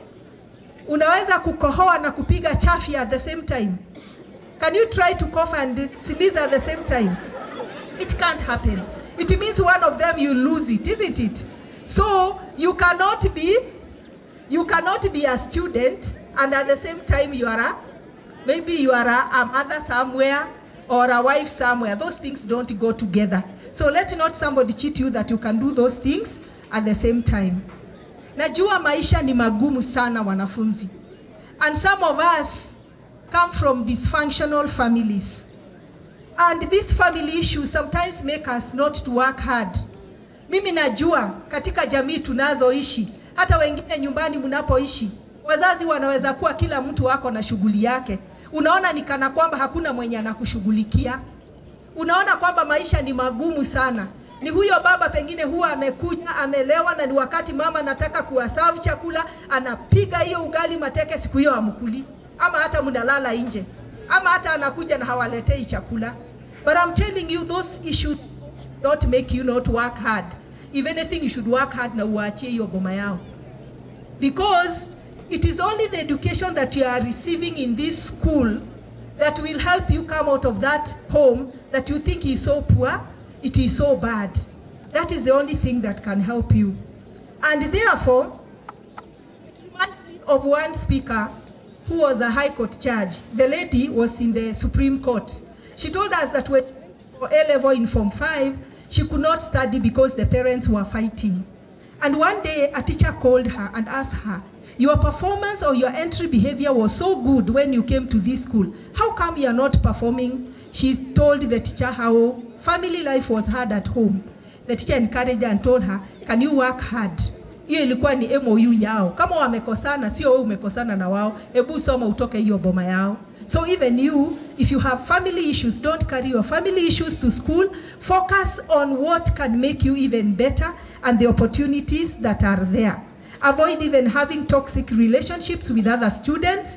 Unaweza kukohoa na kupiga chafya at the same time. Can you try to cough and sneeze at the same time? It can't happen. It means one of them you lose it, isn't it? So you cannot be, you cannot be a student and at the same time you are a, maybe you are a, a mother somewhere or a wife somewhere. Those things don't go together. So let not somebody cheat you that you can do those things at the same time. Najua maisha ni magumu sana wanafunzi. And some of us come from dysfunctional families. And these family issues sometimes make us not to work hard. Mimi najua katika jamii tunazoishi, hata wengine nyumbani mnapoishi, wazazi wanaweza kuwa kila mtu wako na shughuli yake. Unaona ni kana kwamba hakuna mwenye anakushughulikia. Unaona kwamba maisha ni magumu sana. Ni huyo baba pengine huwa amekuja, amelewa na ni wakati mama anataka kuwaserve chakula, anapiga hiyo ugali mateke siku hiyo amkuli. Ama hata mnalala nje. Ama hata anakuja na hawaletei chakula. But I'm telling you, those issues don't make you not work hard. If anything, you should work hard na uachie hiyo boma yao. Because it is only the education that you are receiving in this school that will help you come out of that home that you think is so poor, it is so bad. That is the only thing that can help you. And therefore, it reminds me of one speaker who was a high court judge. The lady was in the Supreme Court. She told us that when for A level in Form five, she could not study because the parents were fighting. And one day, a teacher called her and asked her, your performance or your entry behavior was so good when you came to this school. How come you are not performing? She told the teacher how family life was hard at home. The teacher encouraged her and told her, can you work hard? Hiyo ilikuwa ni M O U yao. Kama wamekosana, sio wewe umekosana na wao, hebu soma utoke hiyo boma yao. So even you, if you have family issues, don't carry your family issues to school. Focus on what can make you even better and the opportunities that are there. Avoid even having toxic relationships with other students.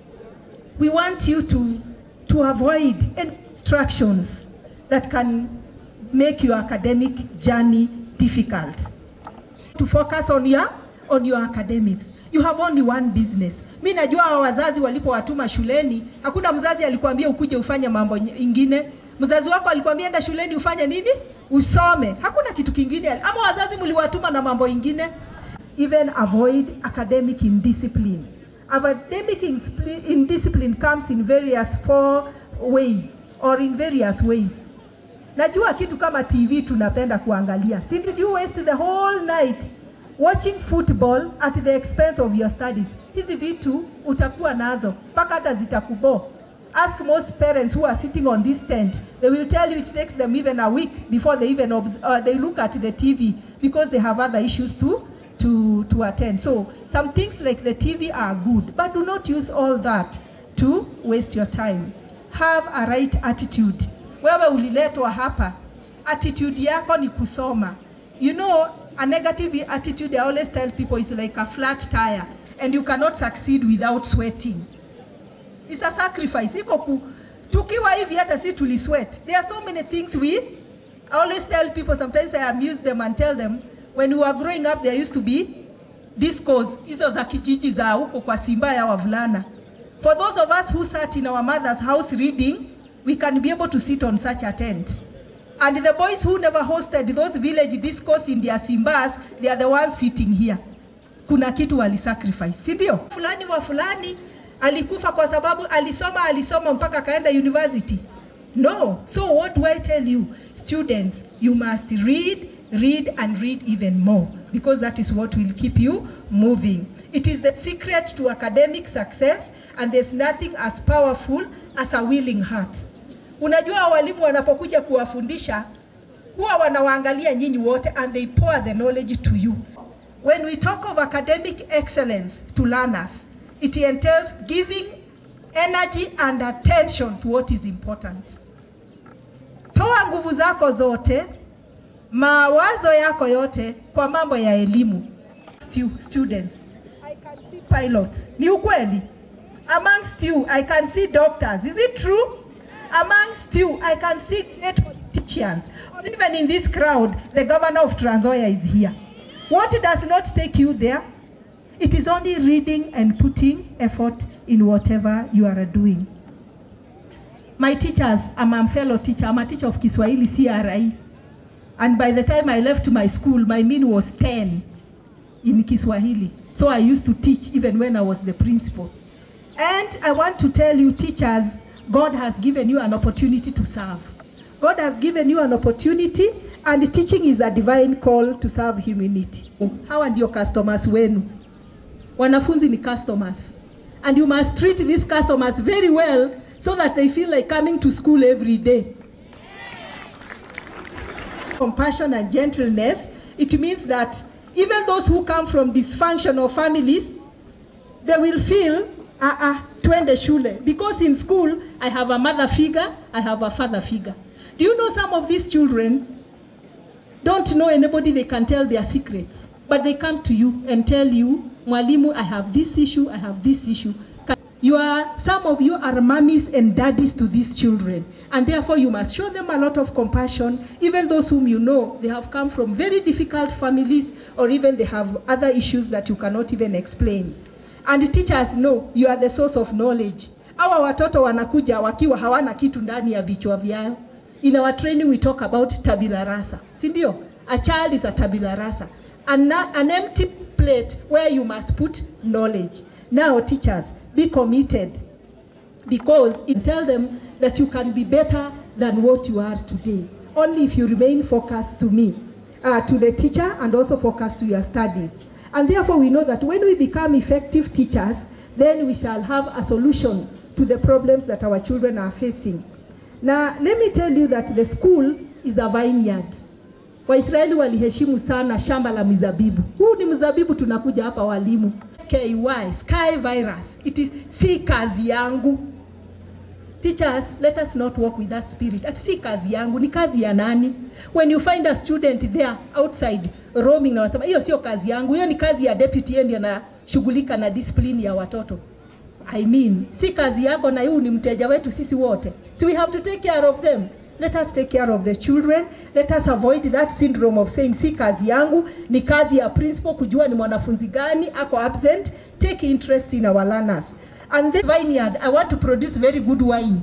We want you to, to avoid any distractions that can make your academic journey difficult. To focus on your, on your academics. You have only one business. Mimi najua wazazi walipowatuma shuleni, hakuna mzazi alikwambia ukuje ufanye mambo ingine. Mzazi wako alikwambia enda shuleni ufanye nini? usome, hakuna kitu kingine. Ama wazazi mliwatuma na mambo ingine. Even avoid academic indiscipline. Academic indiscipline comes in various four ways or in various ways. Najua kitu kama T V tunapenda kuangalia. Si did you waste the whole night watching football at the expense of your studies? Hizi vitu utakuwa nazo mpaka hata zitakubo. Ask most parents who are sitting on this tent. They will tell you it takes them even a week before they even uh, they look at the T V because they have other issues to to to attend. So some things like the T V are good, but do not use all that to waste your time. Have a right attitude. Wewe uliletwa hapa, attitude yako ni kusoma. You know, a negative attitude, I always tell people, is like a flat tire, and you cannot succeed without sweating. It's a sacrifice. Iko ku tukiwa hivi hata si tuli sweat. There are so many things we I always tell people, sometimes I amuse them and tell them, when we were growing up there used to be discos, hizo za kijiji za huko kwa Simba ya wavulana. For those of us who sat in our mother's house reading, we can be able to sit on such a tent. And the boys who never hosted those village discos in their Simbas, they are the ones sitting here. Kuna kitu wali sacrifice, si ndio? Fulani wa fulani alikufa kwa sababu alisoma alisoma mpaka kaenda university. No. So what do I tell you? Students, you must read, read and read even more, because that is what will keep you moving. It is the secret to academic success, and there's nothing as powerful as a willing heart. Unajua walimu wanapokuja kuwafundisha huwa wanawaangalia nyinyi wote and they pour the knowledge to you. When we talk of academic excellence to learners, it entails giving energy and attention to what is important. Toa nguvu zako zote, mawazo yako yote kwa mambo ya elimu. Students, I can see pilots. Ni ukweli? Amongst you, I can see doctors. Is it true? Amongst you, I can see great politicians. Or even in this crowd, the governor of Trans Nzoia is here. What does not take you there? It is only reading and putting effort in whatever you are doing. My teachers, I'm a fellow teacher. I'm a teacher of Kiswahili C R I. And by the time I left my school, my mean was ten in Kiswahili. So I used to teach even when I was the principal. And I want to tell you, teachers, God has given you an opportunity to serve. God has given you an opportunity, and teaching is a divine call to serve humanity. Hawa ndio customers wenu. Wanafunzi ni customers. And you must treat these customers very well so that they feel like coming to school every day. Compassion and gentleness, it means that even those who come from dysfunctional families, they will feel, ah, ah, twende shule. Because in school, I have a mother figure, I have a father figure. Do you know some of these children don't know anybody they can tell their secrets, but they come to you and tell you, Mwalimu, I have this issue, I have this issue. You are, some of you are mummies and daddies to these children, and therefore you must show them a lot of compassion, even those whom you know, they have come from very difficult families, or even they have other issues that you cannot even explain. And the teachers know you are the source of knowledge. Hawa watoto wanakuja wakiwa hawana kitu ndani ya vichwa vyao. In our training we talk about tabula rasa. Si ndio? A child is a tabula rasa. An, an empty plate where you must put knowledge. Now teachers, be committed, because it tells them that you can be better than what you are today. Only if you remain focused to me, uh, to the teacher, and also focused to your studies. And therefore we know that when we become effective teachers, then we shall have a solution to the problems that our children are facing. Now, let me tell you that the school is a vineyard. Waisraeli waliheshimu sana shamba la mizabibu. Huu ni mzabibu tunakuja hapa walimu. K Y, sky virus. It is si kazi yangu. Teachers, let us not walk with that spirit. At si kazi yangu, ni kazi ya nani? When you find a student there outside roaming na wasema, hiyo sio kazi yangu, hiyo ni kazi ya deputy ndiye anashughulika na discipline ya watoto. I mean, si kazi yako na yu ni mteja wetu sisi wote. So we have to take care of them. Let us take care of the children. Let us avoid that syndrome of saying, si kazi yangu, ni kazi ya principal kujua ni mwanafunzi gani ako absent. Take interest in our learners. And the vineyard, I want to produce very good wine.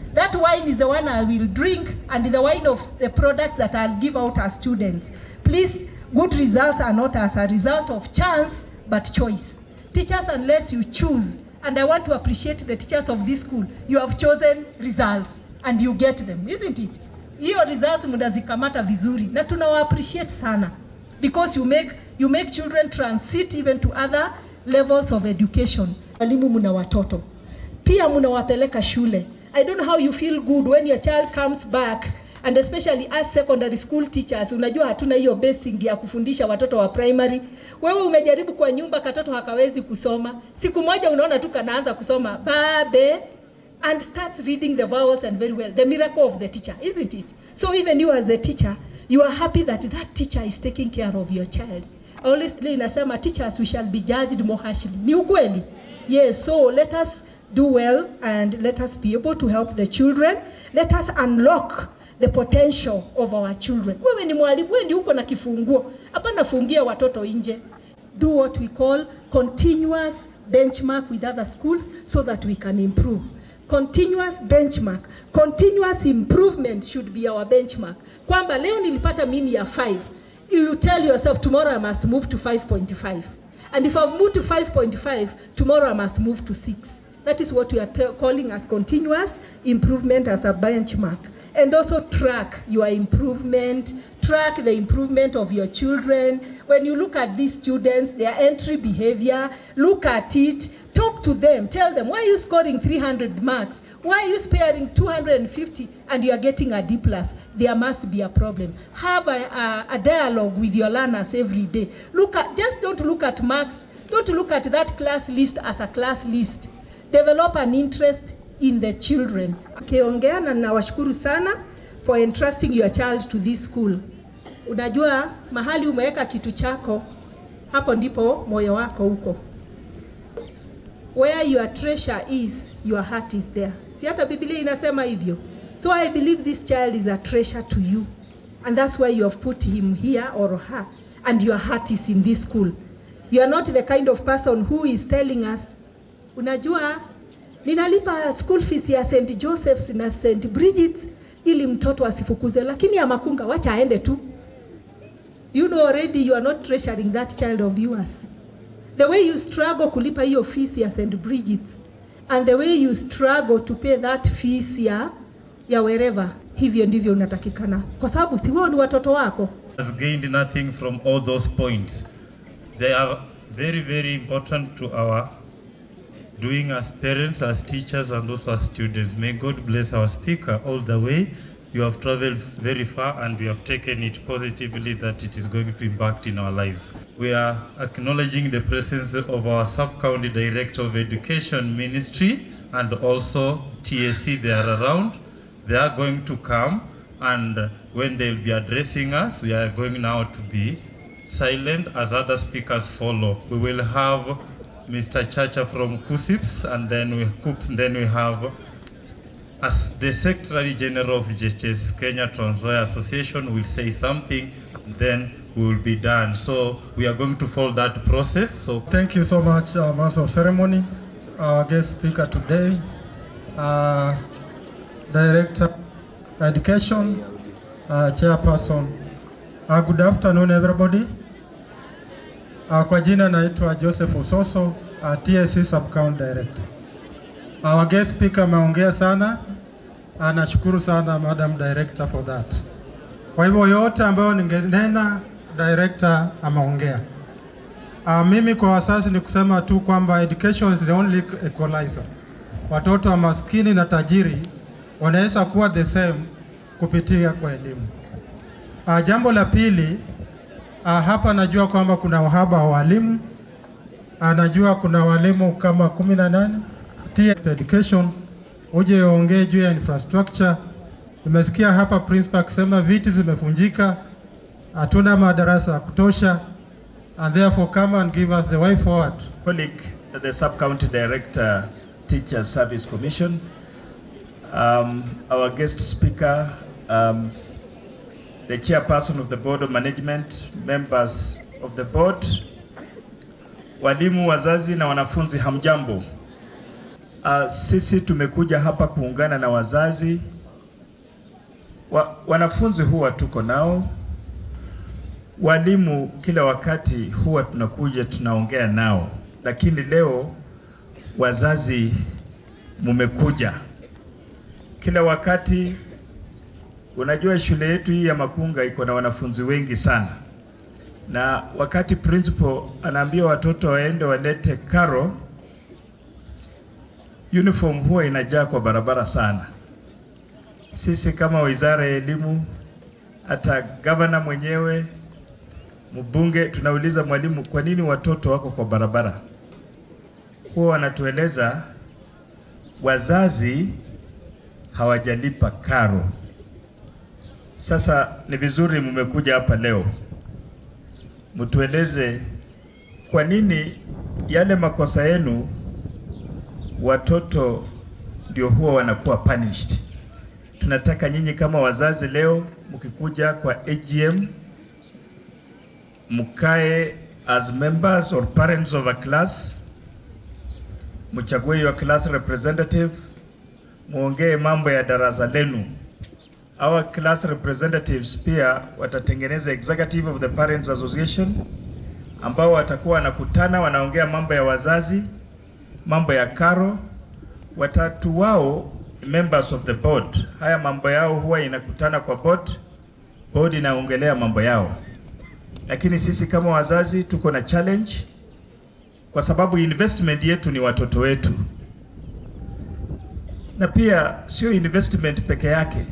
That wine is the one I will drink, and the wine of the products that I'll give out as students. Please, good results are not as a result of chance, but choice. Teachers, unless you choose, and I want to appreciate the teachers of this school, you have chosen results, and you get them, isn't it? Hiyo results mnazikamata vizuri, na tunawa appreciate sana, because you make, you make children transit even to other levels of education. Walimu muna watoto, pia mnawapeleka shule. I don't know how you feel good when your child comes back, and especially as secondary school teachers, unajua hatuna hiyo basic ya kufundisha watoto wa primary. Wewe umejaribu kwa nyumba, katoto hakawezi kusoma. Siku moja unaona tu kanaanza kusoma babe, and starts reading the vowels and very well. The miracle of the teacher, isn't it? So even you as the teacher, you are happy that that teacher is taking care of your child. Honestly, inasema teachers we shall be judged more harshly. Ni ukweli? Yes, so let us do well and let us be able to help the children. Let us unlock the potential of our children. Wewe ni mwalimu, wewe ndi uko na kifunguo. Hapana fungia watoto nje. Do what we call continuous benchmark with other schools so that we can improve. Continuous benchmark, continuous improvement should be our benchmark. Kwamba leo nilipata mimi ya five. You tell yourself tomorrow I must move to five point five. And if I've moved to five point five, tomorrow I must move to six. That is what we are calling as continuous improvement as a benchmark. And also track your improvement, track the improvement of your children. When you look at these students, their entry behavior, look at it, talk to them, tell them, why are you scoring three hundred marks? Why are you sparing two hundred fifty and you are getting a D plus? There must be a problem. Have a, a, a dialogue with your learners every day. Look at, just don't look at marks, don't look at that class list as a class list. Develop an interest in the children. Kiongea na nawashukuru sana for entrusting your child to this school. Unajua mahali umeweka kitu chako, hapo ndipo moyo wako uko. Where your treasure is, your heart is there. Si hata Biblia inasema hivyo. So I believe this child is a treasure to you. And that's why you have put him here or her. And your heart is in this school. You are not the kind of person who is telling us, unajua, ninalipa school fees ya Saint Joseph's na Saint Bridget's ili mtoto asifukuze, lakini ya Makunga wacha aende tu. You know already you are not treasuring that child of yours. The way you struggle kulipa hiyo fees ya Saint Bridget's and the way you struggle to pay that fees ya ya wherever, hivyo ndivyo unatakikana, kwa sababu si wao ni watoto wako. Has gained nothing from all those points. They are very very important to our doing as parents, as teachers, and also as students. May God bless our speaker all the way. You have traveled very far and we have taken it positively that it is going to impact in our lives. We are acknowledging the presence of our Sub-County Director of Education Ministry and also T A C. They are around. They are going to come, and when they will be addressing us, we are going now to be silent as other speakers follow. We will have Mister Chacha from KUSIPS, and then we Cooks, and then we have as the Secretary General of J H S Kenya Trans Nzoia Association will say something, then we will be done. So we are going to follow that process. So thank you so much, uh, Master of Ceremony, our guest speaker today, uh, Director Education, uh, Chairperson. Uh, good afternoon, everybody. Uh, kwa jina naitwa Joseph Ososo, uh, T S C Sub-County Director. Our guest speaker ameongea sana, anashukuru sana Madam Director for that. Kwa hivyo yote ambayo ningenena Director ameongea. Uh, mimi kwa wazazi ni kusema tu kwamba education is the only equalizer. Watoto wa maskini na tajiri wanaweza kuwa the same kupitia kwa elimu. Uh, jambo la pili, uh, hapa najua kwamba kuna uhaba wa walimu. Anajua uh, kuna walimu kama kumi na nane. Education, uje ongee juu ya infrastructure. Nimesikia hapa principal akisema viti zimefunjika, hatuna madarasa ya kutosha, and therefore come and give us the way forward. Colleague, the Sub-County Director, Teacher Service Commission, um, our guest speaker, um, the Chairperson of the Board of Management, members of the board, walimu, wazazi na wanafunzi, hamjambo. Uh, sisi tumekuja hapa kuungana na wazazi. Wa, wanafunzi huwa tuko nao. Walimu kila wakati huwa tunakuja tunaongea nao. Lakini leo wazazi mumekuja. Kila wakati unajua shule yetu hii ya Makunga iko na wanafunzi wengi sana. Na wakati principal anaambia watoto waende walete karo, uniform huwa inajaa kwa barabara sana. Sisi kama Wizara ya Elimu, hata gavana mwenyewe, mbunge, tunauliza mwalimu, kwa nini watoto wako kwa barabara? Huwa wanatueleza wazazi hawajalipa karo. Sasa ni vizuri mmekuja hapa leo, mtueleze kwa nini yale makosa yenu watoto ndio huwa wanakuwa punished. Tunataka nyinyi kama wazazi leo mkikuja kwa A G M mkae as members or parents of a class, mchague your class representative, muongee mambo ya darasa lenu. Our class representatives pia watatengeneza executive of the Parents Association ambao watakuwa wanakutana wanaongea mambo ya wazazi, mambo ya karo. Watatu wao members of the board. Haya mambo yao huwa inakutana kwa board. Board inaongelea mambo yao. Lakini sisi kama wazazi tuko na challenge kwa sababu investment yetu ni watoto wetu. Na pia sio investment peke yake.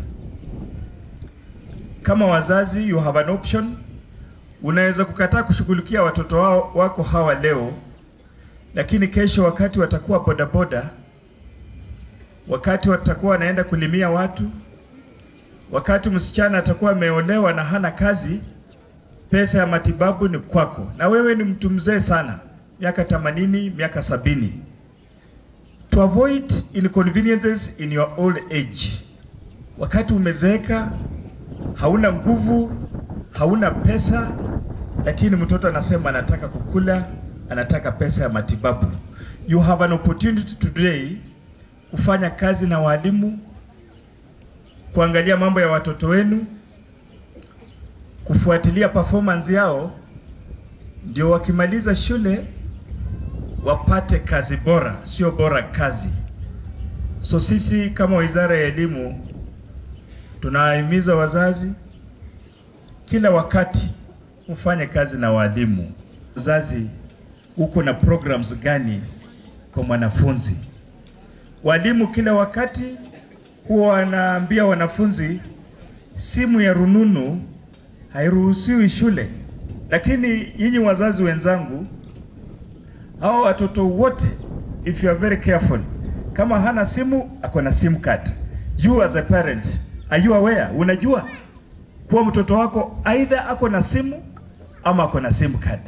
Kama wazazi you have an option. Unaweza kukataa kushughulikia watoto wao, wako hawa leo, lakini kesho wakati watakuwa boda boda, wakati watakuwa wanaenda kulimia watu, wakati msichana atakuwa ameolewa na hana kazi, pesa ya matibabu ni kwako. Na wewe ni mtu mzee sana, miaka themanini, miaka sabini. To avoid inconveniences in your old age. Wakati umezeeka, hauna nguvu, hauna pesa, lakini mtoto anasema anataka kukula, anataka pesa ya matibabu. You have an opportunity today kufanya kazi na walimu, kuangalia mambo ya watoto wenu, kufuatilia performance yao, ndio wakimaliza shule wapate kazi bora, sio bora kazi. So sisi kama Wizara ya Elimu tunahimiza wazazi kila wakati ufanye kazi na walimu. Wazazi, uko na programs gani kwa mwanafunzi? Walimu kila wakati huwa wanaambia wanafunzi simu ya rununu hairuhusiwi shule. Lakini nyinyi wazazi wenzangu, hao watoto wote, if you are very careful, kama hana simu, ako na SIM card. You as a parent, are you aware? Unajua kuwa mtoto wako either ako na simu ama ako na SIM card.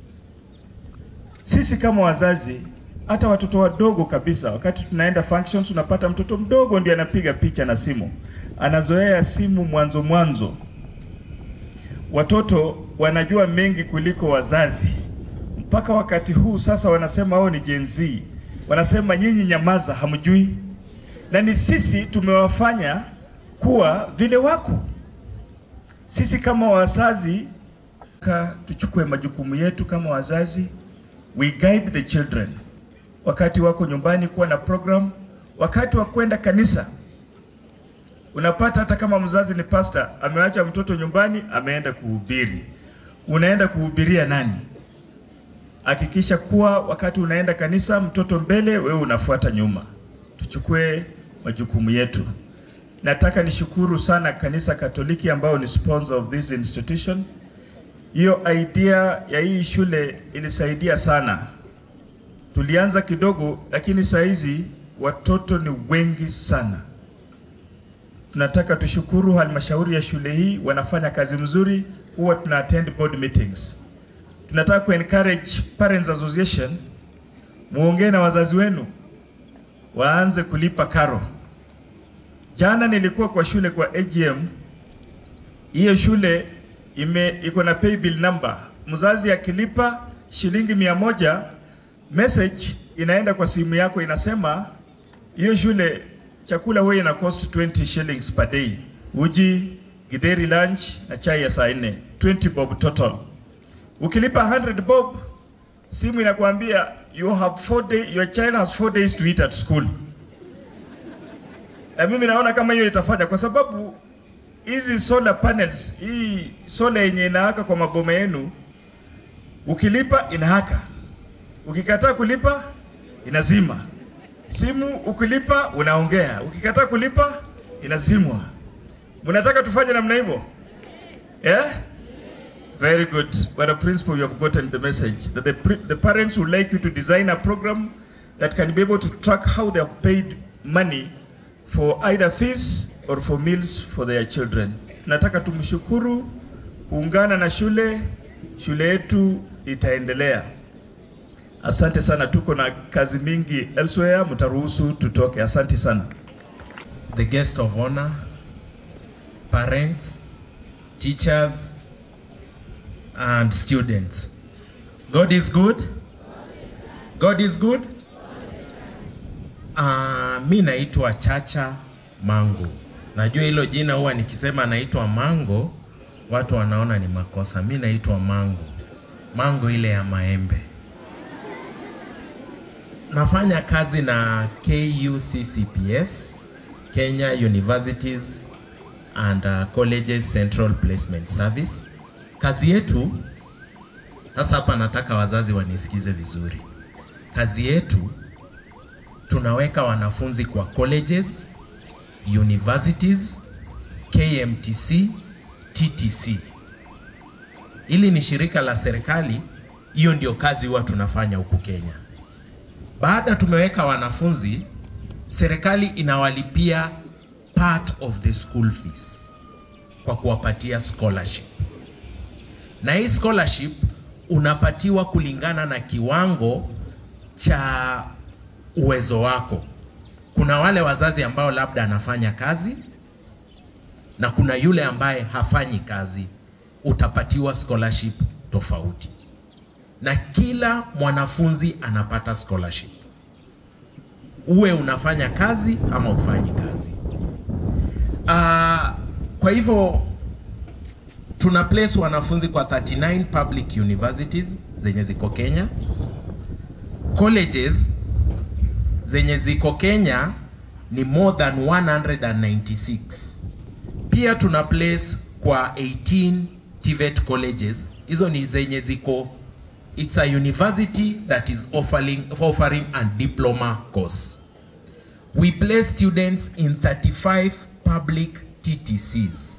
Sisi kama wazazi, hata watoto wadogo kabisa, wakati tunaenda functions unapata mtoto mdogo ndiye anapiga picha na simu. Anazoea simu mwanzo mwanzo. Watoto wanajua mengi kuliko wazazi. Mpaka wakati huu sasa wanasema wao ni Gen Z. Wanasema nyinyi nyamaza, hamjui. Na ni sisi tumewafanya kuwa vile wako. Sisi kama wazazi tuchukue majukumu yetu kama wazazi. We guide the children. Wakati wako nyumbani kuwa na program, wakati wa kwenda kanisa. Unapata hata kama mzazi ni pastor, amewacha mtoto nyumbani, ameenda kuhubiri. Unaenda kuhubiria nani? Hakikisha kuwa wakati unaenda kanisa, mtoto mbele, wewe unafuata nyuma. Tuchukue majukumu yetu. Nataka nishukuru sana kanisa Katoliki ambao ni sponsor of this institution. Hiyo idea ya hii shule ilisaidia sana. Tulianza kidogo, lakini saizi watoto ni wengi sana. Tunataka tushukuru halmashauri ya shule hii, wanafanya kazi mzuri, huwa tuna attend board meetings. Tunataka ku encourage Parents Association, muongee na wazazi wenu, waanze kulipa karo. Jana nilikuwa kwa shule kwa A G M, hiyo shule ime iko na pay bill number. Mzazi akilipa shilingi mia moja, message inaenda kwa simu yako inasema Hiyo shule chakula huwa ina cost twenty shillings per day. Uji, githeri lunch na chai ya saa nne. twenty bob total. Ukilipa one hundred bob, simu inakuambia you have four day, your child has four days to eat at school. Na mimi naona kama hiyo itafanya kwa sababu hizi solar panels, hii solar yenye inawaka kwa maboma yenu, ukilipa inahaka. Ukikataa kulipa inazima. Simu ukilipa unaongea. Ukikataa kulipa inazimwa. Mnataka tufanye namna hivyo? Yeah? Very good. Well, the principal, you have gotten the message that the, the parents would like you to design a program that can be able to track how they have paid money for either fees or for meals for their children. Nataka tumshukuru, kuungana na shule, shule yetu itaendelea. Asante sana, tuko na kazi mingi elsewhere, mtaruhusu tutoke. Asante sana. The guest of honor, parents, teachers, and students. God is good. God is good. Uh, mi naitwa Chacha Mango. Najua hilo jina huwa nikisema naitwa Mango, watu wanaona ni makosa. Mi naitwa Mango. Mango ile ya maembe. Nafanya kazi na K U C C P S, Kenya Universities and uh, Colleges Central Placement Service. Kazi yetu, sasa hapa nataka wazazi wanisikize vizuri. Kazi yetu, tunaweka wanafunzi kwa colleges, universities, K M T C, T T C. Ili ni shirika la serikali, hiyo ndio kazi huwa tunafanya huku Kenya. Baada tumeweka wanafunzi, serikali inawalipia part of the school fees kwa kuwapatia scholarship. Na hii scholarship unapatiwa kulingana na kiwango cha uwezo wako. Kuna wale wazazi ambao labda anafanya kazi na kuna yule ambaye hafanyi kazi, utapatiwa scholarship tofauti. Na kila mwanafunzi anapata scholarship, uwe unafanya kazi ama ufanyi kazi. Uh, kwa hivyo tuna place wanafunzi kwa thirty-nine public universities zenye ziko Kenya. Colleges zenye ziko Kenya ni more than one hundred ninety-six. Pia tuna place kwa eighteen T V E T colleges. Hizo ni zenye ziko, it's a university that is offering, offering a diploma course. We place students in thirty-five public T T Cs.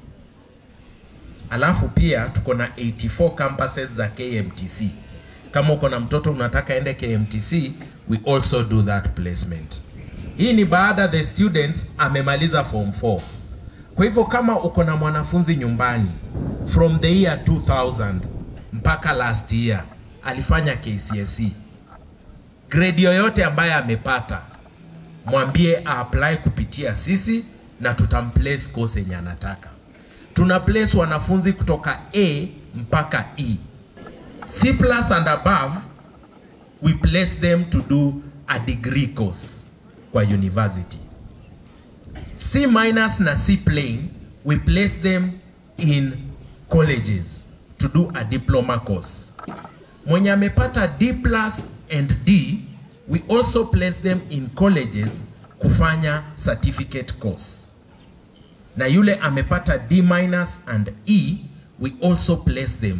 Alafu pia tuko na eighty-four campuses za K M T C. Kama uko na mtoto unataka ende K M T C, we also do that placement. Hii ni baada the students amemaliza form four. Kwa hivyo kama uko na mwanafunzi nyumbani from the year two thousand mpaka last year alifanya K C S E, grade yoyote ambaye amepata, mwambie apply kupitia sisi na tutamplace course yenye anataka. Tuna place wanafunzi kutoka A mpaka E. C plus and above, we place them to do a degree course kwa university. C minus na C plain, we place them in colleges to do a diploma course. Mwenye amepata D plus and D, we also place them in colleges kufanya certificate course. Na yule amepata D minus and E, we also place them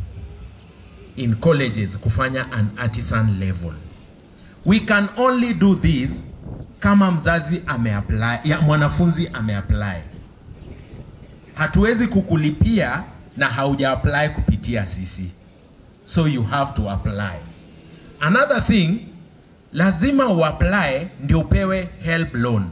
in colleges kufanya an artisan level. We can only do this kama mzazi ameapply, ya mwanafunzi ameapply. Hatuwezi kukulipia na hauja apply kupitia sisi. So you have to apply. Another thing, lazima uapply ndio upewe help loan.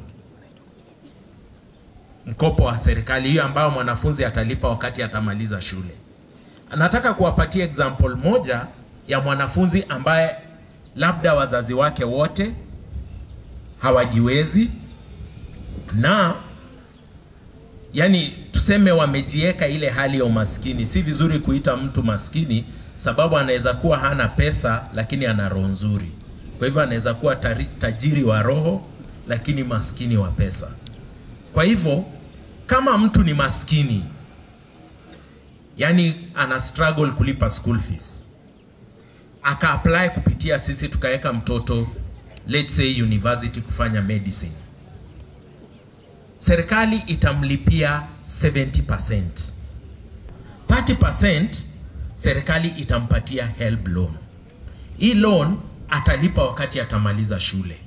Mkopo wa serikali hiyo ambao mwanafunzi atalipa wakati atamaliza shule. Nataka kuwapatia example moja ya mwanafunzi ambaye labda wazazi wake wote hawajiwezi na yani tuseme wamejieka ile hali ya umaskini. Si vizuri kuita mtu maskini sababu anaweza kuwa hana pesa lakini ana roho nzuri. Kwa hivyo anaweza kuwa tajiri wa roho lakini maskini wa pesa. Kwa hivyo kama mtu ni maskini, yani ana struggle kulipa school fees, aka apply kupitia sisi, tukaweka mtoto let's say university kufanya medicine, serikali itamlipia seventy percent. thirty percent serikali itampatia help loan. Hii loan atalipa wakati atamaliza shule.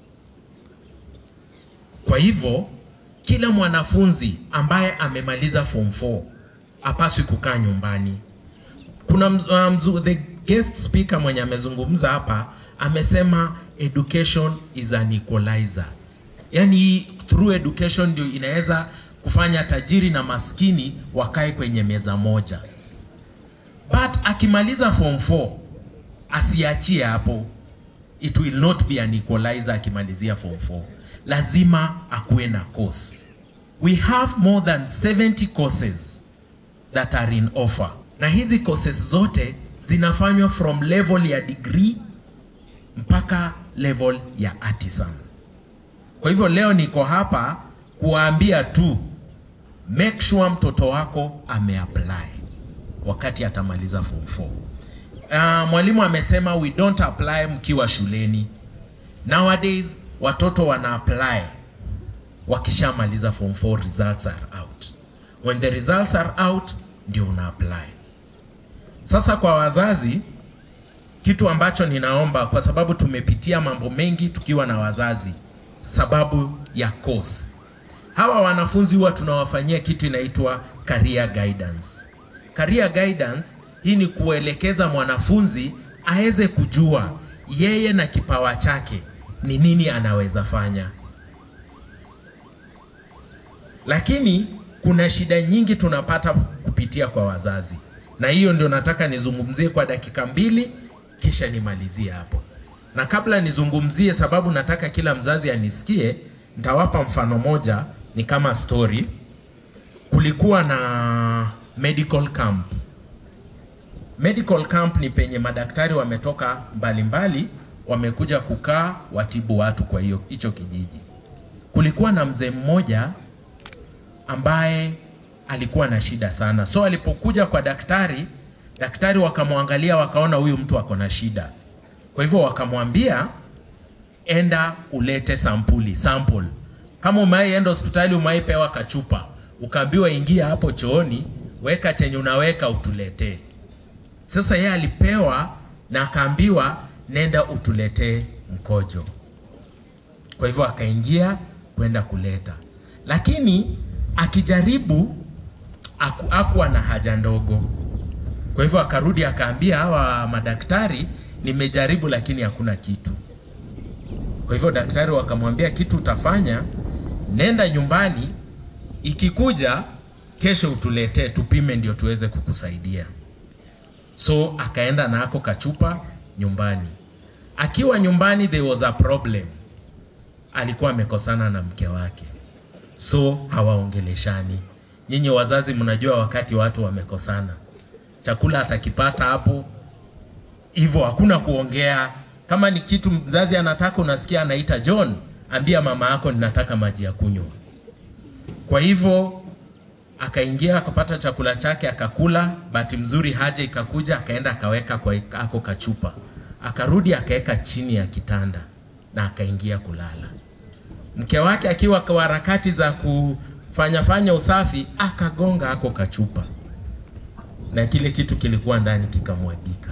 Kwa hivyo kila mwanafunzi ambaye amemaliza form four hapaswi kukaa nyumbani. Kuna um, the guest speaker mwenye amezungumza hapa amesema education is an equalizer. Yani through education ndio inaweza kufanya tajiri na maskini wakae kwenye meza moja. But akimaliza form four asiachie hapo. It will not be an equalizer akimalizia form four. Lazima akuwe na course. We have more than seventy courses that are in offer. Na hizi courses zote zinafanywa from level ya degree mpaka level ya artisan. Kwa hivyo leo niko hapa kuambia tu, make sure mtoto wako ameapply wakati atamaliza form four. Uh, mwalimu amesema we don't apply mkiwa shuleni. Nowadays watoto wana apply wakishamaliza form four, results are out. When the results are out ndio una apply. Sasa kwa wazazi, kitu ambacho ninaomba, kwa sababu tumepitia mambo mengi tukiwa na wazazi sababu ya course, hawa wanafunzi huwa tunawafanyia kitu inaitwa career guidance. Career guidance hii ni kuelekeza mwanafunzi aweze kujua yeye na kipawa chake ni nini anaweza fanya. Lakini kuna shida nyingi tunapata kupitia kwa wazazi, na hiyo ndio nataka nizungumzie kwa dakika mbili kisha nimalizie hapo. Na kabla nizungumzie, sababu nataka kila mzazi anisikie, nitawapa mfano moja, ni kama story. Kulikuwa na medical camp. Medical camp ni penye madaktari wametoka mbalimbali wamekuja kukaa watibu watu kwa hiyo hicho kijiji. Kulikuwa na mzee mmoja ambaye alikuwa na shida sana. So alipokuja kwa daktari, daktari wakamwangalia wakaona huyu mtu ako na shida. Kwa hivyo wakamwambia enda ulete sampuli, sample. Kama umeenda hospitali umaipewa kachupa, ukaambiwa ingia hapo chooni, weka chenye unaweka utuletee. Sasa yeye alipewa na akaambiwa nenda utuletee mkojo. Kwa hivyo akaingia kwenda kuleta. Lakini akijaribu aku, akuwa na haja ndogo. Kwa hivyo akarudi akaambia hawa madaktari nimejaribu lakini hakuna kitu. Kwa hivyo daktari wakamwambia kitu utafanya, nenda nyumbani, ikikuja kesho utuletee tupime ndio tuweze kukusaidia. So akaenda na ako kachupa nyumbani. Akiwa nyumbani there was a problem. Alikuwa amekosana na mke wake. So hawaongeleshani. Nyinyi wazazi mnajua wakati watu wamekosana, chakula atakipata hapo hivyo, hakuna kuongea. Kama ni kitu mzazi anataka, unasikia anaita John, ambia mama yako ninataka maji ya kunywa. Kwa hivyo akaingia akapata chakula chake akakula. Bahati mzuri haja ikakuja, akaenda akaweka kwa ako kachupa, akarudi akaweka chini ya kitanda na akaingia kulala. Mke wake akiwa kwa harakati za kufanya fanya usafi akagonga ako kachupa, na kile kitu kilikuwa ndani kikamwagika.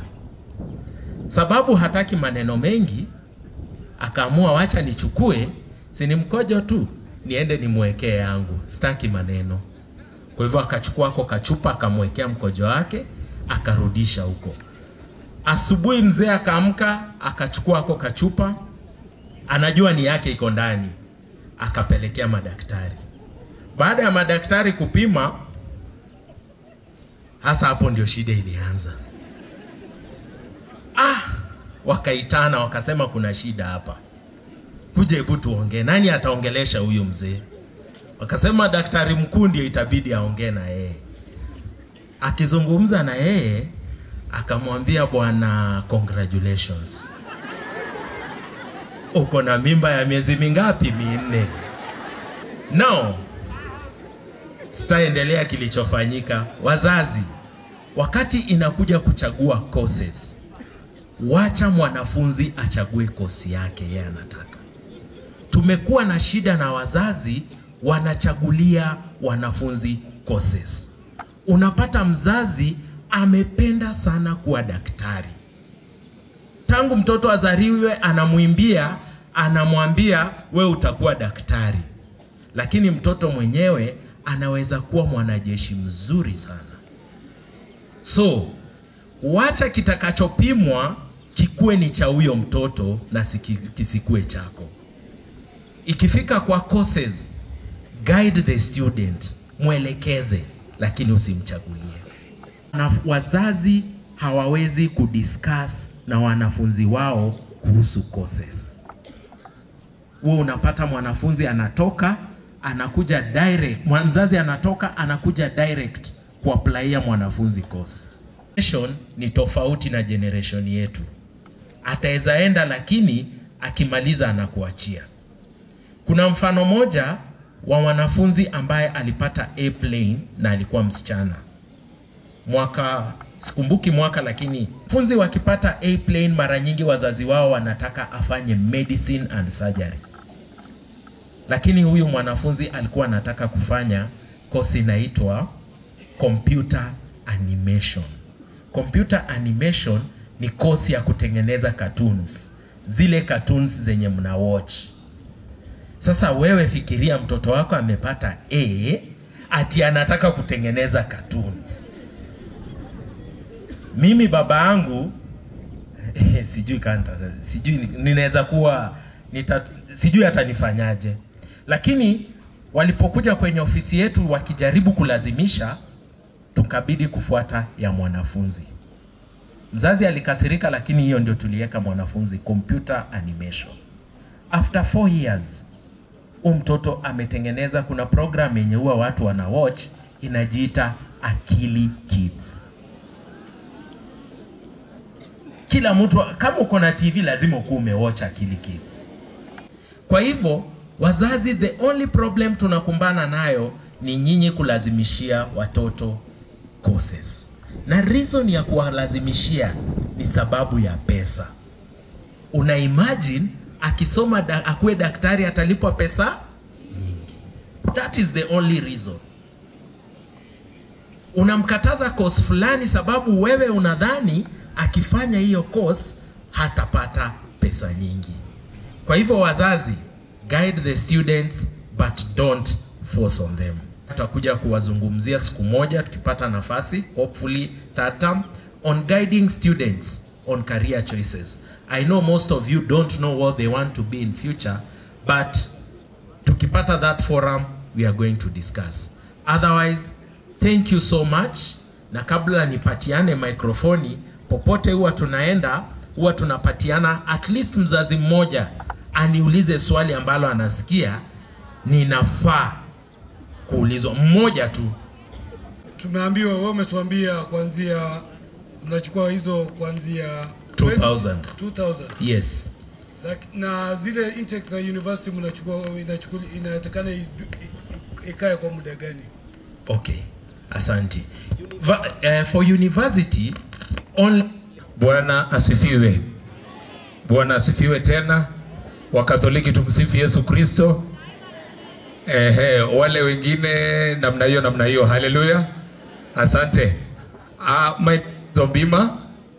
Sababu hataki maneno mengi, akaamua wacha nichukue, si ni mkojo tu, niende nimwekee yangu, sitaki maneno. Kwa hivyo akachukua ako kachupa akamwekea mkojo wake akarudisha huko. Asubuhi mzee akaamka akachukua ako kachupa, anajua ni yake iko ndani, akapelekea madaktari. Baada ya madaktari kupima, hasa hapo ndio shida ilianza. Ah, wakaitana wakasema kuna shida hapa. Kuja hebu tuongee, nani ataongelesha huyu mzee? Wakasema daktari mkuu ndio itabidi aongee na yeye. Akizungumza na yeye akamwambia, bwana, congratulations. uko na mimba ya miezi mingapi? Minne. No, sitaendelea kilichofanyika. Wazazi, wakati inakuja kuchagua courses, wacha mwanafunzi achague kosi yake yeye anataka. Tumekuwa na shida na wazazi wanachagulia wanafunzi courses. Unapata mzazi amependa sana kuwa daktari. Tangu mtoto azaliwe anamuimbia, anamwambia we utakuwa daktari. Lakini mtoto mwenyewe anaweza kuwa mwanajeshi mzuri sana. So, wacha kitakachopimwa kikuwe ni cha huyo mtoto na kisikue chako. Ikifika kwa courses, guide the student, mwelekeze, lakini usimchagulie. Na wazazi hawawezi kudiscuss na wanafunzi wao kuhusu courses. Wewe unapata mwanafunzi anatoka, anakuja direct, mzazi anatoka, anakuja direct kuapplyia mwanafunzi course. Generation ni tofauti na generation yetu. Ataweza enda lakini akimaliza anakuachia. Kuna mfano moja wa wanafunzi ambaye alipata A plane na alikuwa msichana. Mwaka, sikumbuki mwaka, lakini funzi wakipata A plane mara nyingi wazazi wao wanataka afanye medicine and surgery. Lakini huyu mwanafunzi alikuwa anataka kufanya kosi inaitwa computer animation. Computer animation ni kosi ya kutengeneza cartoons. Zile cartoons zenye mna watch. Sasa wewe fikiria mtoto wako amepata A, ati anataka kutengeneza cartoons. Mimi baba yangu sijui kanta, sijui ninaweza kuwa nita, sijui hata nifanyaje. Lakini walipokuja kwenye ofisi yetu wakijaribu kulazimisha, tukabidi kufuata ya mwanafunzi. Mzazi alikasirika, lakini hiyo ndio tuliweka mwanafunzi, computer animation. After four years, mtoto ametengeneza, kuna program yenye huwa watu wana watch inajiita Akili Kids. Kila mtu, kama uko na T V lazima ukuwe umewatch Akili Kids. Kwa hivyo wazazi, the only problem tunakumbana nayo ni nyinyi kulazimishia watoto courses. Na reason ya kuwalazimishia ni sababu ya pesa. Una imagine akisoma da, akuwe daktari atalipwa pesa nyingi. That is the only reason. Unamkataza course fulani sababu wewe unadhani akifanya hiyo course hatapata pesa nyingi. Kwa hivyo wazazi, guide the students but don't force on them. Tutakuja kuwazungumzia siku moja tukipata nafasi, hopefully third term, on guiding students on career choices. I know most of you don't know what they want to be in future, but tukipata that forum we are going to discuss. Otherwise, thank you so much. Na kabla nipatiane mikrofoni, popote huwa tunaenda, huwa tunapatiana at least mzazi mmoja aniulize swali ambalo anasikia ninafaa kuulizwa, mmoja tu. Tumeambiwa, wewe umetuambia kuanzia mnachukua hizo kuanzia two thousand. two thousand. Yes. Na zile intake za university mnachukua, inachukua, inatakana ikae kwa muda gani? Okay. Asante. Uh, for university only. Bwana asifiwe. Bwana asifiwe tena. Wakatoliki tumsifu Yesu Kristo. Ehe, wale wengine namna hiyo namna hiyo. Haleluya. Asante. Uh, my Zombima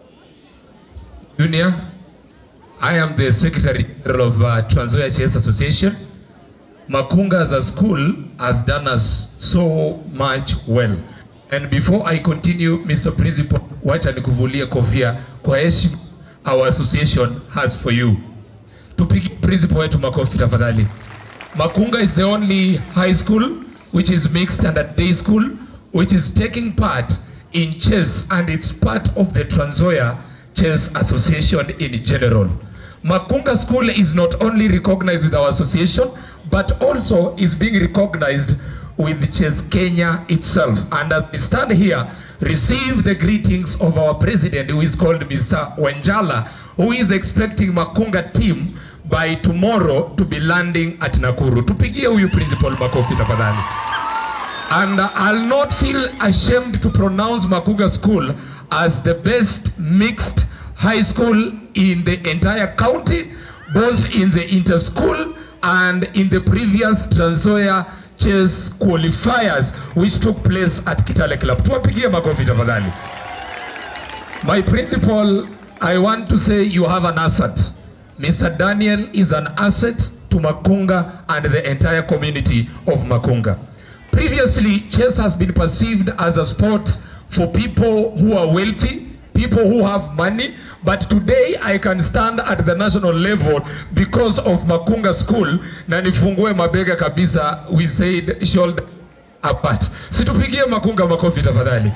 Junior, I am the Secretary General of uh, Trans Nzoia Chess Association. Makunga as a school has done us so much well. And before I continue, Mister Principal, wacha nikuvulie kofia kwa heshima our association has for you. Tupige principal wetu makofi tafadhali. Makunga is the only high school which is mixed standard day school which is taking part in chess, and it's part of the Trans Nzoia Chess Association in general. Makunga School is not only recognized with our association, but also is being recognized with Chess Kenya itself. And as we stand here, receive the greetings of our president, who is called Mister Wanjala, who is expecting Makunga team by tomorrow to be landing at Nakuru. Tupigie huyu principal makofi tafadhali. And I'll not feel ashamed to pronounce Makunga School as the best mixed high school in the entire county, both in the inter-school and in the previous Trans Nzoia chess qualifiers which took place at Kitale Club. Tuwapigie makofi tafadhali. My principal, I want to say you have an asset. Mister Daniel is an asset to Makunga and the entire community of Makunga. Previously, chess has been perceived as a sport for people who are wealthy, people who have money, but today I can stand at the national level because of Makunga School. Na nifungue mabega kabisa, we said shoulder apart. Situpigie Makunga makofi tafadhali.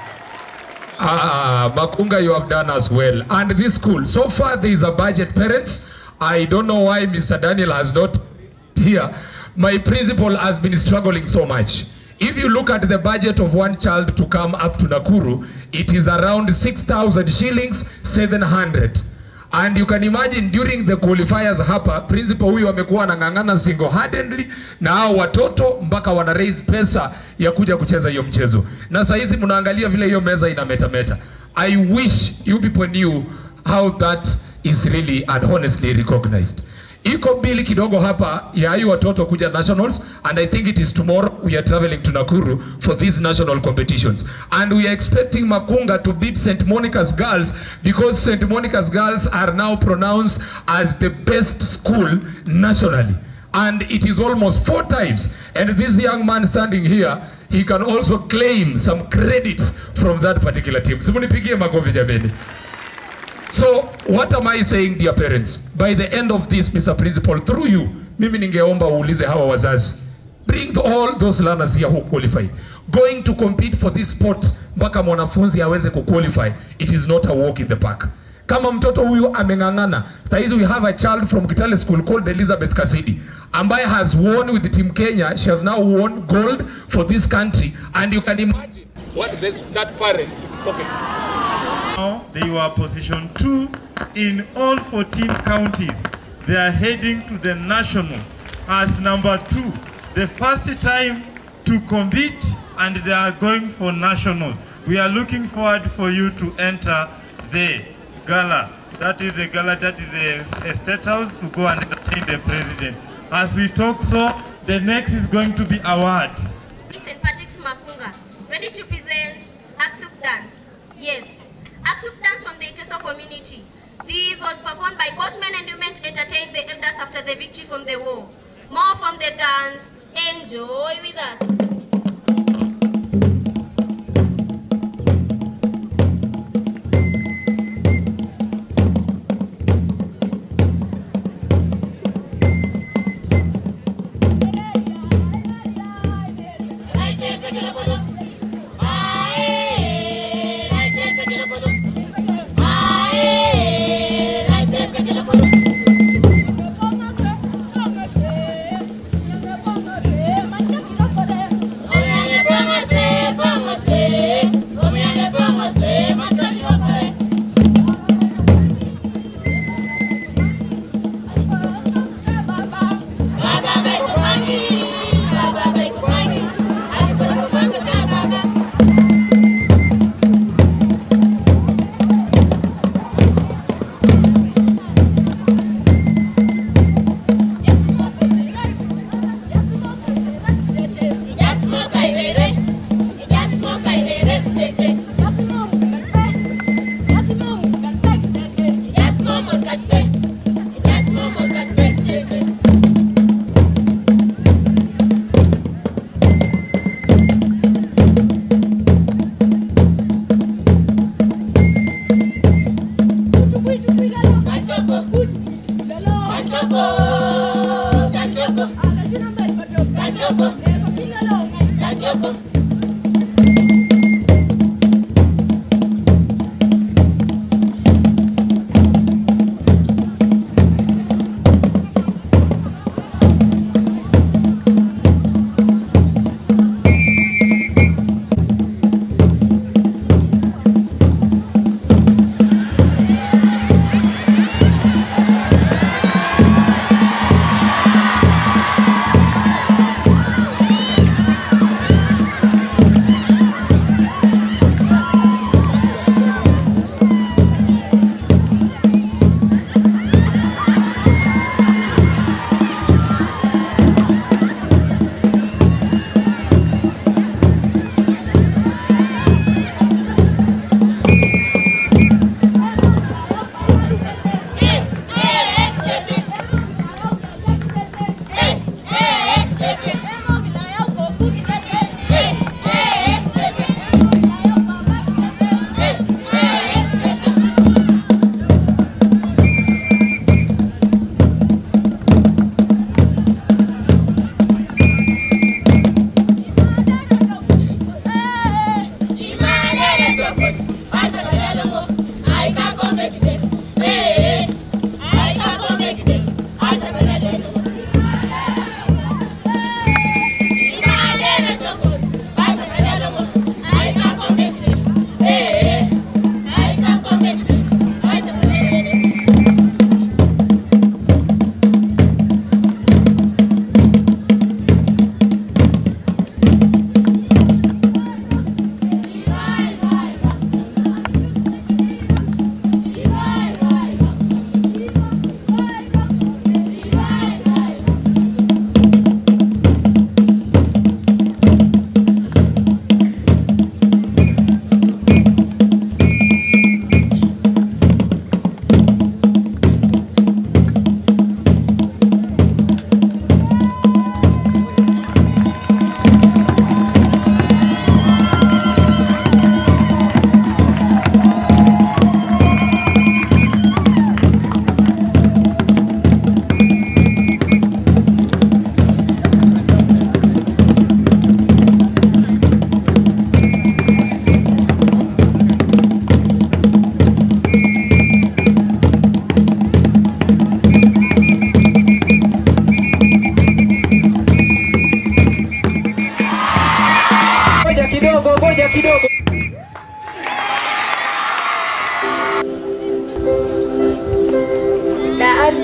Ah, Makunga, you have done as well. And this school, so far there is a budget, parents. I don't know why Mister Daniel has not here. My principal has been struggling so much. If you look at the budget of one child to come up to Nakuru, it is around six thousand shillings, seven hundred. And you can imagine during the qualifiers hapa, principal huyu amekuwa anang'ang'ana single-handedly na hao watoto mpaka wana raise pesa ya kuja kucheza hiyo mchezo. Na saa hizi mnaangalia vile hiyo meza ina meta meta. I wish you people knew how that is really and honestly recognized. Iko bili kidogo hapa ya hayo watoto kuja nationals, and I think it is tomorrow we are traveling to Nakuru for these national competitions. And we are expecting Makunga to beat Saint Monica's girls because Saint Monica's girls are now pronounced as the best school nationally. And it is almost four times. And this young man standing here, he can also claim some credit from that particular team. Simunipigie makofi jameni. So, what am I saying, dear parents? By the end of this, Mister Principal, through you, mimi ningeomba uulize hawa wazazi. Bring the, all those learners here who qualify. Going to compete for this sport, mpaka mwanafunzi aweze kuqualify, it is not a walk in the park. Kama mtoto huyu ameng'ang'ana, saizi we have a child from Kitale School called Elizabeth Kasidi, ambaye has won with the Team Kenya. She has now won gold for this country, and you can imagine what this, that parent is pocketing. Now they were position two in all fourteen counties. They are heading to the nationals as number two. The first time to compete, and they are going for nationals. We are looking forward for you to enter the gala. That is the gala, that is the State House, to go and entertain the president. As we talk, so the next is going to be awards. Saint Patrick's Makunga, ready to present Aksuk dance. Yes. Aksuk dance from the Iteso community. This was performed by both men and women to entertain the elders after the victory from the war. More from the dance. Enjoy with us.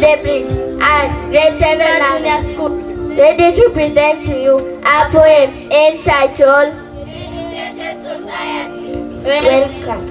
the Bridge and Grade seven Junior School, ready to present to you a poem entitled Educated Society. Welcome.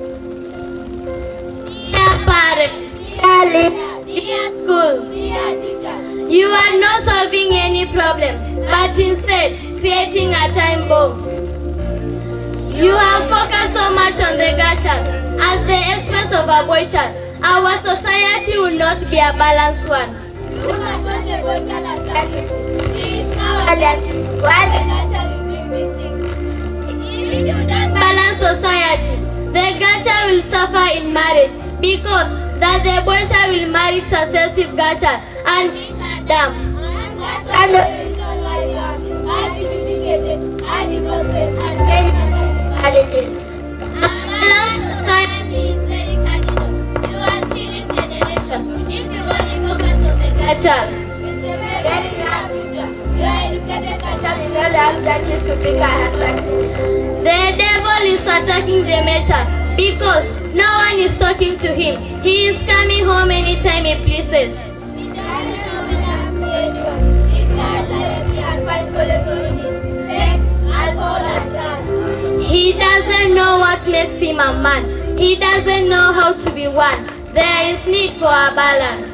Dear parents, dear leaders, dear school, dear teachers, you are not solving any problem, but instead creating a time bomb. You have focused so much on the girl child at the expense of a boy child. Our society will not be a balanced one. Look at what the boy child has done. He is now a dad. What? The girl child is doing big things. If you don't balance society, the girl child will suffer in marriage because that the boy child will marry successive girl child and be dumb. And the reason why you have high-educated, high-divorces, and very marriages. A balanced society is very cardinal. You are killing generation. If you want to focus on the girl child, then you have future. You are educated girl child, you don't have chances to pick a husband. The devil is attacking the male child because no one is talking to him. He is coming home anytime he pleases. He doesn't know what makes him a man. He doesn't know how to be one. There is need for a balance.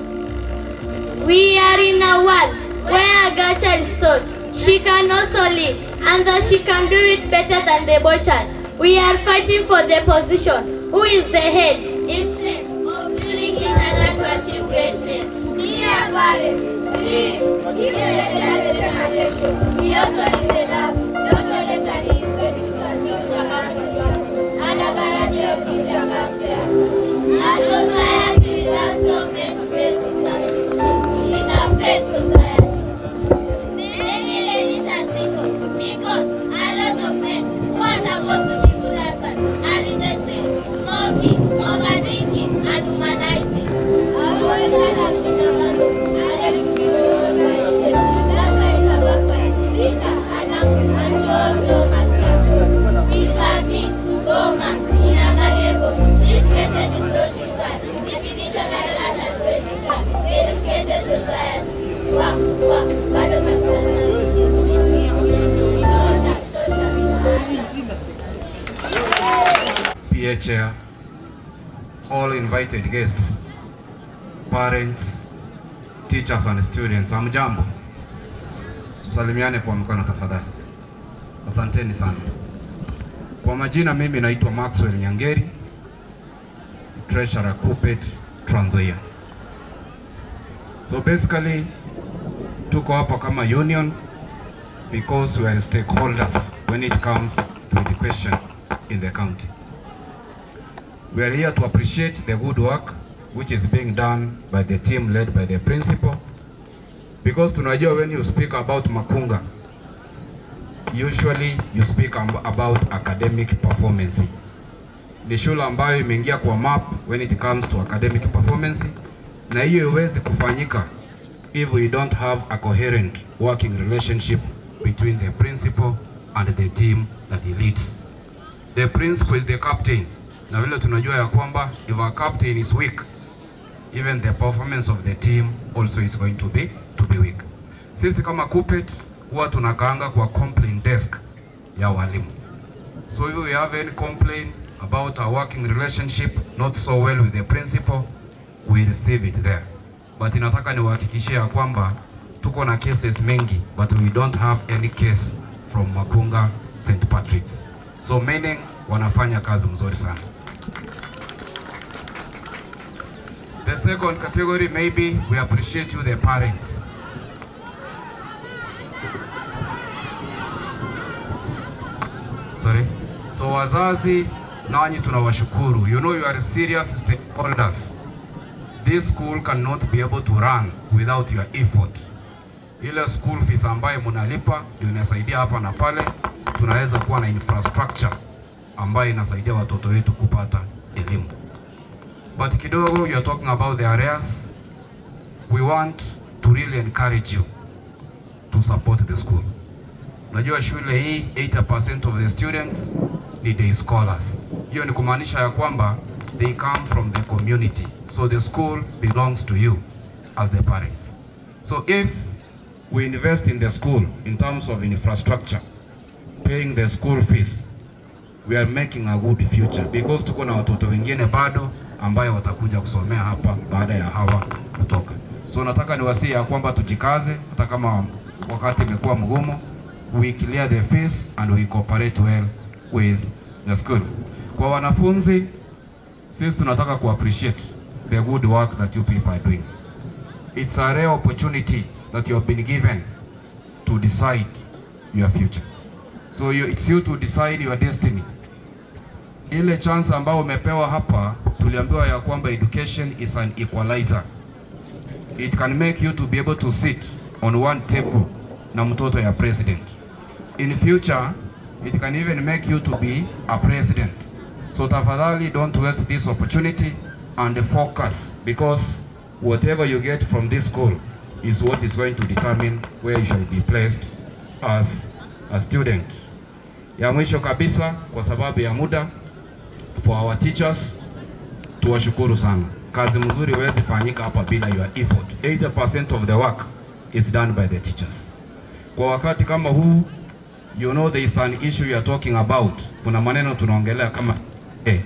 We are in a world where a girl child is told she can also live and that she can do it better than the boy child. We are fighting for the position. Who is the head? Instead of building each other to achieve greatness. Dear parents, please give the child the same attention. He also needs the love. Not only study is going to consume the and a guarantee of freedom affairs. A society without so many faith is a faith society. Many ladies are single because a lot of men who are supposed to be good husbands are in the street, smoking, over-drinking, and humanizing. Our boy child has been abandoned and left to be all by himself. That's why he's a backward, bitter, and angry, and shows no mercy at all. We submit, Boma, in a malleable. This message is not sugar. Definition and Latin poetical. Educated society. Wa, wa, bado mashindano. Tosha, tosha sana. P A Chair, all invited guests, parents, teachers and students, hamjambo. Tusalimiane kwa mkono tafadhali. Asanteni sana. Kwa majina mimi naitwa Maxwell Nyangeri, Treasurer Kupet Trans Nzoia. So basically tuko hapa kama union because we are stakeholders when it comes to education in the county. We are here to appreciate the good work which is being done by the team led by the principal, because tunajua when you speak about Makunga, usually you speak about academic performance. Ni shule ambayo imeingia kwa map when it comes to academic performance, na hiyo iwezi kufanyika if we don't have a coherent working relationship between the principal and the team that he leads. The principal is the captain, na vile tunajua ya kwamba if our captain is weak, even the performance of the team also is going to be to be weak. Sisi kama Kupet huwa tunakaanga kwa complaint desk ya walimu. So if we have any complaint about our working relationship not so well with the principal, we receive it there. But inataka niwahakikishie ya kwamba tuko na cases mengi, but we don't have any case from Makunga Saint Patrick's. So meaning wanafanya kazi mzuri sana. The second category, maybe we appreciate you the parents. Sorry. So wazazi nanyi tunawashukuru. You know you are serious stakeholders. This school cannot be able to run without your effort. Ile school fees ambayo mnalipa inasaidia hapa na pale, tunaweza kuwa na infrastructure ambayo inasaidia watoto wetu kupata elimu. But kidogo you are talking about the areas. We want to really encourage you to support the school. Unajua shule hii eighty percent of the students ni day scholars. Hiyo ni kumaanisha ya kwamba they come from the community. So the school belongs to you as the parents. So if we invest in the school in terms of infrastructure, paying the school fees, we are making a good future, because tuko na watoto wengine bado ambayo watakuja kusomea hapa baada ya hawa kutoka. So nataka niwasie ya kwamba tujikaze, hata kama wakati imekuwa mgumu, we clear the fees and we cooperate well with the school. Kwa wanafunzi, sisi tunataka ku appreciate the good work that you people are doing. It's a rare opportunity that you have been given to decide your future. So you, it's you to decide your destiny. Ile chance ambayo umepewa hapa, tuliambiwa ya kwamba education is an equalizer. It can make you to be able to sit on one table na mtoto ya president. In future, it can even make you to be a president. So tafadhali, don't waste this opportunity and focus, because whatever you get from this school is what is going to determine where you shall be placed as a student. Ya mwisho kabisa, kwa sababu ya muda, for our teachers, tuwashukuru sana. Kazi mzuri huwezi fanyika hapa bila your effort. eighty percent of the work is done by the teachers. Kwa wakati kama huu, you know there is an issue you are talking about. Kuna maneno tunaongelea kama eh.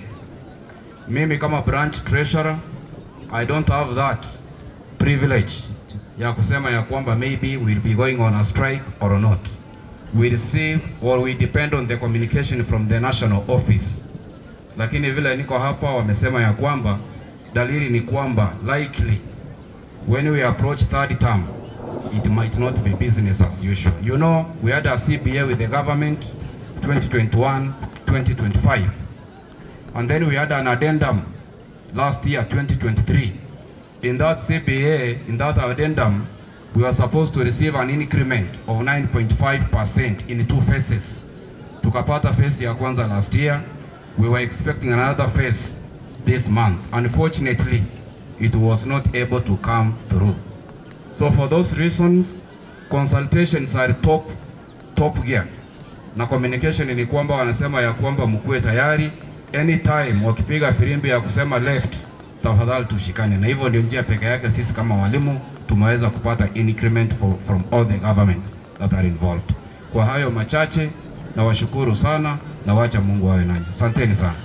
Mimi kama branch treasurer, I don't have that privilege ya kusema ya kwamba maybe we'll be going on a strike or not. We receive or we depend on the communication from the national office. Lakini vile niko hapa wamesema ya kwamba dalili ni kwamba likely when we approach third term, it might not be business as usual. You know, we had a C B A with the government twenty twenty-one twenty twenty-five, and then we had an addendum last year twenty twenty-three. In that C B A, in that addendum, we were supposed to receive an increment of nine point five percent in two phases. Tukapata phase ya kwanza last year. We were expecting another phase this month. Unfortunately, it was not able to come through. So for those reasons, consultations are top, top gear. Na communication ni kwamba wanasema ya kwamba mkuwe tayari anytime wakipiga firimbi ya kusema left, tafadhali tushikane. Na hivyo ndio njia pekee yake sisi kama walimu tumeweza kupata increment for, from all the governments that are involved. Kwa hayo machache, na washukuru sana na wacha Mungu awe nanyi. Asanteni sana.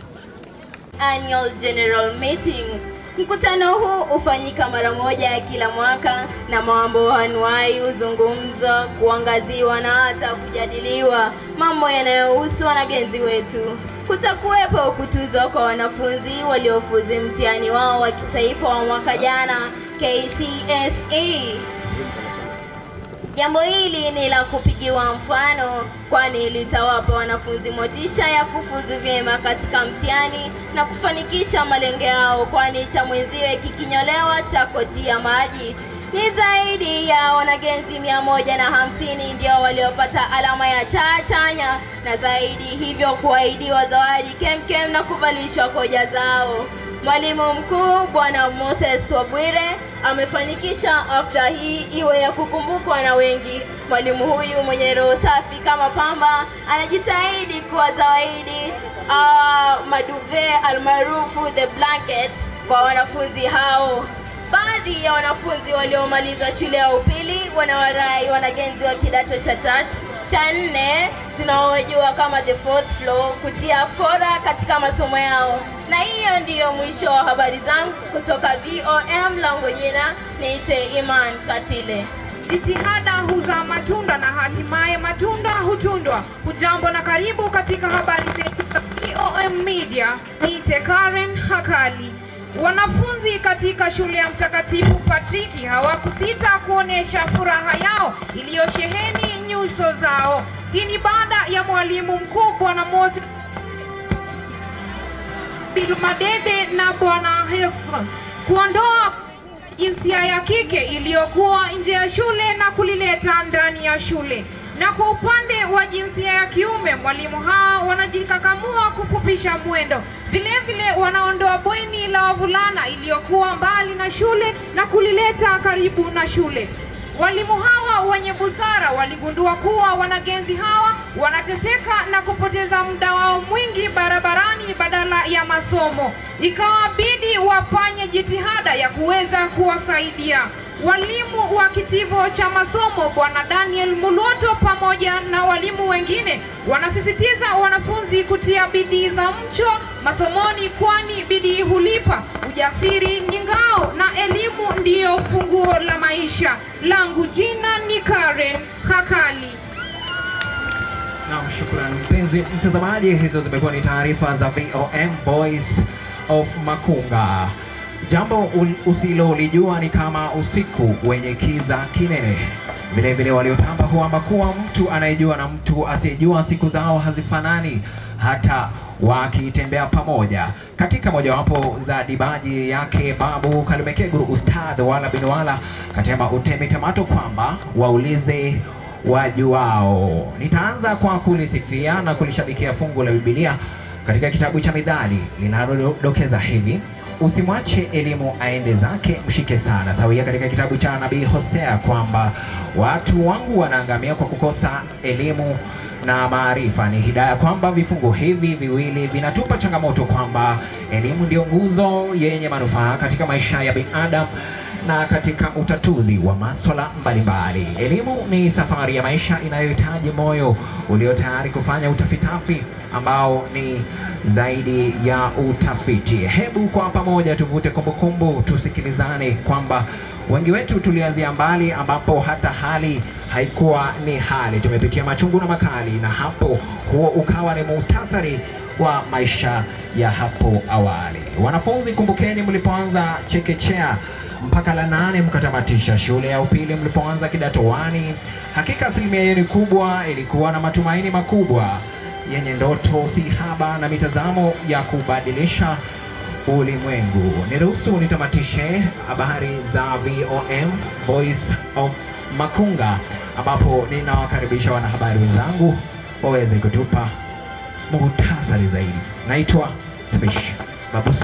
Annual General Meeting. Mkutano huu hufanyika mara moja kila mwaka na mambo anuai huzungumzwa, kuangaziwa na hata kujadiliwa mambo yanayohusu wanagenzi wetu. Kutakuwepo kutuzwa kwa wanafunzi waliofuzu mtihani wao wa kitaifa wa mwaka jana K C S E. Jambo hili ni la kupigiwa mfano, kwani litawapa wanafunzi motisha ya kufuzu vyema katika mtihani na kufanikisha malengo yao, kwani cha mwenziwe kikinyolewa cha kotia maji. Ni zaidi ya wanagenzi mia moja na hamsini ndio waliopata alama ya cha chanya, na zaidi hivyo kuahidiwa zawadi kemkem na kuvalishwa koja zao. Mwalimu mkuu Bwana Moses Wabwire amefanikisha hafla hii iwe ya kukumbukwa na wengi. Mwalimu huyu mwenye roho safi kama pamba anajitahidi kuwa zaidi uh, maduve almaarufu the blankets kwa wanafunzi hao. Baadhi ya wanafunzi waliomaliza shule ya upili wanawarai wanagenzi wa kidato cha tatu cha nne tunaojua kama the fourth floor kutia fora katika masomo yao. Na hiyo ndiyo mwisho wa habari zangu kutoka V O M, langu jina niite Iman Katile. Jitihada huzaa matunda na hatimaye matunda hutundwa. Hujambo na karibu katika habari zetu za V O M Media. Niite Karen Hakali. Wanafunzi katika shule ya Mtakatifu Patriki hawakusita kuonesha furaha yao iliyosheheni nyuso zao. Hii ni baada ya mwalimu mkuu Bwana Moses Bilmadede na Bwana Heston kuondoa jinsia ya kike iliyokuwa nje ya shule na kulileta ndani ya shule. Na kwa upande wa jinsia ya kiume, mwalimu hao wanajikakamua kufupisha mwendo. Vile vile wanaondoa bweni la wavulana iliyokuwa mbali na shule na kulileta karibu na shule. Walimu hawa wenye busara waligundua kuwa wanagenzi hawa wanateseka na kupoteza muda wao mwingi barabarani badala ya masomo. Ikawabidi wafanye jitihada ya kuweza kuwasaidia. Walimu wa kitivo cha masomo Bwana Daniel Mulwoto pamoja na walimu wengine wanasisitiza wanafunzi kutia bidii za mcho masomoni, kwani bidii hulipa. Ujasiri ni ngao na elimu ndiyo funguo la maisha. Langu jina ni Karen Hakali. Na shukrani mpenzi mtazamaji, hizo zimekuwa ni taarifa za V O M Voice of Makunga. Jambo usilolijua ni kama usiku wenye kiza kinene. Vile vile waliotamba huamba kuwa mtu anayejua na mtu asiyejua siku zao hazifanani, hata wakitembea pamoja. Katika mojawapo za dibaji yake Babu Kalumekeguru Ustadh Wala bin Wala katema utemi tamato kwamba waulize wajuao. Nitaanza kwa kulisifia na kulishabikia fungu la Biblia katika kitabu cha Mithali linalodokeza hivi: usimwache elimu aende zake, mshike sana. Sawia katika kitabu cha Nabii Hosea kwamba watu wangu wanaangamia kwa kukosa elimu na maarifa. Ni hidaya kwamba vifungu hivi viwili vinatupa changamoto kwamba elimu ndio nguzo yenye manufaa katika maisha ya binadamu na katika utatuzi wa masuala mbalimbali. Elimu ni safari ya maisha inayohitaji moyo ulio tayari kufanya utafitafi ambao ni zaidi ya utafiti. Hebu kwa pamoja tuvute kumbukumbu, tusikilizane kwamba wengi wetu tulianzia mbali ambapo hata hali haikuwa ni hali. Tumepitia machungu na makali, na hapo huo ukawa ni muhtasari wa maisha ya hapo awali. Wanafunzi, kumbukeni mlipoanza chekechea mpaka la nane mkatamatisha shule ya upili mlipoanza kidato wani. Hakika asilimia yenu kubwa ilikuwa na matumaini makubwa yenye ndoto si haba na mitazamo ya kubadilisha ulimwengu. Niruhusu nitamatishe habari za V O M Voice of Makunga, ambapo ninawakaribisha wanahabari wenzangu waweze kutupa muhtasari zaidi. Naitwa Smish Babuso.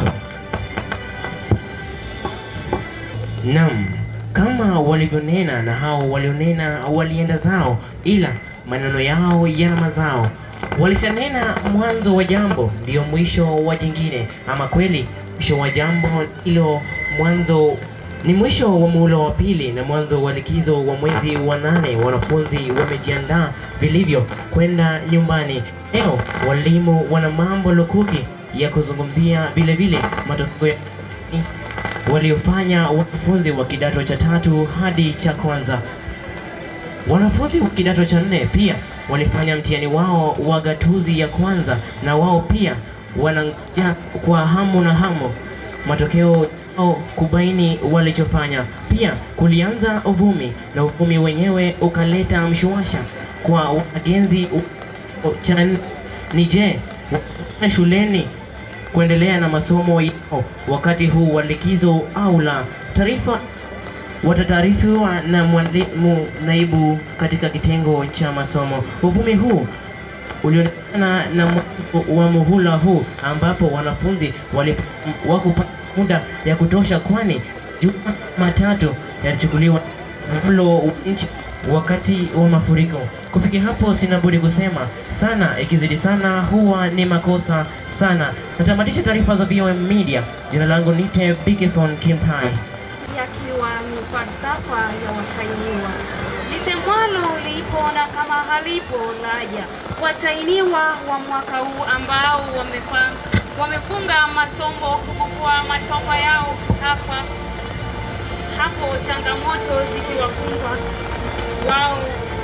Naam, kama walivyonena na hao walionena walienda zao, ila maneno yao yana mazao. Walishanena mwanzo wa jambo ndio mwisho wa jingine. Ama kweli mwisho wa jambo ilo mwanzo ni mwisho wa muhula wa pili na mwanzo wa likizo wa mwezi wa nane. Wanafunzi wamejiandaa vilivyo kwenda nyumbani. Leo walimu wana mambo lukuki ya kuzungumzia, vile vile matokeo waliofanya wanafunzi wa kidato cha tatu hadi cha kwanza. Wanafunzi wa kidato cha nne pia walifanya mtihani wao wa gatuzi ya kwanza, na wao pia wanangoja kwa hamu na hamu matokeo yao kubaini walichofanya. Pia kulianza uvumi, na uvumi wenyewe ukaleta mshuasha kwa wagenzi cha ni je, shuleni kuendelea na masomo yao wakati huu wa likizo au la. Taarifa watataarifiwa na mwalimu naibu katika kitengo cha masomo. Uvumi huu ulionekana na mwanzo wa muhula huu, ambapo wanafunzi walipata muda ya kutosha, kwani Jumatatu yalichukuliwa mlo nchi wakati wa mafuriko. Kufikia hapo sina budi kusema sana ikizidi sana huwa ni makosa sana. Natamatisha taarifa za V O M Media. Jina langu ni Te Bigison Kimtai. Yakiwa ni falsafa ya watahiniwa. Lisemwalo liipona kama halipo laja. Watahiniwa wa mwaka huu ambao wamefanga, wamefunga masomo kwa matakwa yao hapa hapo, changamoto zikiwakumba wao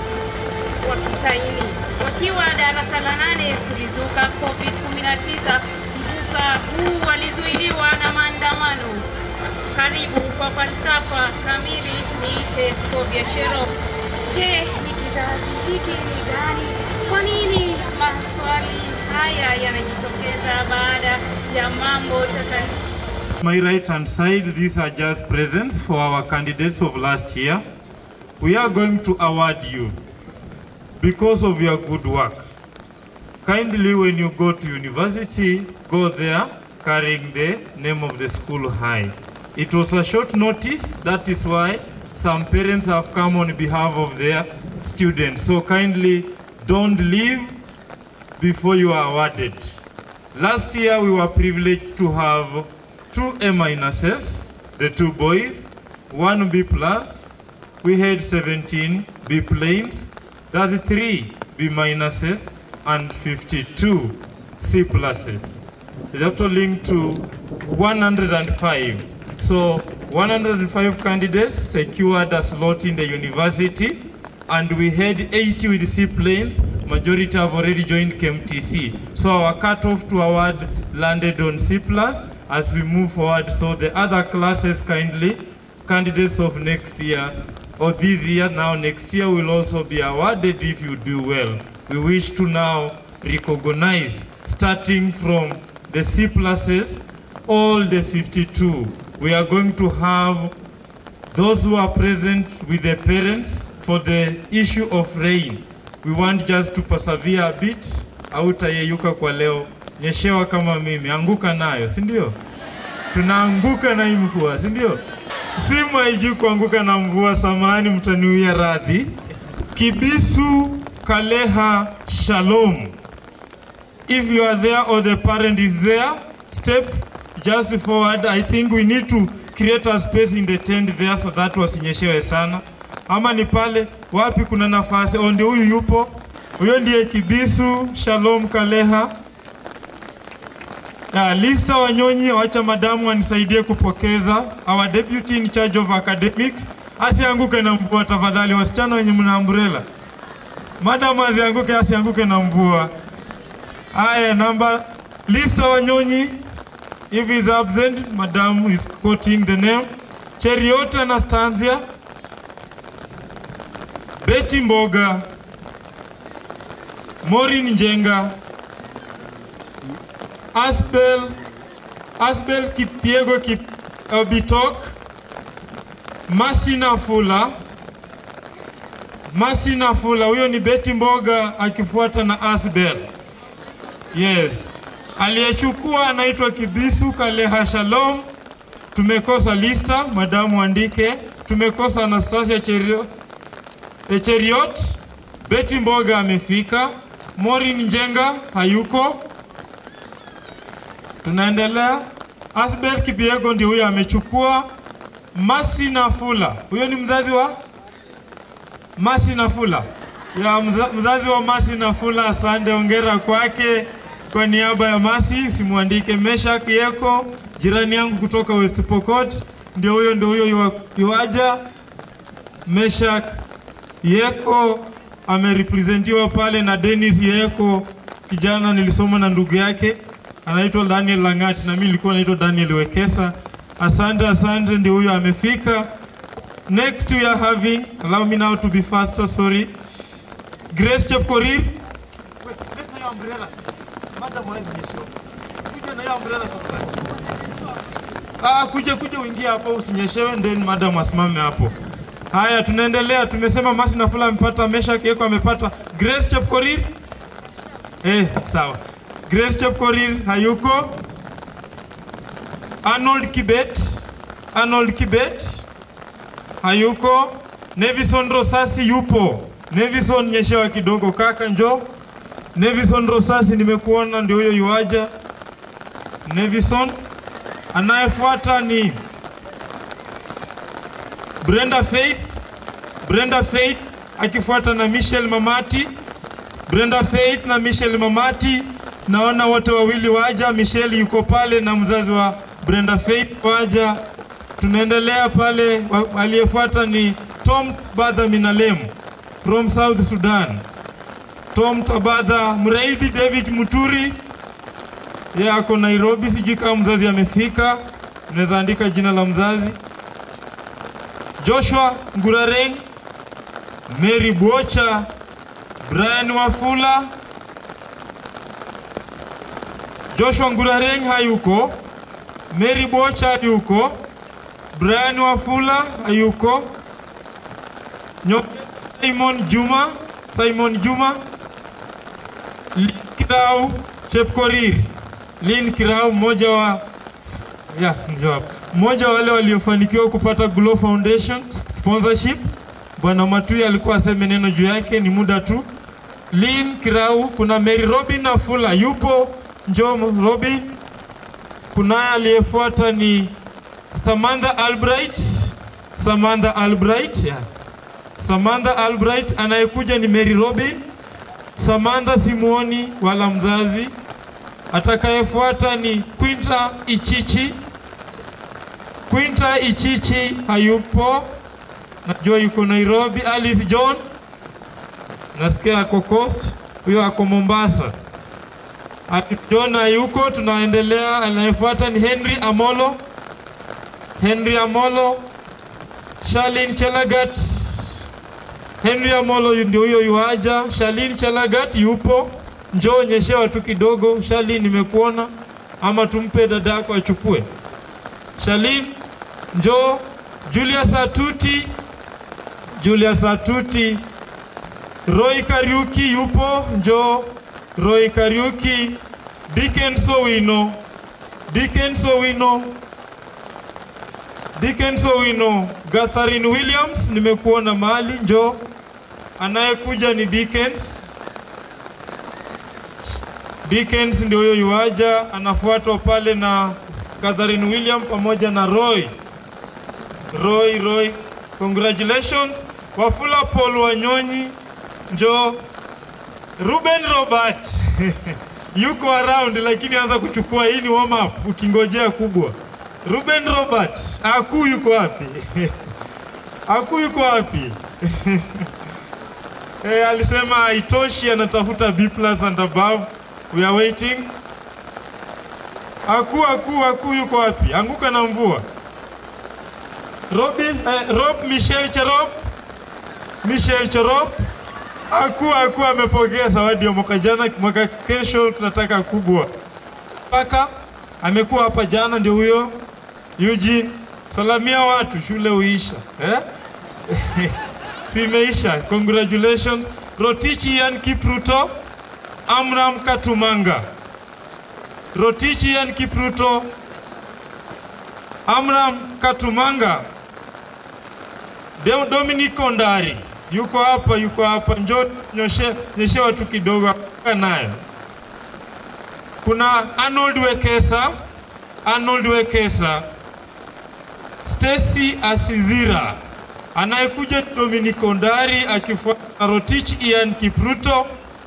wakitaini. Wakiwa darasa la nane kulizuka COVID kumi na tisa, mvuka huu walizuiliwa na maandamano. Karibu kwa falsafa kamili, niite Scovia Shero. Je, ni kizazi hiki ni gani? Kwa nini maswali haya yanajitokeza baada ya mambo takatifu? My right hand side, these are just presents for our candidates of last year. We are going to award you because of your good work. Kindly, when you go to university, go there carrying the name of the school high. It was a short notice, that is why some parents have come on behalf of their students. So kindly don't leave before you are awarded. Last year we were privileged to have two A minuses, the two boys, one B plus. We had seventeen B planes, thirty-three B minuses, and fifty-two C pluses. Totaling to one hundred five. So one hundred five candidates secured a slot in the university, and we had eighty with C planes. Majority have already joined K M T C. So our cutoff to award landed on C plus as we move forward. So the other classes kindly, candidates of next year or this year, now next year will also be awarded if you do well. We wish to now recognize, starting from the C pluses, all the fifty-two. We are going to have those who are present with the parents for the issue of rain. We want just to persevere a bit. Hautayeyuka kwa leo. Nyeshewa kama mimi, anguka nayo, si ndio? Tunaanguka na hii mvua, si ndio? Simu haijui kuanguka na mvua, samahani mtaniwia radhi. Kibisu Kaleha Shalom. If you are there or the parent is there, step just forward. I think we need to create a space in the tent there so that wasinyeshewe sana. Ama ni pale wapi kuna nafasi? O, ndio huyu yupo. Huyo ndiye Kibisu Shalom Kaleha. Na Lista Wanyonyi, wacha madamu anisaidie kupokeza. Our deputy in charge of academics. Asianguke na mvua tafadhali, wasichana wenye mna umbrella. Madam asianguke, asianguke na mvua. Aya, number Lista Wanyonyi, if he is absent, madam is quoting the name. Cheriot Anastasia, Betty Mboga, Maureen Njenga, Asbel, Asbel Kipyego Kip, uh, Bitok, Masina Fula, Masina Fula, huyo ni Betty Mboga akifuata na Asbel. Yes. Aliyechukua anaitwa Kibisu Kaleha Shalom. Tumekosa Lista, madamu andike. Tumekosa Anastasia Cherio, e Cheriot. Betty Mboga amefika. Maureen Njenga hayuko. Tunaendelea. Asbel Kibiego ndio huyo amechukua. Masi Nafula, huyo ni mzazi wa Masi Nafula. Ya mza, mzazi wa Masi Nafula, asante, ongera kwake. Kwa niaba ya Masi, simuandike. Meshak Yeko, jirani yangu kutoka West Pokot, ndio huyo ndio huyo yuaja. Meshak Yeko amerepresentiwa pale na Dennis Yeko, kijana nilisoma na ndugu yake anaitwa Daniel Langati, na mimi nilikuwa naitwa Daniel Wekesa. Asante, asante, ndio huyo amefika. Next we are having, allow me now to be faster, sorry. Grace Chepkorir. Ah, kuja kuja uingie hapo usinyeshewe, then madam asimame hapo. Haya, tunaendelea. Tumesema Masi Nafula amepata, Meshak Yeko amepata. Grace Chepkorir? Eh, sawa. Grace Chepkorir hayuko. Arnold Kibet. Arnold Kibet hayuko. Nevison Rosasi yupo. Nevison, nyeshewa kidogo kaka, njoo. Nevison Rosasi nimekuona, ndio huyo yuaja. Nevison. Anayefuata ni Brenda Faith. Brenda Faith akifuata na Michelle Mamati. Brenda Faith na Michelle Mamati, naona wote wawili waja. Michelle yuko pale na mzazi wa Brenda Faith waja. Tunaendelea pale, aliyefuata ni Tom Tabadha Minalem from South Sudan. Tom Tabadha. Mraidhi David Muturi, yeye ako Nairobi, sijui kama mzazi amefika. Unaweza andika jina la mzazi. Joshua Ngurareng, Mary Bocha, Brian Wafula. Joshua Ngurareng hayuko. Mary Bocha hayuko. Brian Wafula hayuko. Simon Juma, Simon Juma. Lin Kirau Chepkorir. Lin Kirau, mmoja wa ya njoo mmoja wale waliofanikiwa kupata Glow Foundation sponsorship. Bwana Matuya alikuwa aseme neno juu yake, ni muda tu. Lynn Kirau, kuna Mary Robin Afula yupo, njoo Robin. Kuna aliyefuata ni Samantha Albright, Samantha Albright, yeah. Samantha Albright, anayekuja ni Mary Robin. Samantha Simuoni wala mzazi. Atakayefuata ni Quinta Ichichi. Quinta Ichichi hayupo, najua yuko Nairobi. Alice John, nasikia ako Coast, huyo ako Mombasa. Alice John hayuko, tunaendelea. Anayefuata ni Henry Amolo. Henry Amolo. Charlene Chelagat. Henry Amolo ndio huyo yuaja. Charlene Chelagat yupo, njoo nyeshewa tu kidogo. Charlene, nimekuona, ama tumpe dadako achukue. Charlene, njoo. Julius Atuti. Julius Atuti. Roy Kariuki yupo, njoo. Roy Kariuki. Dickens Owino. Dickens Owino. Dickens Owino. Catherine Williams, nimekuona mahali, njoo. Anayekuja ni Dickens. Dickens ndio huyo yuaja, anafuatwa pale na Catherine Williams pamoja na Roy. Roy, Roy. Congratulations. Wafula Paul Wanyonyi, njoo. Ruben Robert. Yuko around lakini anza kuchukua, hii ni warm up ukingojea kubwa. Ruben Robert, Aku yuko wapi? Aku yuko wapi? Eh, alisema haitoshi, anatafuta B plus and above. We are waiting. Aku, Aku, Aku yuko wapi? Anguka na mvua. Robin, eh, Rob Michelle Cherop. Michelle Cherop. Aku, Aku amepokea zawadi ya mwaka jana, mwaka kesho tunataka kubwa. Paka amekuwa hapa jana, ndio huyo. Eugene, salamia watu, shule uisha. Eh? Simeisha. Congratulations. Rotichi Ian Kipruto. Amram Katumanga. Rotichi Ian Kipruto. Amram Katumanga. Deo Dominic Ondari. Yuko hapa, yuko hapa. Njoo nyoshe, nyeshe watu kidogo nayo. Kuna Arnold Wekesa. Arnold Wekesa. Stacy Asizira. Anayekuja Dominic Ondari akifuata Rotich Ian Kipruto.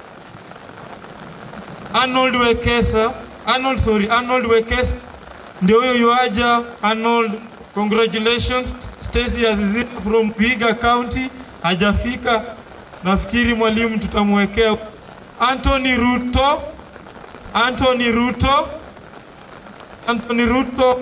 Arnold Wekesa. Arnold, sorry, Arnold Wekesa. Ndio huyo yuaja. Arnold, congratulations. Stacy Asizira from Vihiga County. Hajafika. Nafikiri mwalimu tutamwekea. Anthony Ruto. Anthony Ruto. Anthony Ruto.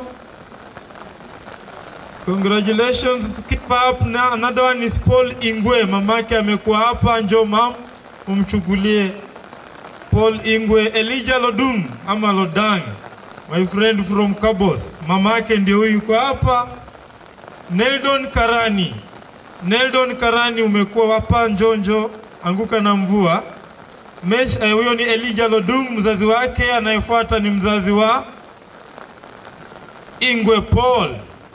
Congratulations. Keep up. Now another one is Paul Ingwe. Mamake amekuwa hapa, njoo mam umchukulie. Paul Ingwe. Elijah Lodum ama Lodang, my friend from Kabos. Mamake ndio huyu yuko hapa. Neldon Karani. Neldon Karani umekuwa hapa, njoo njoo. Anguka na mvua. Mesh, huyo eh, ni Elijah Lodum, mzazi wake. Anayefuata ni mzazi wa Ingwe Paul.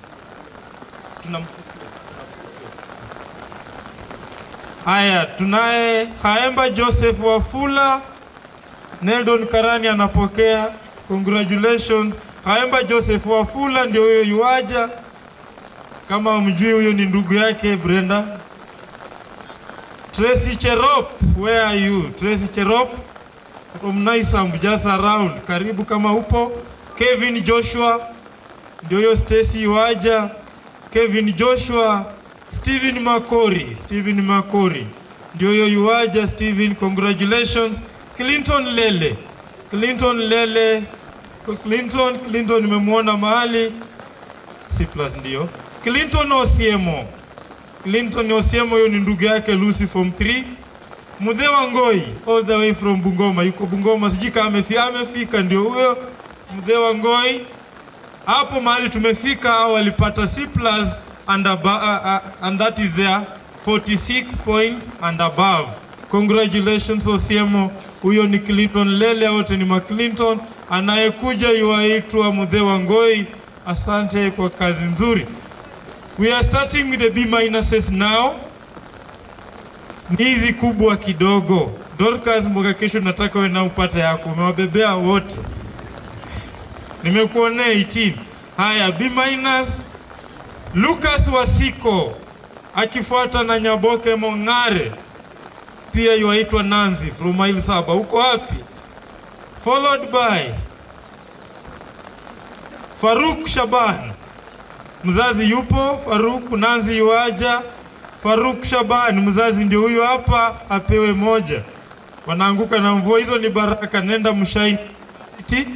Haya, tunaye Haemba Joseph Wafula. Neldon Karani anapokea. Congratulations. Haemba Joseph Wafula ndio huyo yuaja. Kama mjui, huyo ni ndugu yake Brenda. Tracy Cherop, where are you? Tracy Cherop from Naisam, just around. Karibu kama upo. Kevin Joshua ndio huyo Stacy yuaja. Kevin Joshua. Stephen Makori. Stephen Makori ndio huyo yuaja. Stephen, congratulations. Clinton Lele. Clinton Lele. Clinton, Clinton nimemwona mahali. C plus ndio. Clinton Osiemo. Clinton Osiemo huyo ni ndugu yake Lucy from three. Mudewa Ngoi all the way from Bungoma. Yuko Bungoma, sijui kama amefika, amefika ndio huyo Mudewa Ngoi. Hapo mahali tumefika walipata C plus and above, uh, uh, and that is their forty-six points and above. Congratulations Osiemo. Huyo ni Clinton Lele, wote ni ma Clinton. Anayekuja yuaitwa Mudewa Ngoi. Asante kwa kazi nzuri. We are starting with the B minuses now. ni hizi kubwa kidogo. Dorcas, mboga kesho nataka wewe na upate yako. Umewabebea wote. Nimekuonea eighteen. Haya, B minus Lucas Wasiko akifuata na Nyaboke Mongare, pia yuaitwa Nanzi from mile saba. Uko wapi? Followed by Faruk Shaban. Mzazi yupo, Faruk. Nanzi yuaja, Faruk Shaban mzazi ndio huyu hapa, apewe moja. Wanaanguka na mvua, hizo ni baraka. Nenda Mshaini City.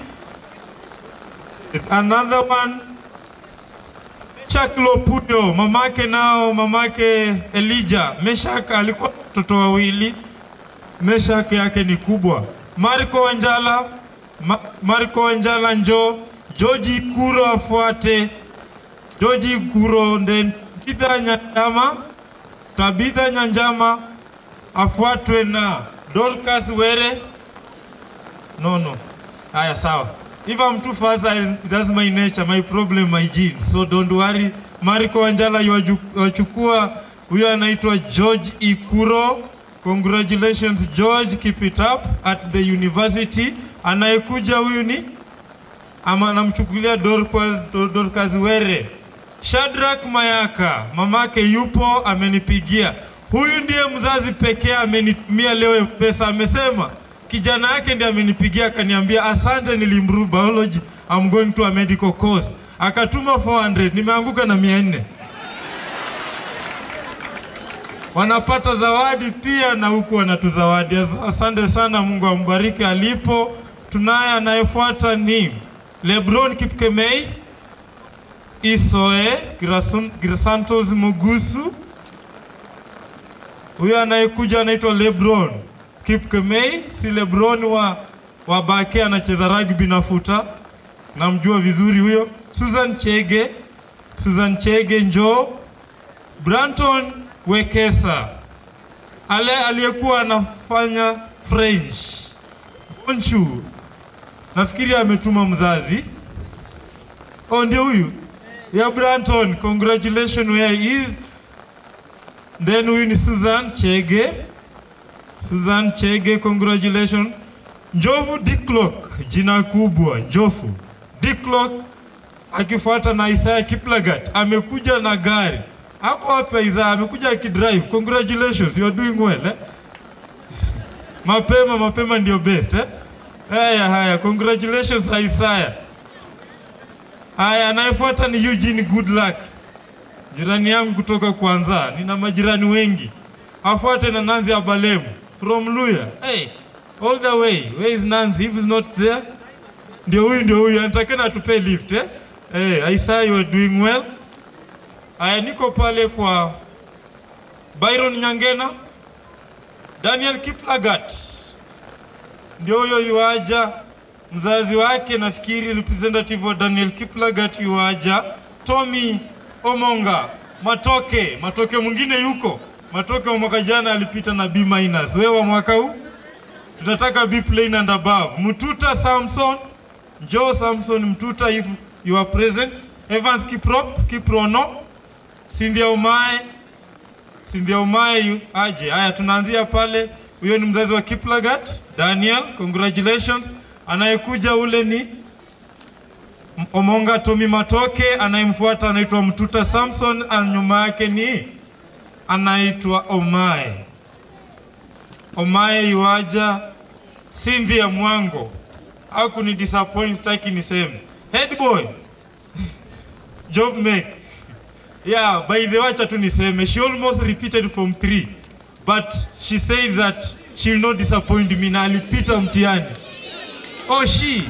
Another one, Meshak Lopuyo, mamake nao, mamake Elijah. Meshak alikuwa mtoto wawili, Meshak yake ni kubwa. Marco Wanjala, Ma Marco Wanjala njo, George Kuro afuate, George Kuro, then Tabitha Nyanjama, Tabitha Nyanjama afuatwe na Dorcas Were. No, no. Haya, sawa. If I'm too fast, I, that's my nature, my problem, my genes. So don't worry. Mariko Wanjala yuachukua, huyo anaitwa George Ikuro. Congratulations George, keep it up at the university. Anayekuja huyu ni ama namchukulia Dorcas, Dorcas Were. Shadrack Mayaka, mamake yupo, amenipigia. Huyu ndiye mzazi pekee amenitumia leo pesa, amesema kijana yake ndiye amenipigia akaniambia asante, nilimru biology, I'm going to a medical course. Akatuma four hundred, nimeanguka na mia nne. Wanapata zawadi pia na huku wanatuzawadi. Asante sana, Mungu ambariki alipo. Tunaye anayefuata ni Lebron Kipkemei, Isoe Grisantos Mugusu. Huyo anayekuja anaitwa Lebron Kipkemei, si Lebron wa wa Bake, anacheza rugby na futa. Namjua vizuri huyo. Susan Chege, Susan Chege njo. Branton Wekesa, ale aliyekuwa anafanya French. Bonchu, nafikiri ametuma mzazi. Oh, ndio huyu. Ya Branton, congratulations where he is. Then huyu ni Susan Chege. Susan Chege, congratulations. Njovu Diklok, jina kubwa, Njofu Diklok akifuata na Isaiah Kiplagat. Amekuja na gari. Ako hapa Isaiah, amekuja akidrive. Congratulations, you are doing well, eh? Mapema, mapema ndio best, eh? Haya, haya, congratulations Isaiah. Haya, anayefuata ni Eugene Goodluck. Jirani yangu kutoka Kwanza, nina majirani wengi. Afuate na Nanzi Abalemu from Luya. Hey, all the way. Where is Nanzi? If he's not there, ndio huyu, ndio huyu. Anatakana atupe lift, eh? Hey, Isaiah, you are doing well. Aya, niko pale kwa Byron Nyangena. Daniel Kiplagat, ndio huyo yuaja. Mzazi wake nafikiri representative wa Daniel Kiplagat yuaja. Tommy Omonga, Matoke, Matoke mwingine yuko. Matoke wa mwaka jana alipita na B minus. Wewe wa mwaka huu tunataka B plain and above. Mtuta Samson, Joe Samson Mtuta, if you are present. Evans Kiprop, Kiprono, Cynthia Umae, Cynthia Umae aje. Haya, tunaanzia pale. Huyo ni mzazi wa Kiplagat, Daniel, congratulations. Anayekuja ule ni Omonga Tommy Matoke, anayemfuata anaitwa Mtuta Samson, nyuma yake ni anaitwa Omae. Omae yuaja. Cynthia Mwango, haku ni disappoint, staki niseme. Head boy Job make. Yeah, by the way, tu niseme, she almost repeated from three, but she said that she will not disappoint me, na alipita mtihani. Oh, she.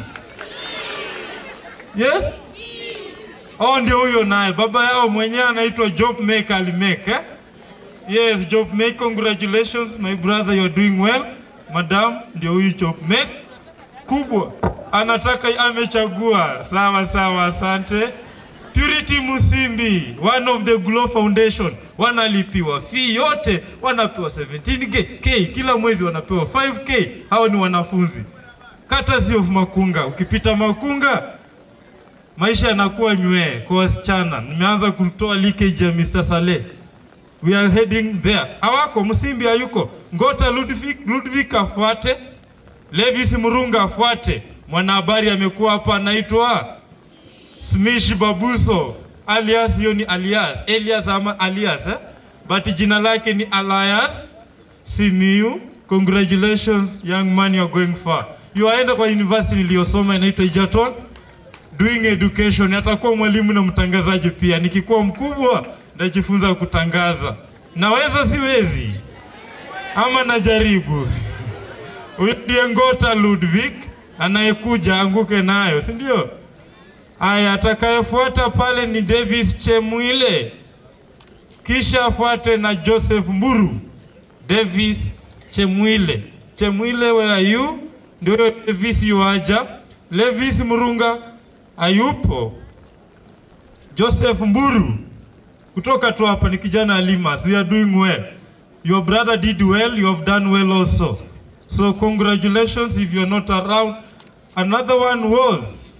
Yes? Oh, ndio huyo naye. Baba yao mwenyewe anaitwa Job Make, alimake, eh? Yes, Job Make, congratulations my brother, you are doing well. Madam, ndio huyu Job Make. Kubwa, anataka amechagua. Sawa sawa, asante. Purity Musimbi, one of the Glow Foundation, wanalipiwa fee yote, wanapewa seventeen K, kila mwezi wanapewa five K. Hao ni wanafunzi. Courtesy of Makunga. Ukipita Makunga, maisha yanakuwa nywe kwa wasichana. Nimeanza kutoa leakage ya mister Saleh. We are heading there. Awako Msimbi hayuko. Ngota Ludwig, Ludwig afuate. Levis Murunga afuate. Mwanahabari amekuwa hapa anaitwa Smish Babuso alias yoni alias Elias ama alias eh? But jina lake ni Alias Simiu. Congratulations young man, you are going far. You aenda kwa university niliyosoma inaitwa Egerton doing education. Atakuwa mwalimu na mtangazaji pia. Nikikuwa mkubwa ndajifunza kutangaza. Naweza siwezi? Ama najaribu. Huyu ndiye Ngota Ludwig anayekuja anguke nayo, si ndio? Aya, atakayefuata pale ni Davis Chemwile. Kisha afuate na Joseph Mburu. Davis Chemwile. Chemwile, where are you? Ndio Davis yuaja. Levis Murunga ayupo. Joseph Mburu kutoka tu hapa ni kijana Alimas. We are doing well. Your brother did well, you have done well also. So congratulations if you are not around. Another one was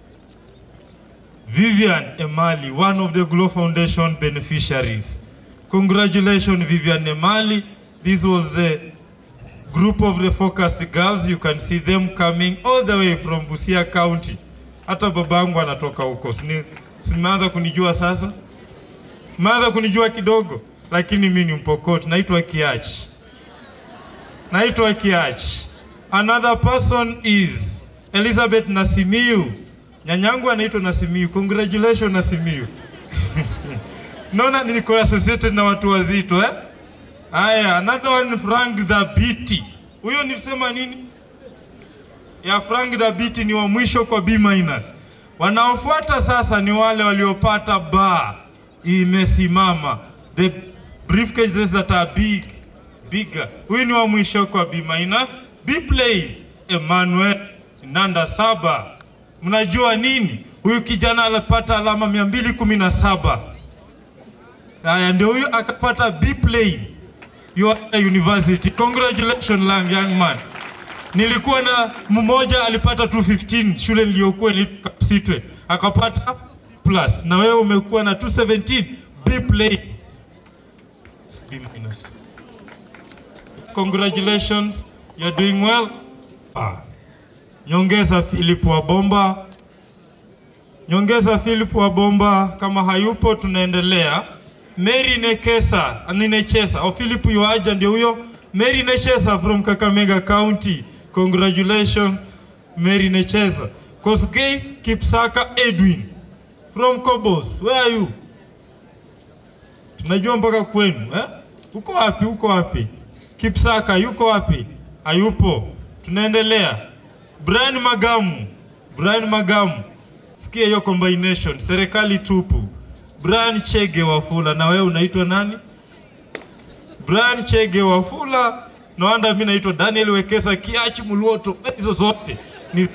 Vivian Emali, one of the Glow Foundation beneficiaries. Congratulations Vivian Emali. This was a group of the focused girls. You can see them coming all the way from Busia County. Hata babangu anatoka huko. Simeanza kunijua sasa. Maanza kunijua kidogo, lakini mimi ni Mpokot. Naitwa Kiachi. Naitwa Kiachi. Another person is Elizabeth Nasimiu. Nyanyangu anaitwa Nasimiu. Congratulations Nasimiu. Naona nilikuwa associated na watu wazito eh? Aya, another one Frank Dhabiti. Huyo nisema nini? Ya Frank Dhabiti ni wa mwisho kwa B minus. Wanaofuata sasa ni wale waliopata ba imesimama. The briefcases that are big, bigger. Huyu ni wa mwisho kwa B minus. B plain Emmanuel Nanda Saba. Mnajua nini? Huyu kijana alipata alama mia mbili kumi na saba. Haya, ndio huyu akapata B plain. You are at university. Congratulations lang young man. Nilikuwa na mmoja alipata two fifteen shule niliyokuwa ni Kapsitwe. Akapata plus. Na wewe umekuwa na two seventeen B plain. B minus. Congratulations. You are doing well. Ah. Nyongeza Philip wa Bomba. Nyongeza Philip wa Bomba, kama hayupo tunaendelea. Mary Nekesa, Ninechesa, o Philip yuaja ndio huyo. Mary Nechesa from Kakamega County. Congratulations Mary Nechesa. Kosgei Kipsaka Edwin from Kobos. Where are you? Tunajua mpaka kwenu, eh? Uko wapi? Uko wapi? Kipsaka yuko wapi? Hayupo. Tunaendelea. Brian Magamu. Brian Magamu. Sikia hiyo combination. Serikali tupu. Brian Chege Wafula. Na wewe unaitwa nani? Brian Chege Wafula. Na wanda mimi naitwa Daniel Wekesa Kiachi Muluoto. Hizo zote ni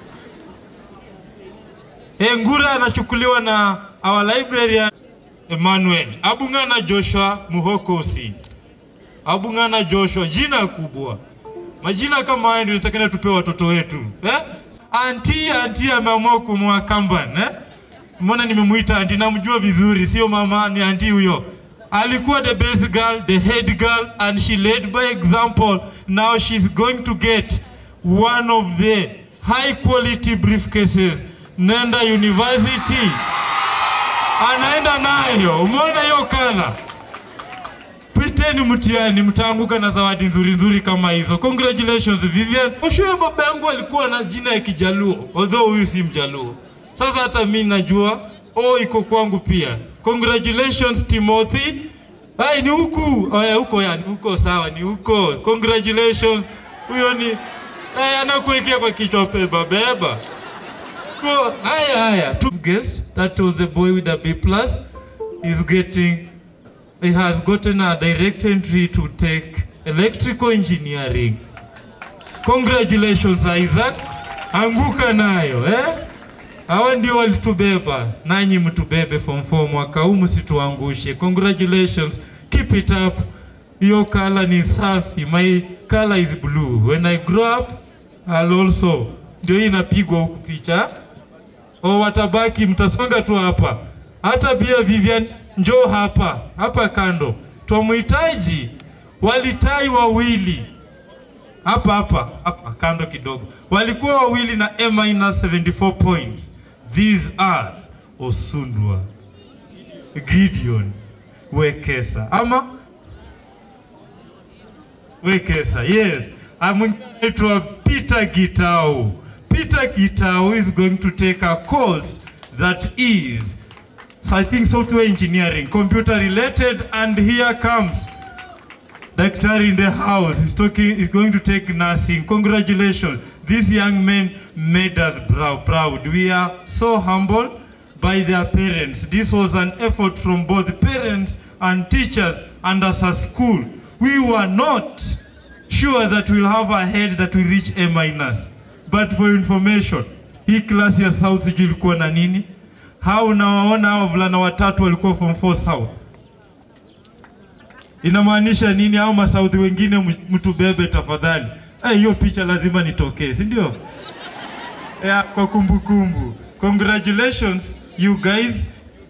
Ngura anachukuliwa na our librarian Emmanuel. Abungana Joshua Muhokosi. Abungana Joshua, jina kubwa. Majina kama haya ndio tutakana tupewe watoto wetu. Eh? Auntie, auntie ameamua kumwa Kamban, eh? Mbona nimemuita auntie, namjua vizuri, sio mama, ni auntie huyo. Alikuwa the best girl, the head girl, and she led by example. Now she's going to get one of the high quality briefcases. Nenda University. Anaenda nayo. Umeona hiyo kala? Piteni mtihani, mtaanguka na zawadi nzuri nzuri kama hizo. Congratulations Vivian. Mwishowe baba yangu alikuwa na jina ya Kijaluo, although huyu si Mjaluo. Sasa hata mimi najua, oh iko kwangu pia. Congratulations Timothy. Hai ni huku. Haya huko yani, huko sawa ni huko. Congratulations. Huyo ni haya anakuwekea kwa kichwa beba beba. Go haya haya. Two guests, that was the boy with the B plus is getting he has gotten a direct entry to take electrical engineering. Congratulations Isaac. Anguka nayo eh? Hawa ndio walitubeba, nanyi mtubebe form four mwaka huu msituangushe. Congratulations. Keep it up. Your color ni safi. My color is blue. When I grow up I'll also. Ndio inapigwa huku picha. O watabaki mtasonga tu hapa. Hata pia Vivian njoo hapa. Hapa kando. Twamhitaji walitai wawili hapa hapa hapa kando kidogo, walikuwa wawili na A minus seventy-four points. These are Osundwa, Gideon, Wekesa ama Wekesa, yes. Anaitwa Peter Gitau. Peter Gitau is going to take a course that is, so I think, software engineering, computer related, and here comes Doctor in the house. He's talking. He's going to take nursing. Congratulations! These young men made us proud. We are so humbled by their parents. This was an effort from both parents and teachers, and as a school, we were not sure that we'll have a head that will reach A minus. But for information, hii class ya South sijui ilikuwa na nini? Hao unawaona hao vulana watatu walikuwa form four South. Inamaanisha nini? Hao ma South wengine mtubebe tafadhali. Eh, hiyo picha lazima nitokee, si ndio? Yeah, kwa kumbukumbu. Congratulations you guys,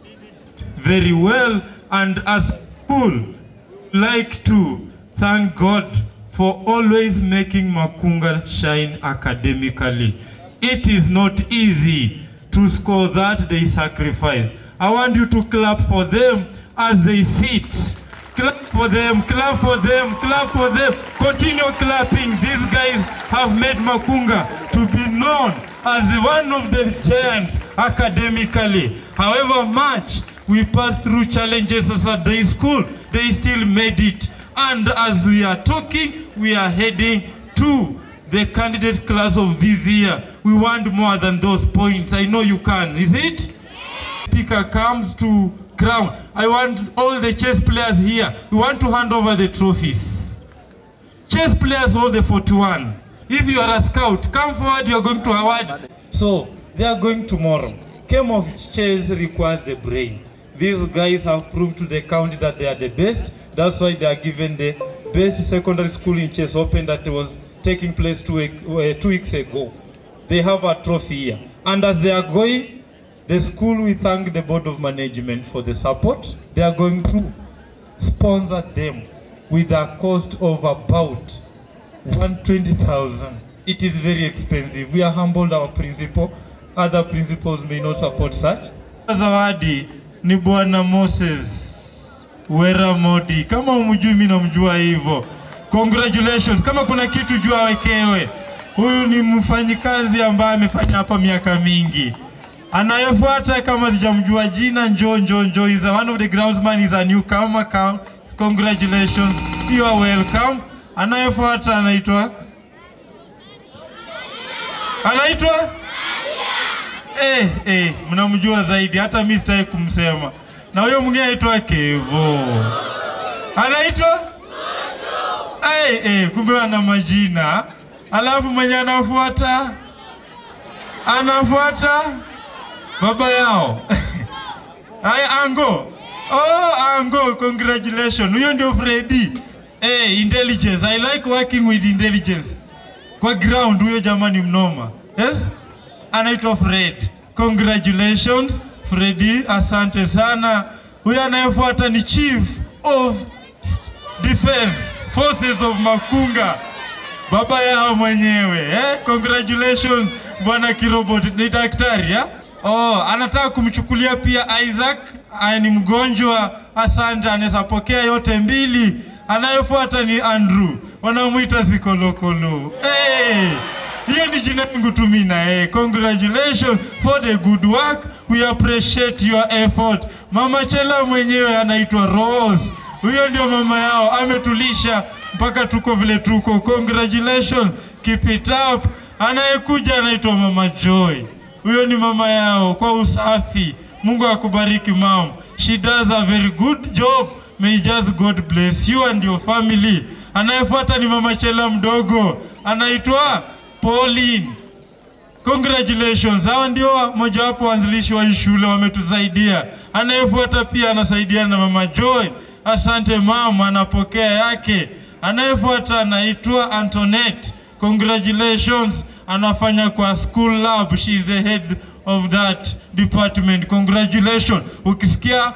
very well, and as a school like to thank God for always making Makunga shine academically. It is not easy to score that they sacrifice. I want you to clap for them as they sit. Clap for them, clap for them, clap for them. Continue clapping. These guys have made Makunga to be known as one of the giants academically. However much we passed through challenges as a day school, they still made it. And as we are talking, we are heading to the candidate class of this year. We want more than those points. I know you can. Is it? Speaker comes to crown. I want all the chess players here. We want to hand over the trophies. Chess players, all the forty-one. If you are a scout, come forward. You are going to award. So they are going tomorrow. Game of chess requires the brain. These guys have proved to the county that they are the best. That's why they are given the best secondary school in chess open that was taking place two, uh, two weeks ago. They have a trophy here. And as they are going, the school will thank the board of management for the support. They are going to sponsor them with a cost of about one hundred twenty thousand. It is very expensive. We are humbled our principal. Other principals may not support such. Zawadi ni Bwana Moses Wera Modi. Kama umjui mimi namjua hivyo. Congratulations. Kama kuna kitu jua wekewe. Huyu ni mfanyikazi ambaye amefanya hapa miaka mingi. Anayefuata kama sijamjua jina, njoo njoo njoo. He's one of the groundsman, is a newcomer. Come. Congratulations. You are welcome. Anayefuata anaitwa Anaitwa Eh eh mnamjua zaidi, hata mimi sitaki kumsema. Na huyo mwingine anaitwa Kevo. Anaitwa Eh eh kumbe ana majina. Alafu mwenye anafuata anafuata baba yao. Hai Ango. Oh Ango, congratulations. Huyo ndio Freddy. Eh, intelligence. I like working with intelligence. Kwa ground huyo jamani mnoma. Yes? Anaitwa Fred. Congratulations Freddy, asante sana. Huyo anayefuata ni Chief of Defense Forces of Makunga. Baba yao mwenyewe, eh? Congratulations Bwana Kirobot, ni daktari, ya? Oh, anataka kumchukulia pia Isaac, ni mgonjwa. Asante, anaweza pokea yote mbili. Anayefuata ni Andrew, wanamuita Zikolokolo. Hey! Hiyo ni jina yangu tu mimi na eh. Congratulations for the good work. We appreciate your effort. Mama Chela mwenyewe anaitwa Rose. Huyo ndio mama yao, ametulisha mpaka tuko vile tuko. Congratulations, keep it up. Anayekuja anaitwa Mama Joy. Huyo ni mama yao kwa usafi. Mungu akubariki mom. She does a very good job. May just God bless you and your family. Anayefuata ni Mama Chela mdogo. Anaitwa Pauline. Congratulations. Hawa ndio moja wapo waanzilishi wa shule, wametusaidia. Anayefuata pia anasaidiana na Mama Joy. Asante mama, anapokea yake. Anayefuata anaitwa Antoinette. Congratulations. Anafanya kwa school lab. She is the head of that department. Congratulations. Ukisikia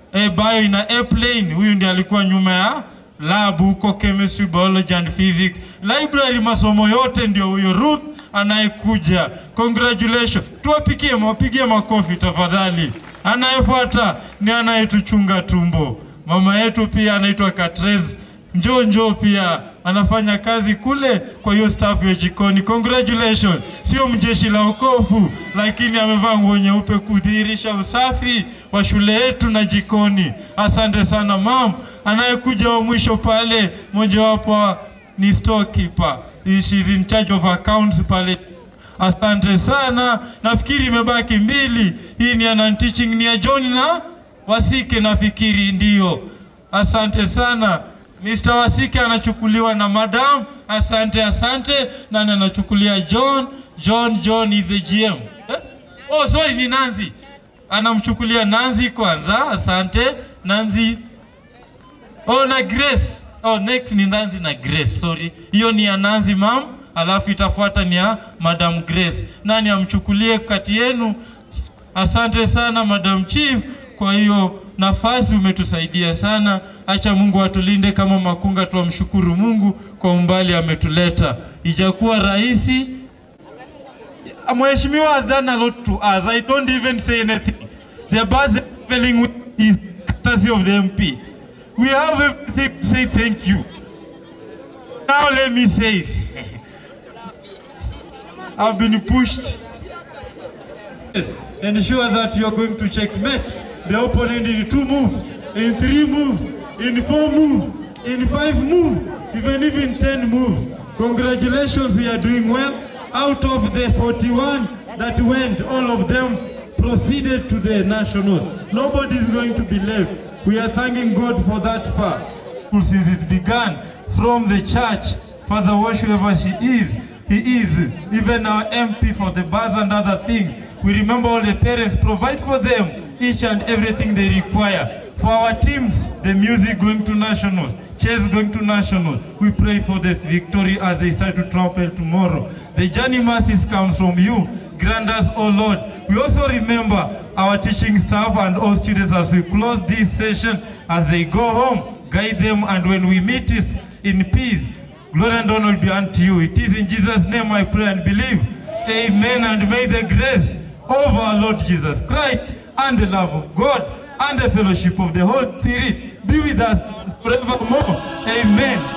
eh, bio ina airplane, huyu ndiye alikuwa nyuma ya lab huko chemistry, biology and physics. Library masomo yote ndio huyo Ruth anayekuja. Congratulations. Tuwapigie, mwapigie makofi tafadhali. Anayefuata ni anayetuchunga tumbo. Mama yetu pia anaitwa Katrez. Njoo njoo pia anafanya kazi kule kwa hiyo staff ya jikoni. Congratulations. Sio mjeshi la ukofu, lakini amevaa nguo nyeupe kudhihirisha usafi wa shule yetu na jikoni. Asante sana mam. Anayekuja wa mwisho pale, mmoja wapo ni storekeeper. She's in charge of accounts pale. Asante sana. Nafikiri imebaki mbili. Hii ni anan teaching ni ya John na Wasike, nafikiri ndio. Asante sana. Mister Wasike anachukuliwa na madam. Asante asante. Nani anachukulia John? John John is the G M. Eh? Oh sorry, ni Nanzi. Anamchukulia Nanzi kwanza. Asante. Nanzi. Oh na Grace. Oh next ni Nanzi na Grace. Sorry. Hiyo ni ya Nanzi mam. Alafu itafuata ni ya Madam Grace. Nani amchukulie kati yenu? Asante sana Madam Chief. Kwa hiyo nafasi umetusaidia sana. Acha Mungu atulinde kama Makunga, tuamshukuru Mungu kwa umbali ametuleta. Ijakuwa rahisi. Mheshimiwa has done a lot to us. I don't even say anything. The bus traveling is courtesy of the M P. We have everything to say thank you. Now let me say it. I've been pushed. Ensure that you are going to checkmate the opponent in two moves, in three moves, in four moves, in five moves, even if in ten moves. Congratulations, we are doing well. Out of the forty-one that went, all of them proceeded to the national. Nobody is going to be left. We are thanking God for that far. Since it began from the church, Father Wash, whoever she is, he is even our M P for the bus and other things. We remember all the parents, provide for them each and everything they require. For our teams, the music going to national, chess going to national. We pray for the victory as they start to travel tomorrow. The journey mercies comes from you. Grant us, O Lord. We also remember our teaching staff and all students as we close this session, as they go home, guide them, and when we meet is in peace. Glory and honor will be unto you. It is in Jesus' name I pray and believe. Amen. And may the grace of our Lord Jesus Christ and the love of God and the fellowship of the Holy Spirit be with us forevermore. Amen.